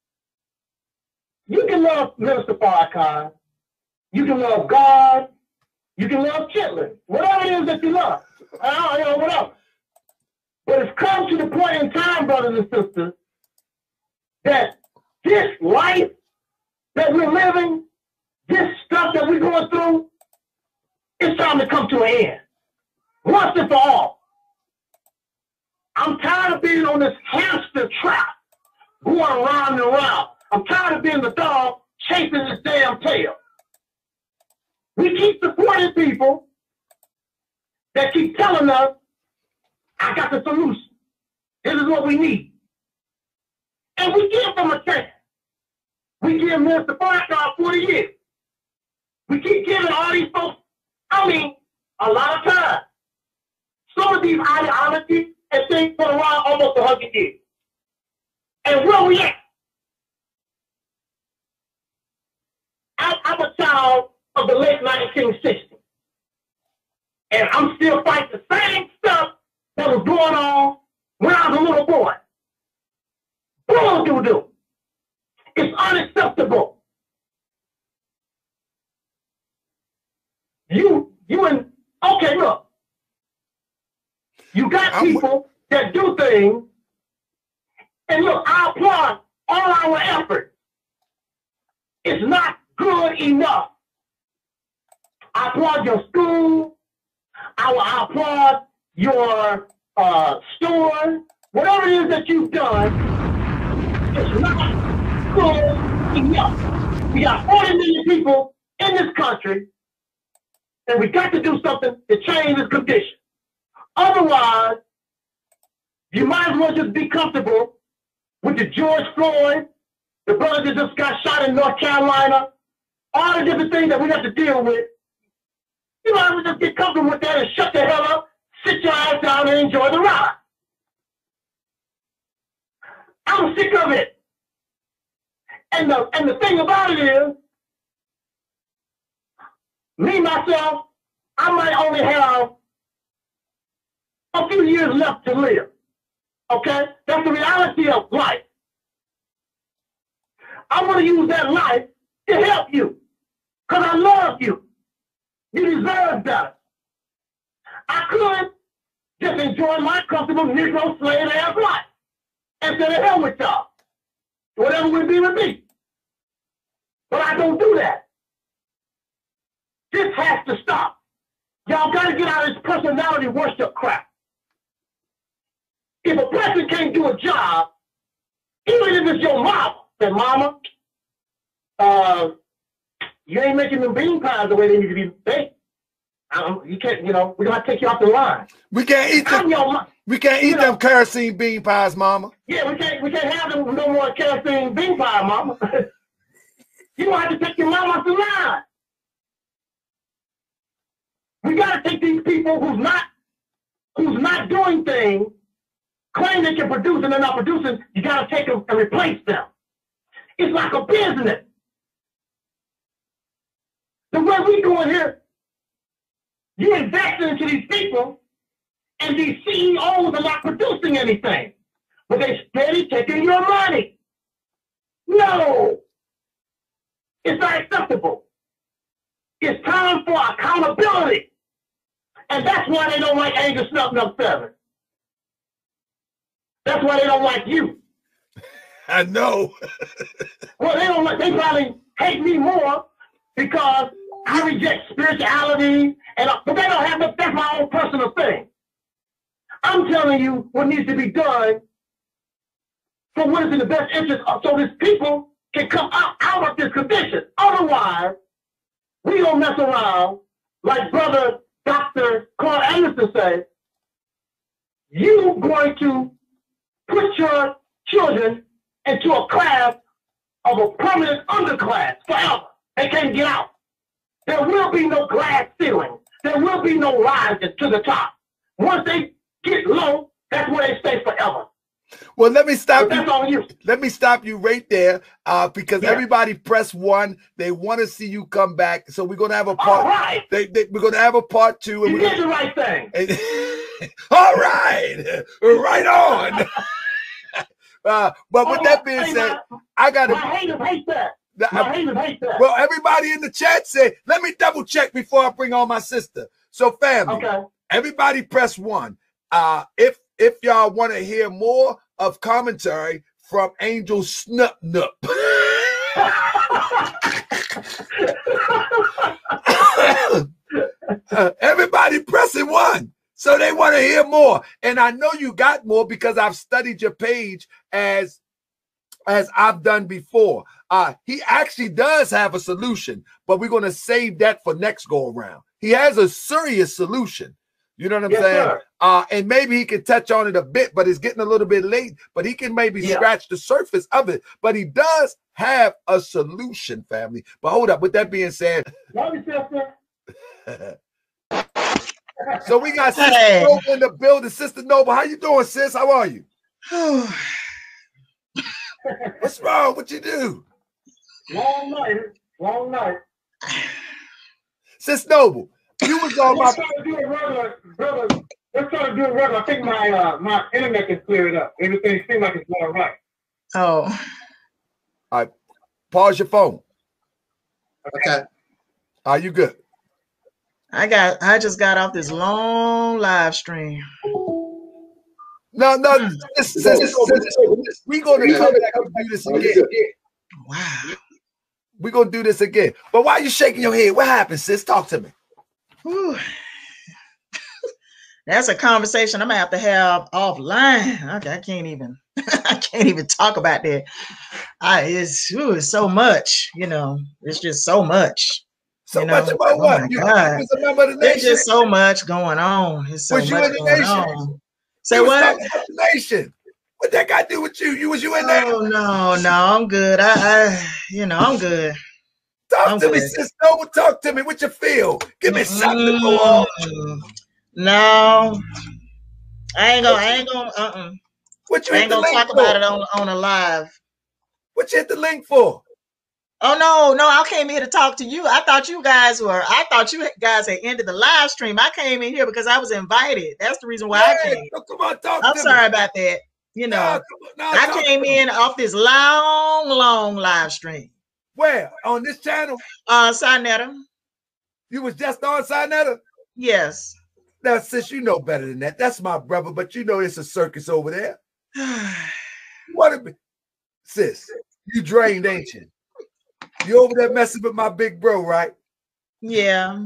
you can love Minister Farrakhan, you can love God, you can love Chitlin, whatever it is that you love, whatever. But it's come to the point in time, brothers and sisters, that this life that we're living, this stuff that we're going through, it's time to come to an end. Once and for all. I'm tired of being on this hamster trap, going around and around. I'm tired of being the dog chasing this damn tail. We keep supporting people that keep telling us, I got the solution. This is what we need. And we give them a chance. We give Mr. Farrakhan 40 years. We keep giving all these folks, a lot of time. Some of these ideologies and things been around almost 100 years. And where we at? I'm a child of the late 1960s. And I'm still fighting the same stuff that was going on when I was a little boy. Bull-doo-doo. It's unacceptable. Okay, look. You got people that do things, and look, I applaud all our efforts. It's not good enough. I applaud your school. I applaud your store. Whatever it is that you've done, it's not good enough. We got 40 million people in this country, and we got to do something to change this condition. Otherwise, you might as well just be comfortable with the George Floyd, the brother that just got shot in North Carolina, all the different things that we have to deal with. You might as well just get comfortable with that and shut the hell up, sit your ass down and enjoy the ride. I'm sick of it. And the thing about it is, me, myself, I might only have a few years left to live. Okay? That's the reality of life. I want to use that life to help you. Because I love you. You deserve better. I could just enjoy my comfortable Negro slave ass life. And say the hell with y'all. Whatever would be with me. But I don't do that. This has to stop. Y'all got to get out of this personality worship crap. If a person can't do a job, even if it's your mama, say, Mama, you ain't making them bean pies the way they need to be baked. You can't, we're going to take you off the line. We can't eat them. We can't eat them kerosene bean pies, Mama. Yeah, we can't have them no more kerosene bean pie, Mama. You don't have to take your mama off the line. We got to take these people who's not doing things, claim they can produce and they're not producing. You got to take them and replace them. It's like a business. The way we doing here, you investing into these people, and these CEOs are not producing anything, but they steady taking your money. No, it's not acceptable. It's time for accountability. And that's why they don't like Angus Snuff 7. That's why they don't like you. I know. Well, they probably hate me more because I reject spirituality, but they don't have that's my own personal thing. I'm telling you what needs to be done for what is in the best interest so these people can come out of this condition. Otherwise, we don't mess around like Brother Dr. Carl Anderson said. You're going to put your children into a class of a permanent underclass forever. They can't get out. There will be no glass ceiling. There will be no rising to the top. Once they get low, that's where they stay forever. Well, let me stop That's on you. Let me stop you right there, because everybody press 1. They want to see you come back, so we're gonna have a part. All right. We're gonna have a part 2. And You did the right thing. All right, right on. But with that being said, I got to. My haters hate that. My haters hate that. Well, everybody in the chat said, let me double check before I bring on my sister. So, family, everybody press 1. If y'all want to hear more of commentary from Angel Snup Nup. Everybody pressing 1. So they want to hear more. And I know you got more because I've studied your page as I've done before. He actually does have a solution, but we're going to save that for next go around. He has a serious solution. You know what I'm saying? And maybe he can touch on it a bit, but it's getting a little bit late, but he can maybe scratch the surface of it. But he does have a solution, family. But hold up. With that being said, love you, sister. So we got Sister Noble in the building. Sister Noble, how you doing, sis? How are you? What's wrong? What you do? Long night. Long night. Sister Noble, you was on my. Let's try to do it regular, brother. Let's try to do it regular. I think my internet can clear it up. Everything seems like it's going right. Oh. All right. Pause your phone. Okay. Are you good? I just got off this long live stream. No, we're going to come back and do this again. Wow. We're going to do this again. But why are you shaking your head? What happened, sis? Talk to me. Whew. That's a conversation I'm going to have offline. Okay, I can't even talk about that. It's so much, it's just so much. So much about what? You was a member of the nation. There's just so much going on. It's so was you much in the going nation? on. Say what? The nation. What that got to do with you? You in there? Oh no, I'm good. I'm good. Talk to me, sis. Noble, talk to me. What you feel? Give me something to go on. No, I ain't gonna. What you I ain't gonna talk about it on a live. What you hit the link for? Oh no, I came here to talk to you. I thought you guys had ended the live stream. I came in here because I was invited. That's the reason why I came. Come on, talk I'm to sorry me. about that. I came in off this long live stream. Where? On this channel? Sinetta. You was just on Sinetta? Yes. Now, sis, you know better than that. That's my brother, but you know it's a circus over there. Sis, you drained, ain't you? You over there messing with my big bro, right? Yeah.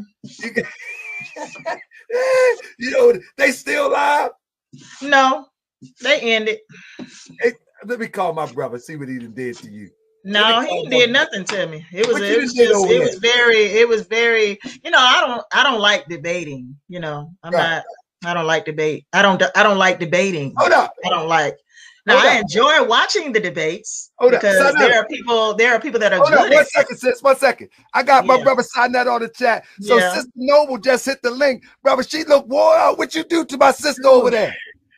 They still live? No, they ended. Hey, let me call my brother, see what he did to you. No, he did nothing to me. It was very, I don't like debating, I don't like debate. I don't like debating. Hold up. I don't like. Now I enjoy watching the debates because there are people that are good. Hold on, 1 second, sis. 1 second. I got my brother sign that on the chat. So Sister Noble just hit the link. Brother, she look wore out. What you do to my sister over there?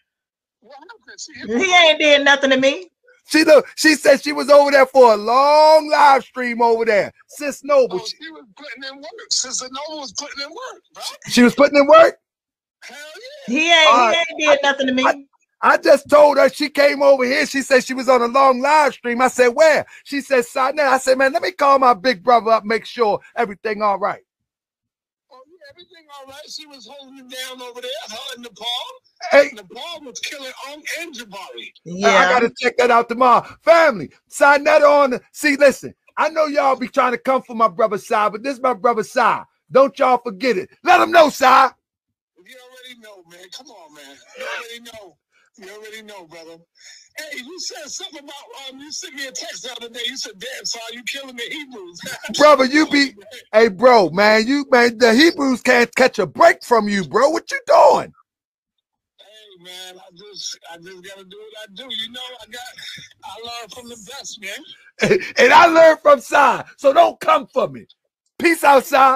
He ain't did nothing to me. She said she was over there for a long live stream over there. Sis Noble. She was putting in work. Sister Noble was putting in work, bro. She was putting in work? Hell yeah. He ain't did nothing to me. I just told her she came over here. She said she was on a long live stream. I said, where? She said, Sinetta. I said, man, let me call my big brother up, make sure everything all right. Oh, yeah, everything all right. She was holding him down over there, her and Nepal. Hey. Nepal was killing and Jabari. Yeah. I got to check that out tomorrow. Family, Sinetta on. See, listen, I know y'all be trying to come for my brother Si, but this is my brother Si. Don't y'all forget it. Let him know, Si. You already know, man. Come on, man. You already know. You already know, brother. Hey, you said something about you sent me a text the other day. You said, "Damn, son, you killing the Hebrews." Brother, you be hey, bro, man. The Hebrews can't catch a break from you, bro. What you doing? Hey, man, I just gotta do what I do. You know, I learned from the best, man. And I learned from Si, so don't come for me. Peace out, Si.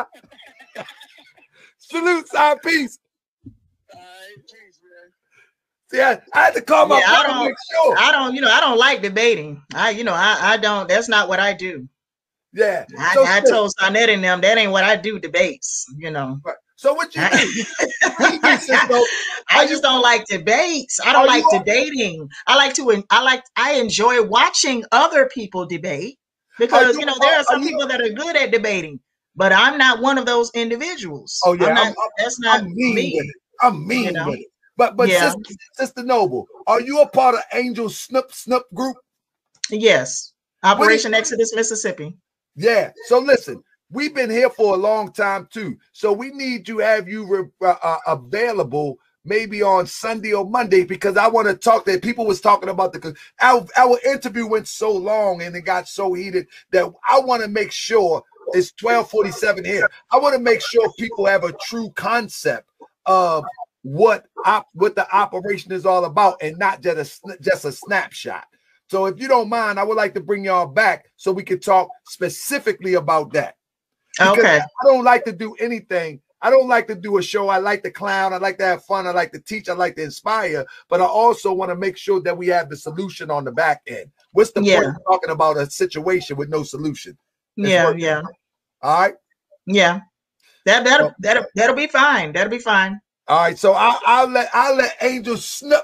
Salute, Si. Peace. All right, peace, man. See, I had to call my brother to make sure. I don't like debating. I don't. That's not what I do. Yeah. I told Sonette and them that ain't what I do. Debates. So what you do? I just don't like debates. I don't like debating. I enjoy watching other people debate because there are some people that are good at debating, but I'm not one of those individuals. Oh yeah, that's not me. With it. I'm mean with it. But yeah. Sister Noble, are you a part of Angel Snoop group? Yes, Operation Exodus, Mississippi. Yeah. So listen. We've been here for a long time too, so we need to have you available maybe on Sunday or Monday because I want to talk. That people was talking about our interview went so long and it got so heated that I want to make sure it's 12:47 here. I want to make sure people have a true concept of what the operation is all about and not just a snapshot. So if you don't mind, I would like to bring y'all back so we can talk specifically about that. Because okay. I don't like to do anything. I don't like to do a show. I like to clown. I like to have fun. I like to teach. I like to inspire. But I also want to make sure that we have the solution on the back end. What's the point of talking about a situation with no solution? Yeah. All right. Yeah. That'll be fine. That'll be fine. All right. So I'll let Angel Snoop.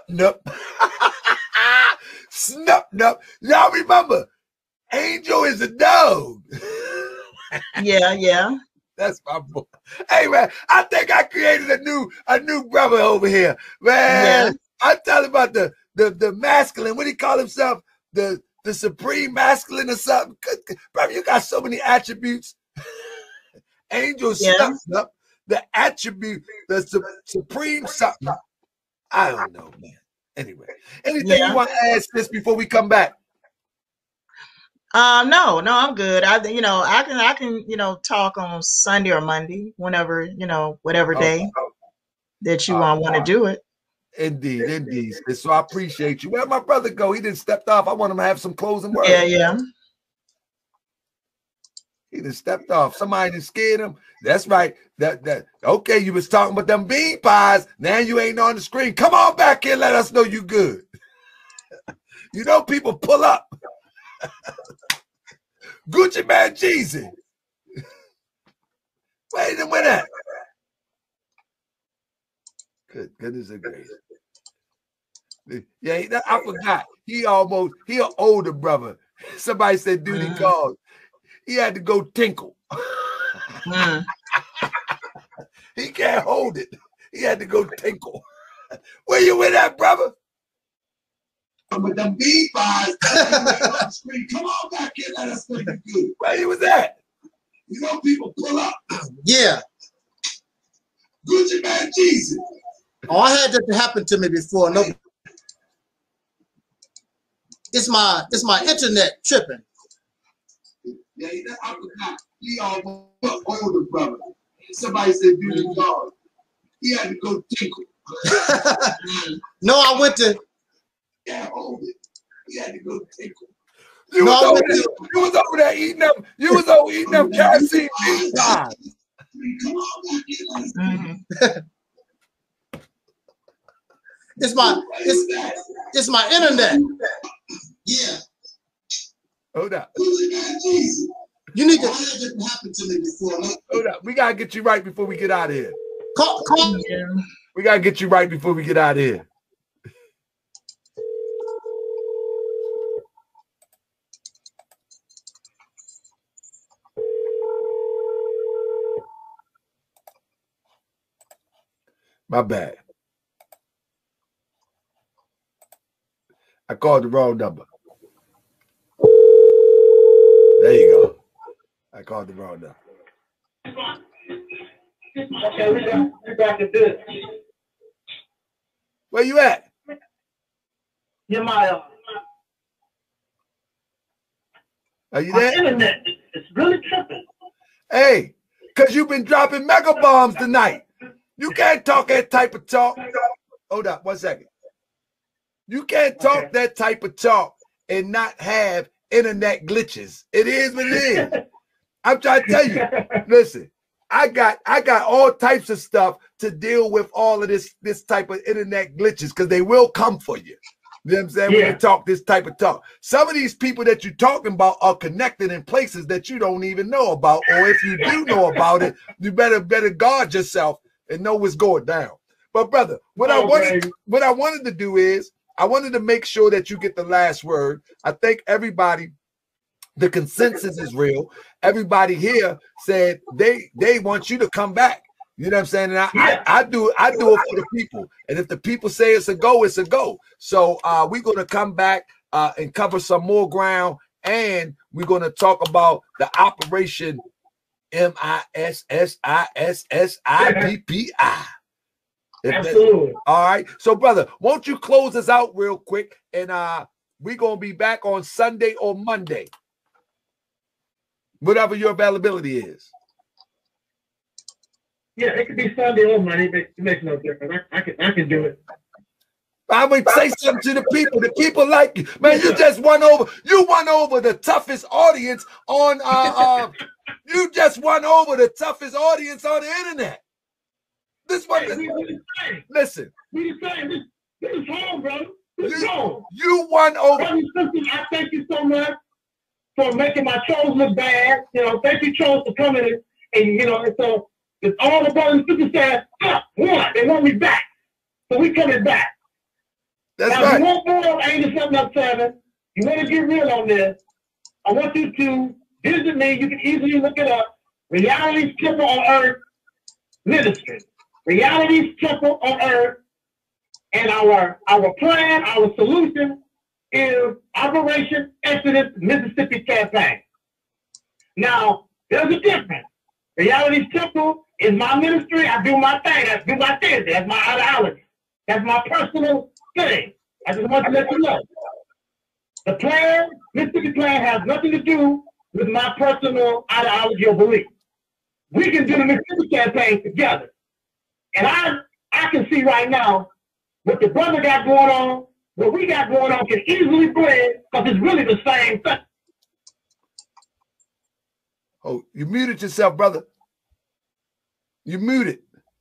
Snoop. Y'all remember, Angel is a dog. Yeah. That's my boy. Hey man, I think I created a new brother over here. Man, yeah. I tell him about the masculine. What do he call himself? The supreme masculine or something. Brother, you got so many attributes. Angel Snoop, the attribute, the supreme something. I don't know, man. Anyway, anything you want to ask this before we come back? No, I'm good. I can talk on Sunday or Monday, whenever, whatever day that you want to do it. Indeed. So I appreciate you. Where'd my brother go? He didn't stepped off. I want him to have some closing words. Yeah. He done stepped off. Somebody done scared him. That's right. That okay, you was talking about them bean pies. Now you ain't on the screen. Come on back here, let us know you good. You know people pull up. Gucci Man Jeezy. Wait a minute. Good goodness gracious. Yeah, I forgot. He an older brother. Somebody said duty called. He had to go tinkle. He can't hold it. He had to go tinkle. Where you with that, brother? With them bean pies. Come on back here, let us know you good. Where you was at? You know people pull up. Yeah. Gucci Man Jeezy. Oh, I had that happen to me before. No, it's my internet tripping. Yeah, I forgot. He almost older brother. Somebody said duty called. He had to go tinkle. No, I went to. Yeah, hold it. He had to go tinkle. You was over there eating them. You was over eating them kerosene bean pies. It's my internet. Yeah. Hold up. You need to. That happened to me before. Hold up. We gotta get you right before we get out of here. Call. We gotta get you right before we get out of here. My bad. I called the wrong number. There you go. I called the wrong number. Okay, we back to this. Where you at? You're my Are you there? Internet. It's really tripping. Hey, because you've been dropping mega bombs tonight. You can't talk that type of talk. Hold up 1 second. You can't talk that type of talk and not have internet glitches. It is what it is. I'm trying to tell you. Listen, I got all types of stuff to deal with all of this type of internet glitches because they will come for you. You know what I'm saying? When you talk this type of talk. Some of these people that you're talking about are connected in places that you don't even know about. Or if you do know about it, you better guard yourself and know what's going down. But brother, what I wanted to do is I wanted to make sure that you get the last word. I think everybody, the consensus is real. Everybody here said they want you to come back. You know what I'm saying? And I do it for the people. And if the people say it's a go, it's a go. So we're going to come back and cover some more ground. And we're going to talk about the Operation MISSISSIPPI. Absolutely. All right. So, brother, won't you close us out real quick? And we're going to be back on Sunday or Monday. Whatever your availability is. Yeah, it could be Sunday or Monday, but it makes no difference. I can do it. I would say something to the people. The people like you. Man, you just won over. You won over the toughest audience on you just won over the toughest audience on the internet. This one, listen. We the same. This is home, brother. This is home. You won over. I thank you so much for making my trolls look bad. You know, thank you, trolls, for coming and you know, and so it's all the brothers and sisters said, one, they want me back. So we coming back. That's now, right. If you want more of Angel Something Up 7, you want to get real on this, I want you to visit me. You can easily look it up. Reality's Temple on Earth Ministry. Reality's Temple on Earth. And our plan, our solution is Operation Exodus Mississippi Campaign. Now, there's a difference. Reality's Temple is my ministry. I do my thing. I do my thing. That's my ideology. That's my personal thing. I just want to let you know. The plan, Mississippi Plan, has nothing to do with my personal ideology or belief. We can do the Mississippi Campaign together. And I can see right now what the brother got going on, what we got going on can easily blend because it's really the same thing. Oh, you muted yourself, brother. You muted.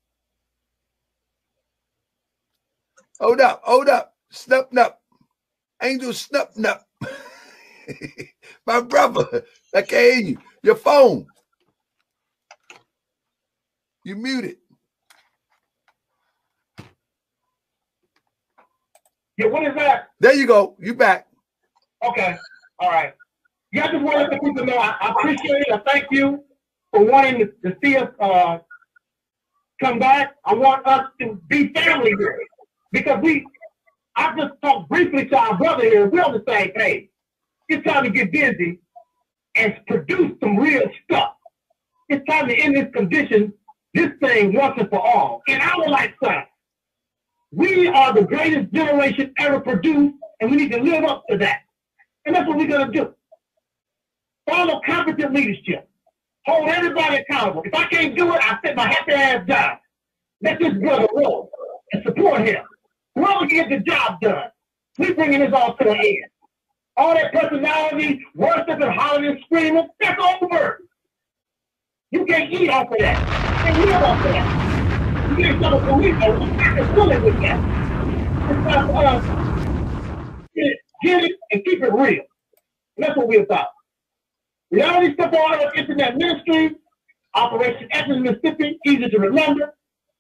Hold up. Snup up. Angel snup up. My brother, I can't hear you. Your phone. You muted. Yeah, what is that? There you go. You back. Okay. All right. Yeah, I just want to let the people know I appreciate it. I thank you for wanting to see us come back. I want us to be family here because I just talked briefly to our brother here. We're on the same page. It's time to get busy and produce some real stuff. It's time to end this condition, this thing once and for all. In our lifetime, we are the greatest generation ever produced, and we need to live up to that. And that's what we're going to do. Follow competent leadership. Hold everybody accountable. If I can't do it, I sit my happy ass down. Let this brother roll and support him. Whoever can get the job done, we're bringing this all to an end. All that personality, worship and hollering and screaming, that's over. You can't eat off of that. You can't live off of that. You can't sell a police over. You can't fill it with that. It's time for us to get it and keep it real. And that's what we're about. Reality Stuff on Earth Internet Ministry, Operation Exodus Mississippi, easy to remember.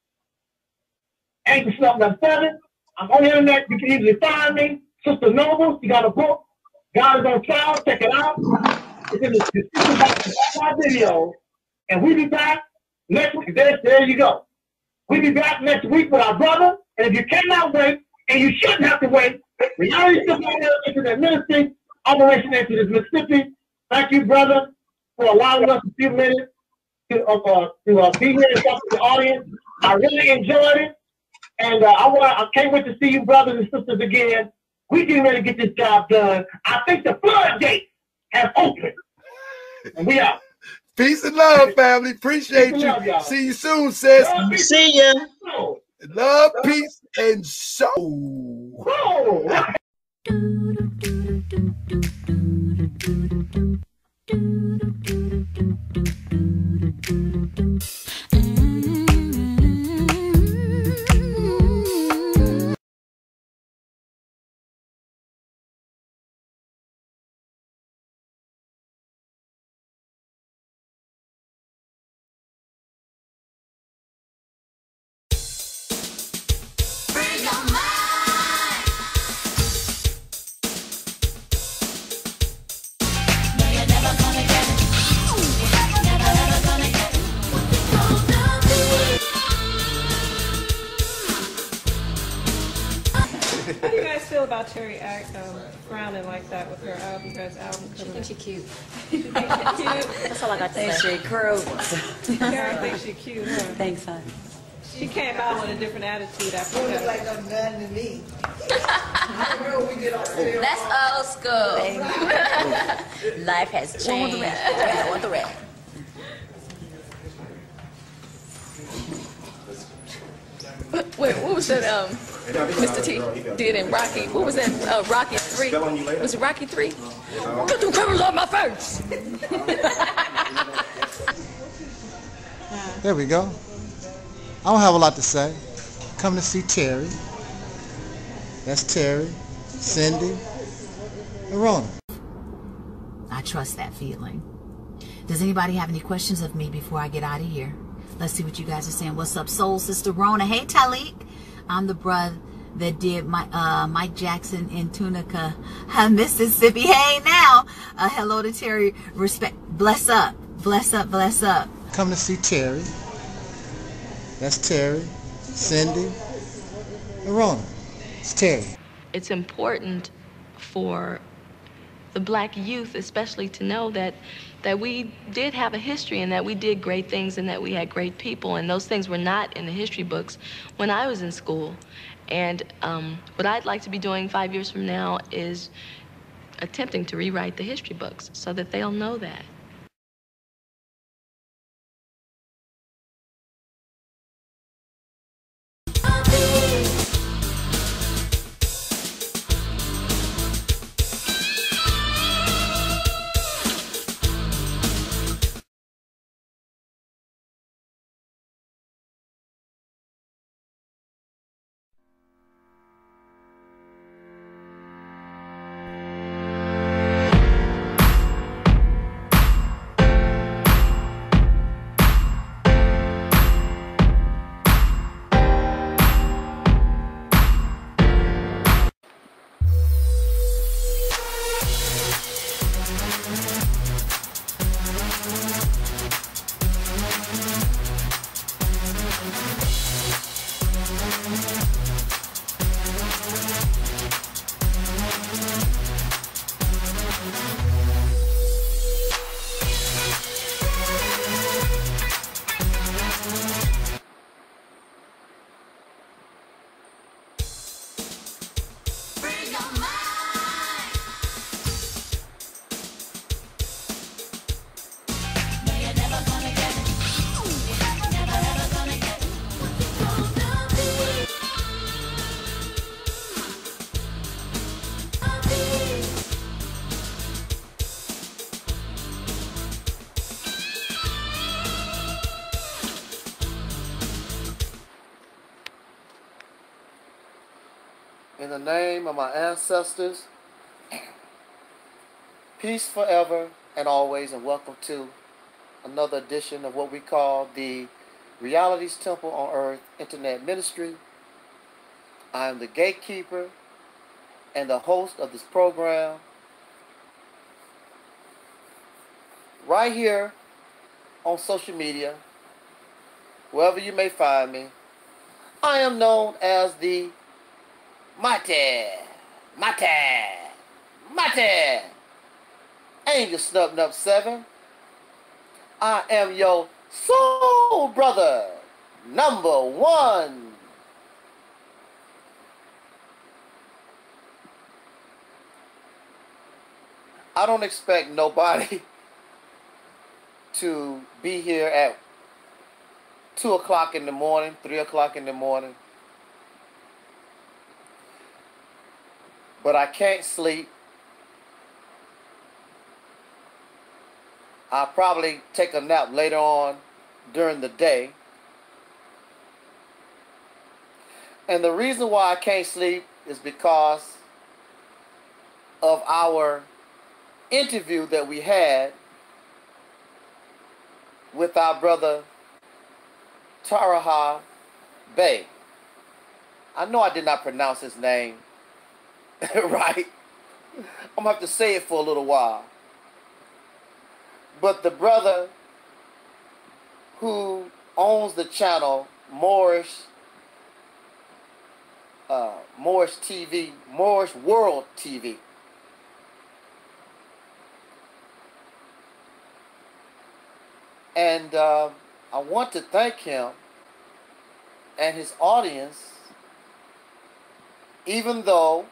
Angel Something Up 7. I'm on the internet. You can easily find me. Sister Noble, she got a book. God is on trial. Check it out. It's in the description box of all my videos. And we'll be back next week. There you go. We'll be back next week with our brother. And if you cannot wait, and you shouldn't have to wait, Reality Stuff on Earth Internet Ministry, Operation Exodus Mississippi. Thank you, brother. for allowing us a few minutes to be here and talk to the audience. I really enjoyed it. And I can't wait to see you brothers and sisters again. We getting ready to get this job done. I think the floodgates have opened. And we out. Peace and love, family. Appreciate you. Love, see you soon, sis. See ya. Love, peace, and soul. How do you guys feel about Terry frowning like that with her album? You guys' album She thinks she's cute. Cute? That's all I got to Thanks, say. she crew. Terry thinks she's cute, huh? Thanks, hon. She came out with a different attitude after Don't that. look like no none to me. That's old school. Life has changed. I want the red. Wait, what was that Mr. T did in Rocky? What was that, Rocky 3? Was it Rocky 3? Put them covers on my face! There we go. I don't have a lot to say. Come to see Terry. That's Terry, Cindy, and Rona. I trust that feeling. Does anybody have any questions of me before I get out of here? Let's see what you guys are saying. What's up, Soul Sister Rona? Hey, Talik. I'm the brother that did Mike Jackson in Tunica, Mississippi. Hey, now. Hello to Terry. Respect. Bless up. Bless up. Bless up. Come to see Terry. That's Terry, Cindy, and Rona. It's Terry. It's important for the black youth especially to know that we did have a history and that we did great things and that we had great people, and those things were not in the history books when I was in school. And what I'd like to be doing 5 years from now is attempting to rewrite the history books so that they'll know that. In the name of my ancestors, peace forever and always, and welcome to another edition of what we call the Realities Temple on Earth Internet Ministry. I am the gatekeeper and the host of this program. Right here on social media, wherever you may find me, I am known as the Mate Angel Snub Nub 7, I am your soul brother, #1. I don't expect nobody to be here at 2 o'clock in the morning, 3 o'clock in the morning. But I can't sleep. I'll probably take a nap later on during the day. And the reason why I can't sleep is because of our interview that we had with our brother Taraha Bey. I know I did not pronounce his name right. I'm gonna have to say it for a little while. But the brother who owns the channel Moorish TV, Moorish World TV, and I want to thank him and his audience, even though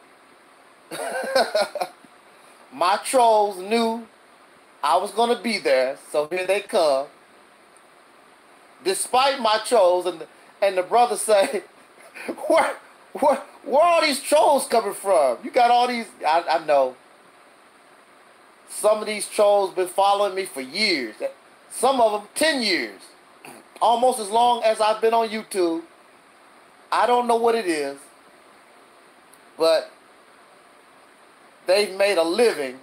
my trolls knew I was going to be there, so here they come. Despite my trolls, and the brother say, where are all these trolls coming from? You got all these, I know. Some of these trolls been following me for years. Some of them 10 years. Almost as long as I've been on YouTube. I don't know what it is, but they've made a living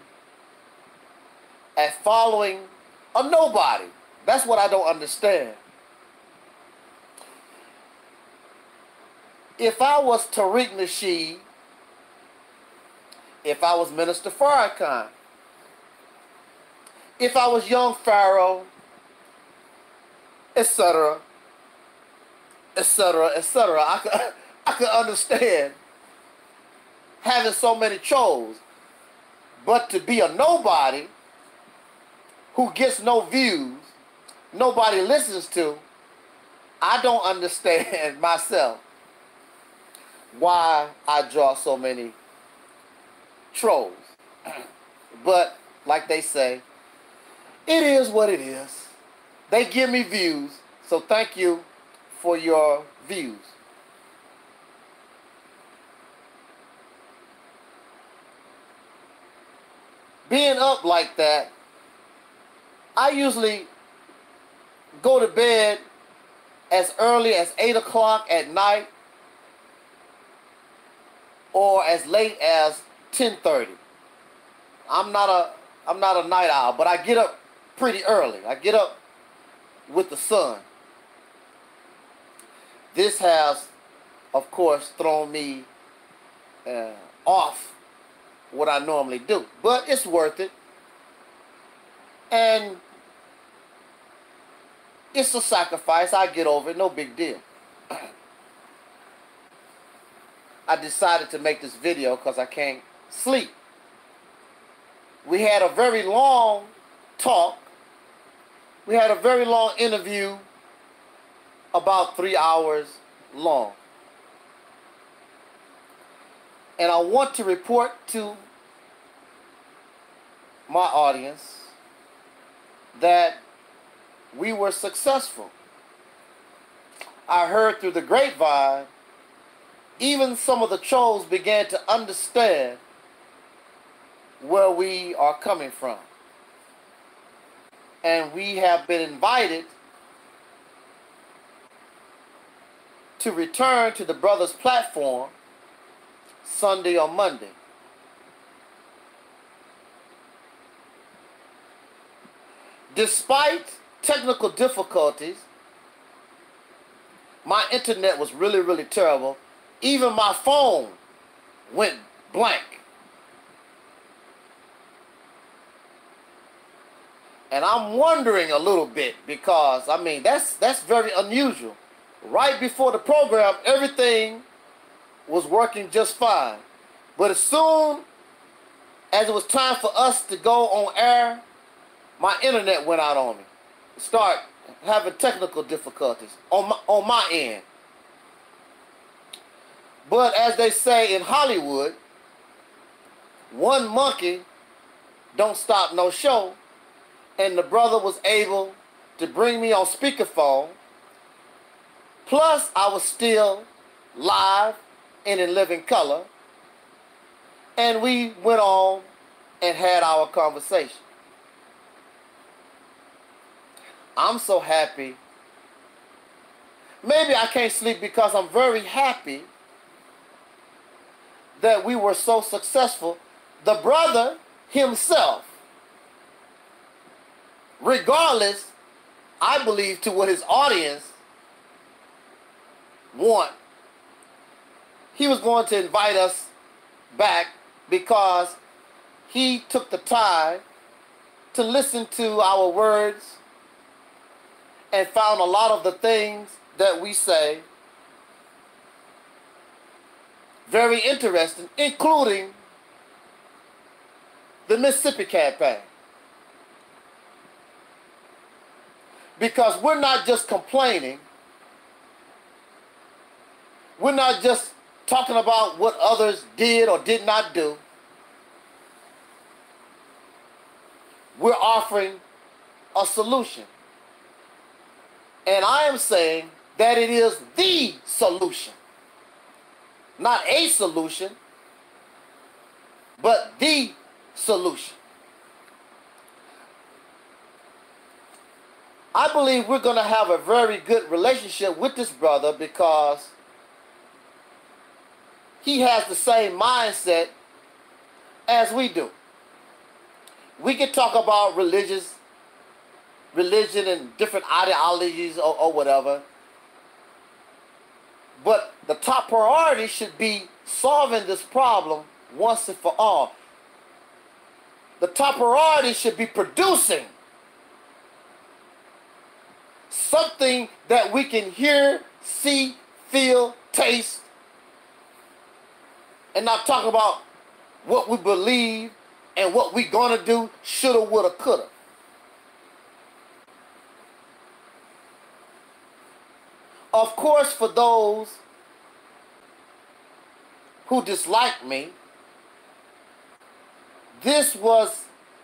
at following a nobody. That's what I don't understand. If I was Tariq Nasheed, if I was Minister Farrakhan, if I was Young Pharaoh, etc., etc., etc., I could understand having so many trolls. But to be a nobody who gets no views, nobody listens to, I don't understand myself why I draw so many trolls. But like they say, it is what it is. They give me views, so thank you for your views. Being up like that, I usually go to bed as early as 8 o'clock at night or as late as 10:30. I'm not a night owl, but I get up pretty early. I get up with the sun. This has, of course, thrown me off what I normally do, but it's worth it. And it's a sacrifice. I get over it, no big deal. I decided to make this video because I can't sleep. We had a very long talk. We had a very long interview, about 3 hours long. And I want to report to my audience that we were successful. I heard through the grapevine, even some of the trolls began to understand where we are coming from. And we have been invited to return to the brothers' platform Sunday or Monday. Despite technical difficulties, my internet was really, really terrible. Even my phone went blank. And I'm wondering a little bit because, I mean, that's very unusual. Right before the program, everything was working just fine. But as soon as it was time for us to go on air, my internet went out on me. start having technical difficulties on my end. But as they say in Hollywood, one monkey don't stop no show, and the brother was able to bring me on speakerphone. Plus, I was still live and in living color, and we went on and had our conversation. I'm so happy. Maybe I can't sleep because I'm very happy that we were so successful. The brother himself, regardless, I believe, to what his audience want, he was going to invite us back because he took the time to listen to our words and found a lot of the things that we say very interesting, including the Mississippi campaign. Because we're not just complaining, we're not just talking about what others did or did not do. We're offering a solution. And I am saying that it is the solution. Not a solution, but the solution. I believe we're going to have a very good relationship with this brother because he has the same mindset as we do. We can talk about religion and different ideologies or whatever, but the top priority should be solving this problem once and for all. The top priority should be producing something that we can hear, see, feel, taste, and not talk about what we believe and what we gonna do, shoulda, woulda, coulda. Of course, for those who dislike me, this was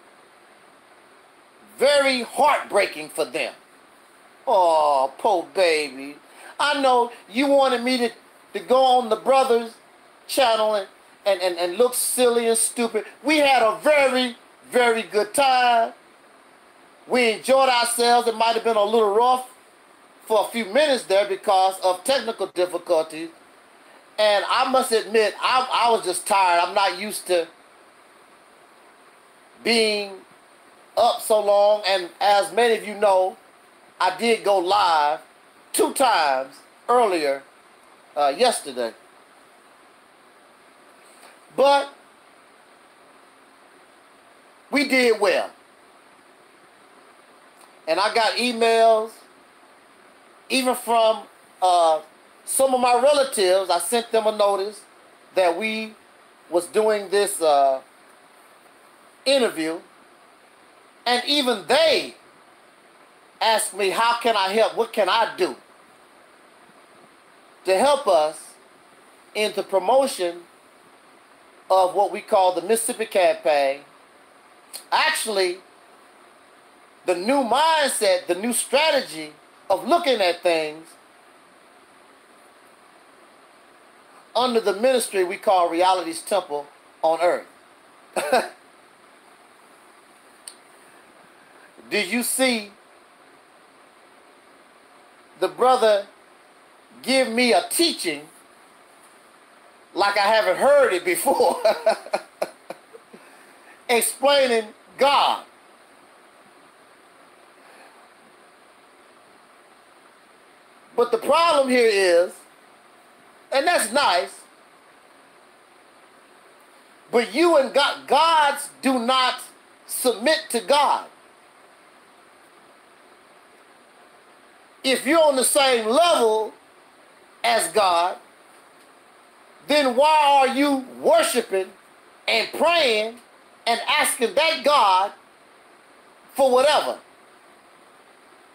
very heartbreaking for them. Oh, poor baby. I know you wanted me to go on the brother's channel and look silly and stupid. We had a very, very good time. We enjoyed ourselves. It might have been a little rough for a few minutes there because of technical difficulties. And I must admit, I was just tired. I'm not used to being up so long. And as many of you know, I did go live 2 times earlier yesterday. But we did well. And I got emails even from some of my relatives. I sent them a notice that we was doing this interview, and even they asked me, how can I help? What can I do to help us in the promotion of what we call the Mississippi campaign? Actually, the new mindset, the new strategy of looking at things under the ministry we call Reality's Temple on Earth. Did you see the brother give me a teaching like I haven't heard it before? Explaining God. But the problem here is, and that's nice, but you and God, gods do not submit to God. If you're on the same level as God, then why are you worshiping and praying and asking that God for whatever?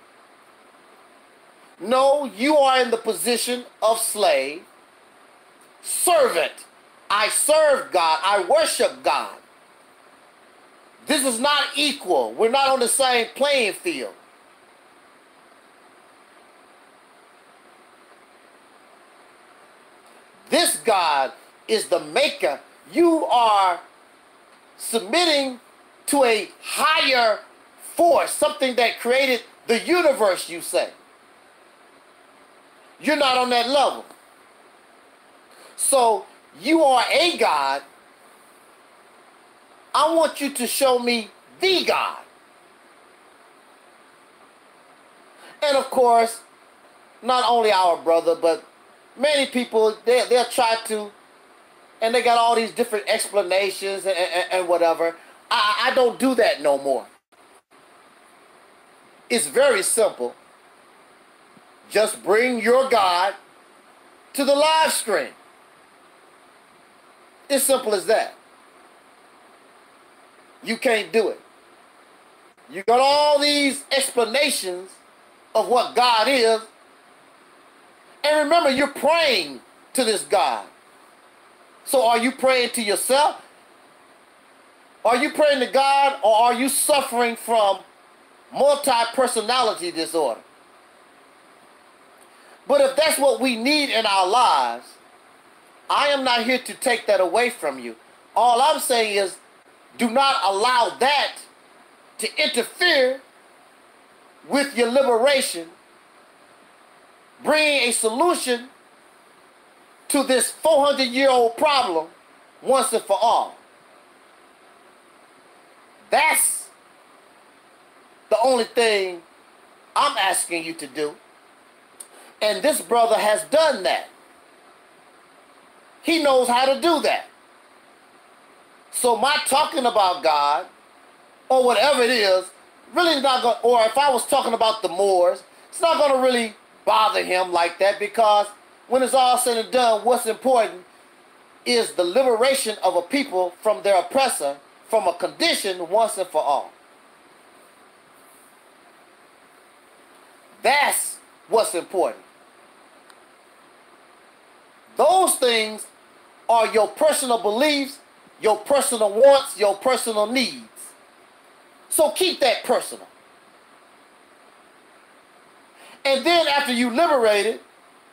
No, you are in the position of slave, servant. I serve God. I worship God. This is not equal. We're not on the same playing field. This God is the maker. You are submitting to a higher force, something that created the universe, you say. You're not on that level. So you are a God. I want you to show me the God. And of course, not only our brother, but many people, they'll try to, and they got all these different explanations and whatever. I don't do that no more. It's very simple. Just bring your God to the live stream. It's simple as that. You can't do it. You got all these explanations of what God is. And remember, you're praying to this God. So are you praying to yourself? Are you praying to God, or are you suffering from multi-personality disorder? But if that's what we need in our lives, I am not here to take that away from you. All I'm saying is, do not allow that to interfere with your liberation, bringing a solution to this 400-year-old problem once and for all. That's the only thing I'm asking you to do. And this brother has done that. He knows how to do that. So my talking about God, or whatever it is, really is not going to, or if I was talking about the Moors, it's not going to really bother him like that, because when it's all said and done, what's important is the liberation of a people from their oppressor, from a condition once and for all. That's what's important. Those things are your personal beliefs, your personal wants, your personal needs. So keep that personal. And then after you liberate it,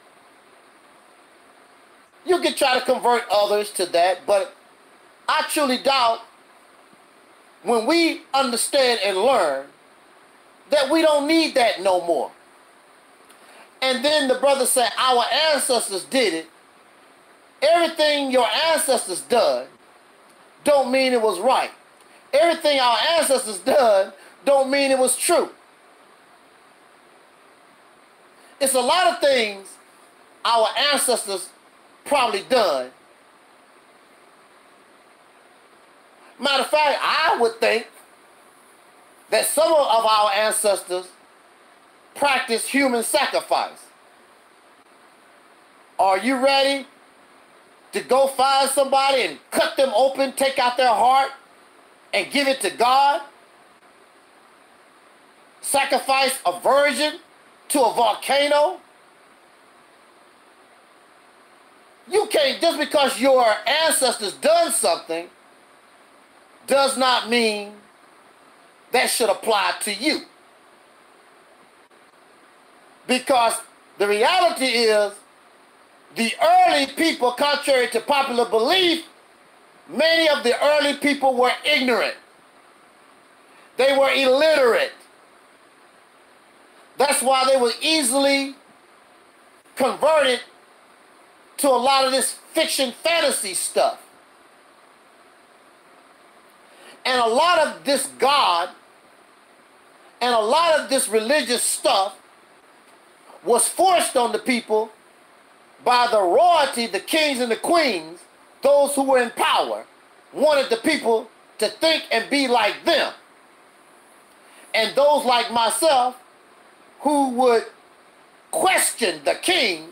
you can try to convert others to that, but I truly doubt when we understand and learn that we don't need that no more. And then the brother said, our ancestors did it. Everything your ancestors done don't mean it was right. Everything our ancestors done don't mean it was true. It's a lot of things our ancestors probably done. Matter of fact, I would think that some of our ancestors practiced human sacrifice. Are you ready to go find somebody and cut them open, take out their heart, and give it to God? Sacrifice a virgin to a volcano? You can't, just because your ancestors done something does not mean that should apply to you. Because the reality is, the early people, contrary to popular belief, many of the early people were ignorant. They were illiterate. That's why they were easily converted to a lot of this fiction fantasy stuff. And a lot of this God and a lot of this religious stuff was forced on the people by the royalty, the kings and the queens, those who were in power, wanted the people to think and be like them. And those like myself who would question the king,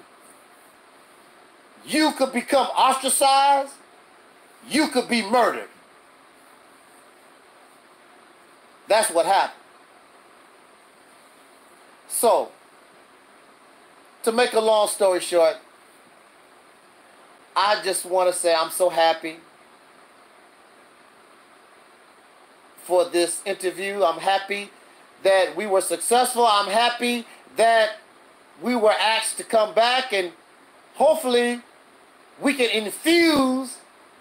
you could become ostracized, you could be murdered. That's what happened. So, to make a long story short, I just want to say I'm so happy for this interview. I'm happy that we were successful. I'm happy that we were asked to come back, and hopefully we can infuse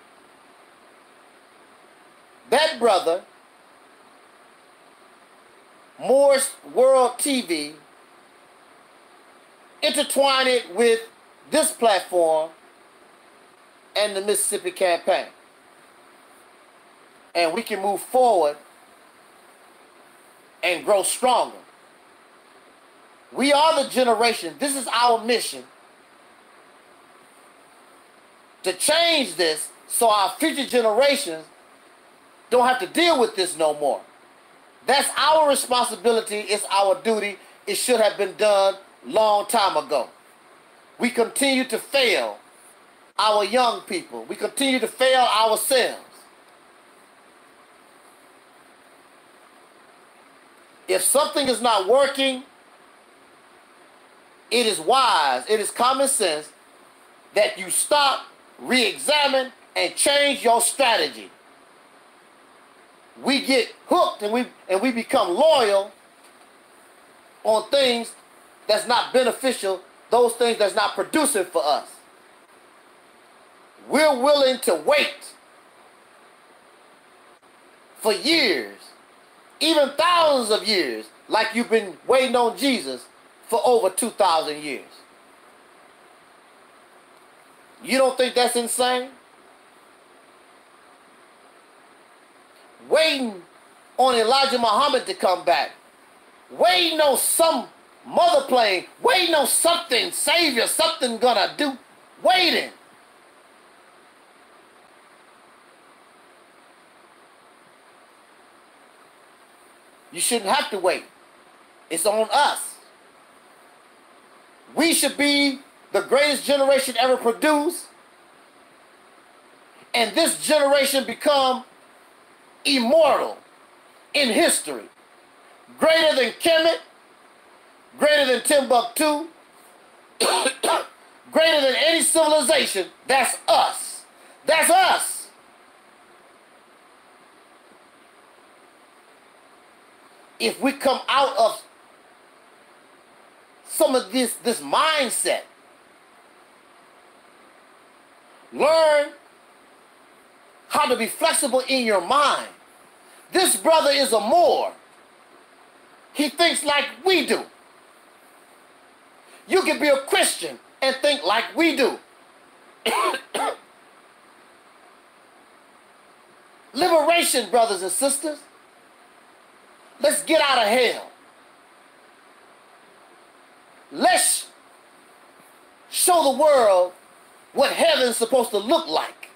that brother, Moore's World TV, intertwine it with this platform and the Mississippi campaign. And we can move forward and grow stronger. We are the generation. This is our mission to change this so our future generations don't have to deal with this no more. That's our responsibility. It's our duty. It should have been done long time ago. We continue to fail our young people. We continue to fail ourselves. If something is not working, it is wise, it is common sense that you stop, re-examine, and change your strategy. We get hooked and we become loyal on things that's not beneficial, those things that's not producing for us. We're willing to wait for years, even thousands of years, like you've been waiting on Jesus for over 2,000 years. You don't think that's insane? Waiting on Elijah Muhammad to come back. Waiting on some mother plane. Waiting on something, Savior, something gonna do. Waiting. You shouldn't have to wait. It's on us. We should be the greatest generation ever produced, and this generation become immortal in history. Greater than Kemet, greater than Timbuktu, greater than any civilization. That's us. That's us. If we come out of some of this mindset, learn how to be flexible in your mind. This brother is a Moor. He thinks like we do. You can be a Christian and think like we do. Liberation, brothers and sisters. Let's get out of hell. Let's show the world what heaven's supposed to look like.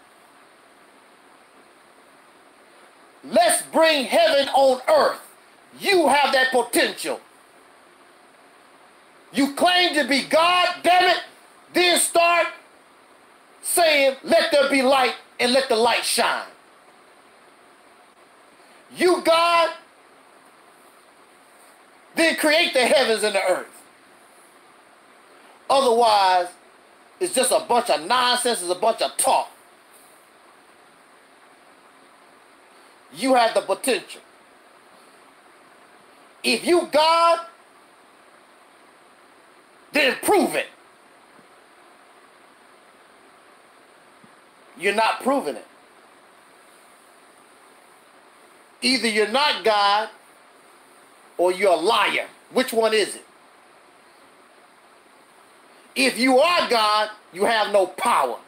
Let's bring heaven on earth. You have that potential. You claim to be God, damn it, then start saying, let there be light and let the light shine. You God, then create the heavens and the earth. Otherwise, it's just a bunch of nonsense, it's a bunch of talk. You have the potential. If you God, then prove it. You're not proving it. Either you're not God or you're a liar. Which one is it? If you are God, you have no power.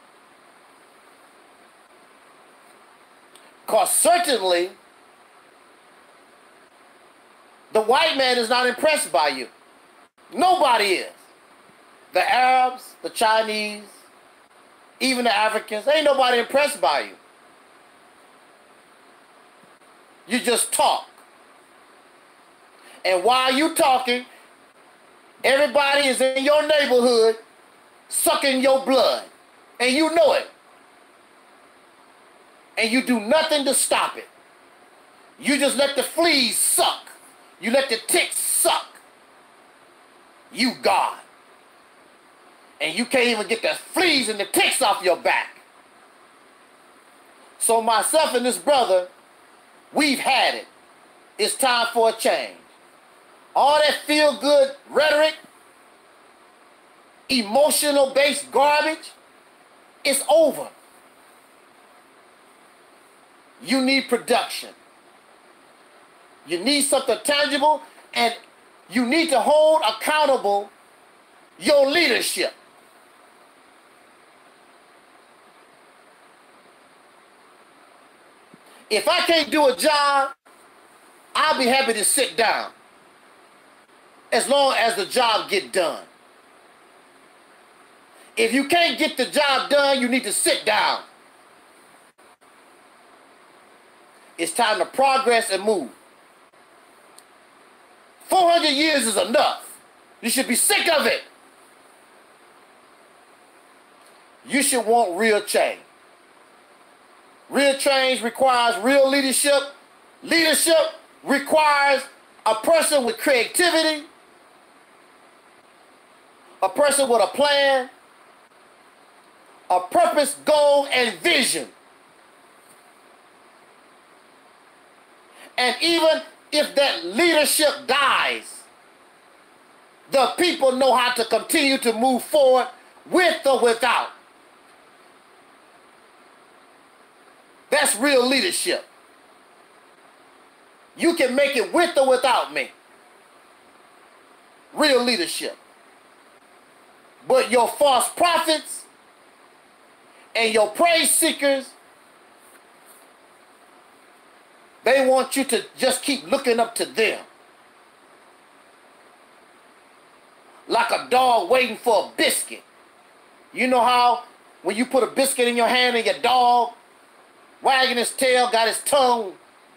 Because certainly, the white man is not impressed by you. Nobody is. The Arabs, the Chinese, even the Africans, ain't nobody impressed by you. You just talk. And while you talking, everybody is in your neighborhood sucking your blood. And you know it. And you do nothing to stop it. You just let the fleas suck. You let the ticks suck. You God. and you can't even get the fleas and the ticks off your back. So myself and this brother, we've had it. It's time for a change. All that feel-good rhetoric, emotional-based garbage, it's over. You need production. You need something tangible, and you need to hold accountable your leadership. If I can't do a job, I'll be happy to sit down as long as the job get done. If you can't get the job done, you need to sit down. It's time to progress and move. 400 years is enough. You should be sick of it. You should want real change. Real change requires real leadership. Leadership requires a person with creativity, a person with a plan, a purpose, goal, and vision. And even if that leadership dies, the people know how to continue to move forward with or without. That's real leadership. You can make it with or without me. Real leadership. But your false prophets and your praise seekers, they want you to just keep looking up to them. Like a dog waiting for a biscuit. You know how when you put a biscuit in your hand and your dog wagging his tail, got his tongue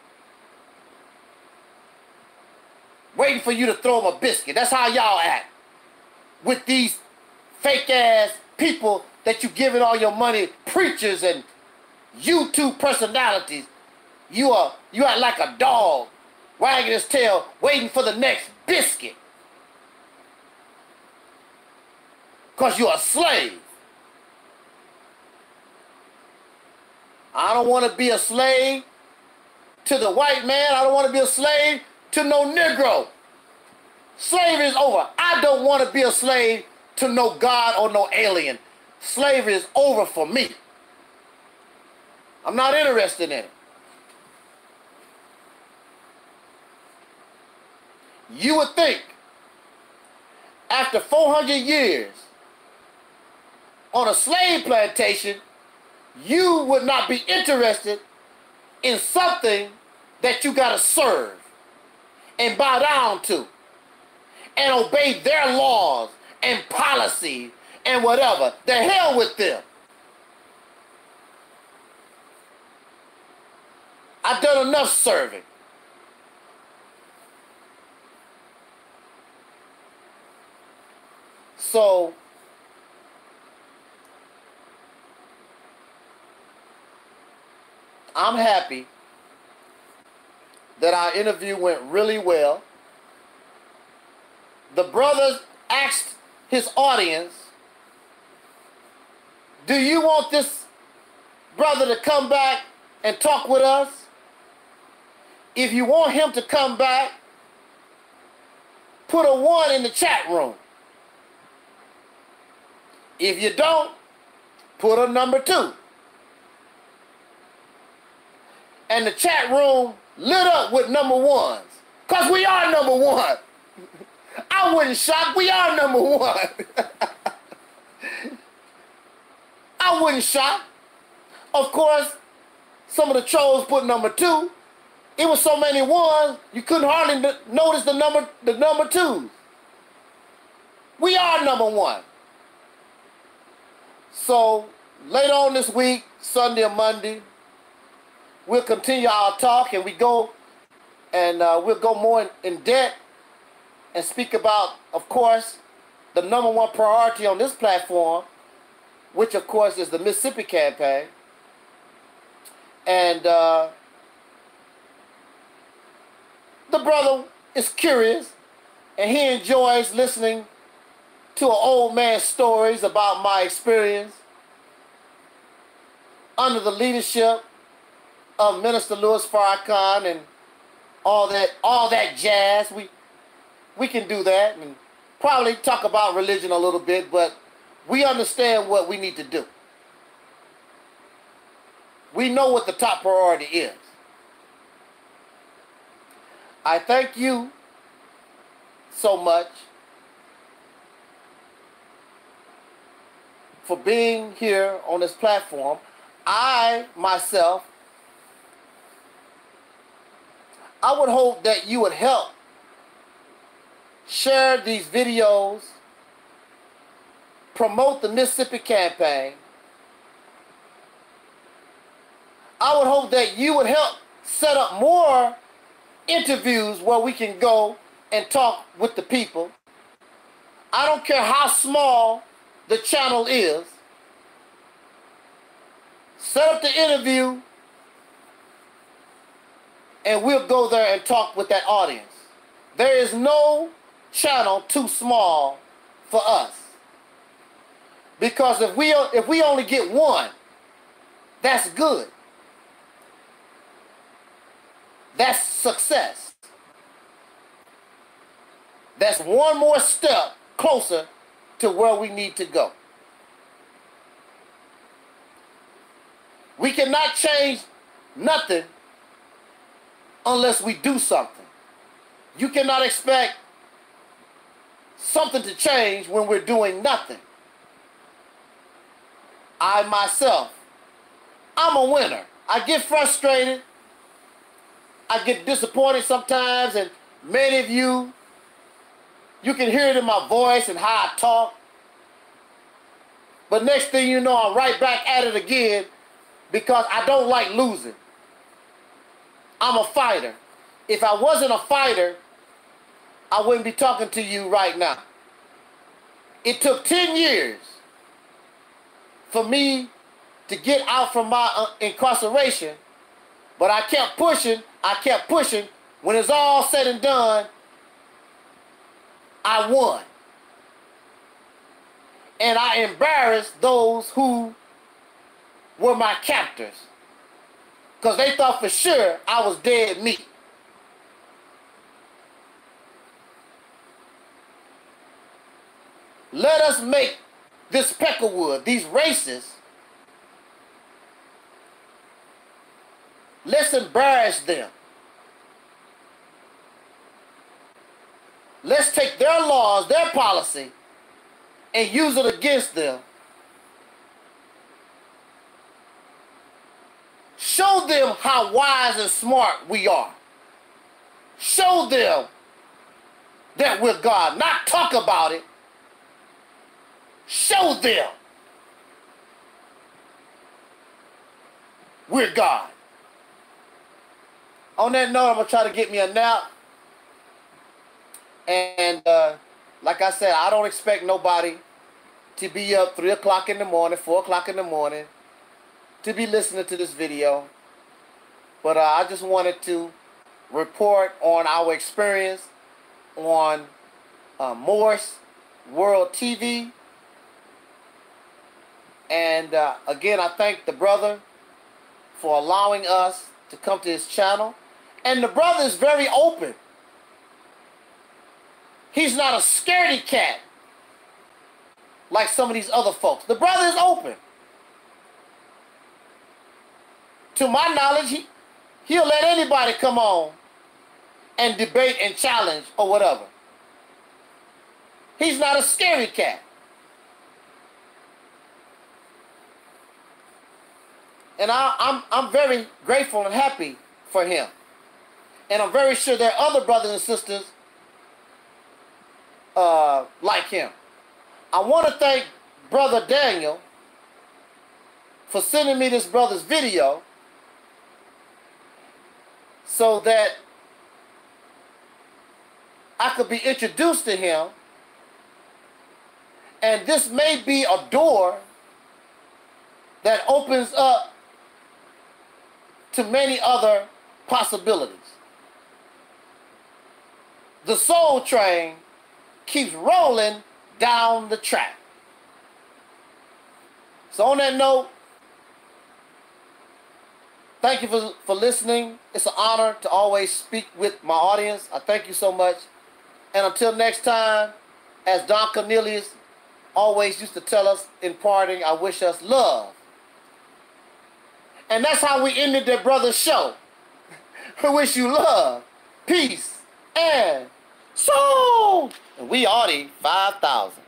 waiting for you to throw him a biscuit. That's how y'all act with these fake ass people that you giving all your money, preachers and YouTube personalities. You act like a dog wagging his tail waiting for the next biscuit. Because you're a slave. I don't want to be a slave to the white man. I don't want to be a slave to no Negro. Slavery is over. I don't want to be a slave to no God or no alien. Slavery is over for me. I'm not interested in it. You would think after 400 years on a slave plantation, you would not be interested in something that you got to serve and bow down to and obey their laws and policy and whatever. The hell with them. I've done enough serving. So I'm happy that our interview went really well. The brother asked his audience, do you want this brother to come back and talk with us? If you want him to come back, put a 1 in the chat room. If you don't, put a number 2. And the chat room lit up with number 1s. Because we are number 1. I wasn't shocked. We are number 1. I wasn't shocked. Of course, some of the trolls put number 2. It was so many 1s, you couldn't hardly notice the number 2s. We are number 1. So later on this week, Sunday or Monday, we'll continue our talk, and we'll go more in depth and speak about, of course, the number 1 priority on this platform, which of course is the Mississippi campaign. And the brother is curious, and he enjoys listening to an old man's stories about my experience under the leadership of Minister Louis Farrakhan and all that jazz. We can do that and probably talk about religion a little bit, but we understand what we need to do. We know what the top priority is. I thank you so much for being here on this platform. I, myself, I would hope that you would help share these videos, promote the Mississippi campaign. I would hope that you would help set up more interviews where we can go and talk with the people. I don't care how small the channel is. Set up the interview and we'll go there and talk with that audience. There is no channel too small for us. Because if we only get one, that's good. That's success. That's one more step closer to where we need to go. We cannot change nothing unless we do something. You cannot expect something to change when we're doing nothing. I myself, I'm a winner. I get frustrated. I get disappointed sometimes, and many of you can hear it in my voice and how I talk. But next thing you know, I'm right back at it again because I don't like losing. I'm a fighter. If I wasn't a fighter, I wouldn't be talking to you right now. It took 10 years for me to get out from my incarceration, but I kept pushing. When it's all said and done, I won. And I embarrassed those who were my captors because they thought for sure I was dead meat. Let us make this Peckerwood, these racists, let's embarrass them. Let's take their laws, their policy, and use it against them. Show them how wise and smart we are. Show them that we're God. Not talk about it. Show them we're God. On that note, I'm going to try to get me a nap. And like I said, I don't expect nobody to be up 3 o'clock in the morning, 4 o'clock in the morning to be listening to this video. But I just wanted to report on our experience on Morse World TV. And again, I thank the brother for allowing us to come to his channel. And the brother is very open. He's not a scaredy cat like some of these other folks. The brother is open. To my knowledge, he'll let anybody come on and debate and challenge or whatever. He's not a scaredy cat. And I'm very grateful and happy for him. And I'm very sure there are other brothers and sisters like him. I want to thank Brother Daniel for sending me this brother's video so that I could be introduced to him. And this may be a door that opens up to many other possibilities. The soul train keeps rolling down the track. So on that note, thank you for listening. It's an honor to always speak with my audience. I thank you so much. And until next time, as Don Cornelius always used to tell us in parting, I wish us love. And that's how we ended the brother's show. We wish you love, peace, and soul. And we are the 5,000.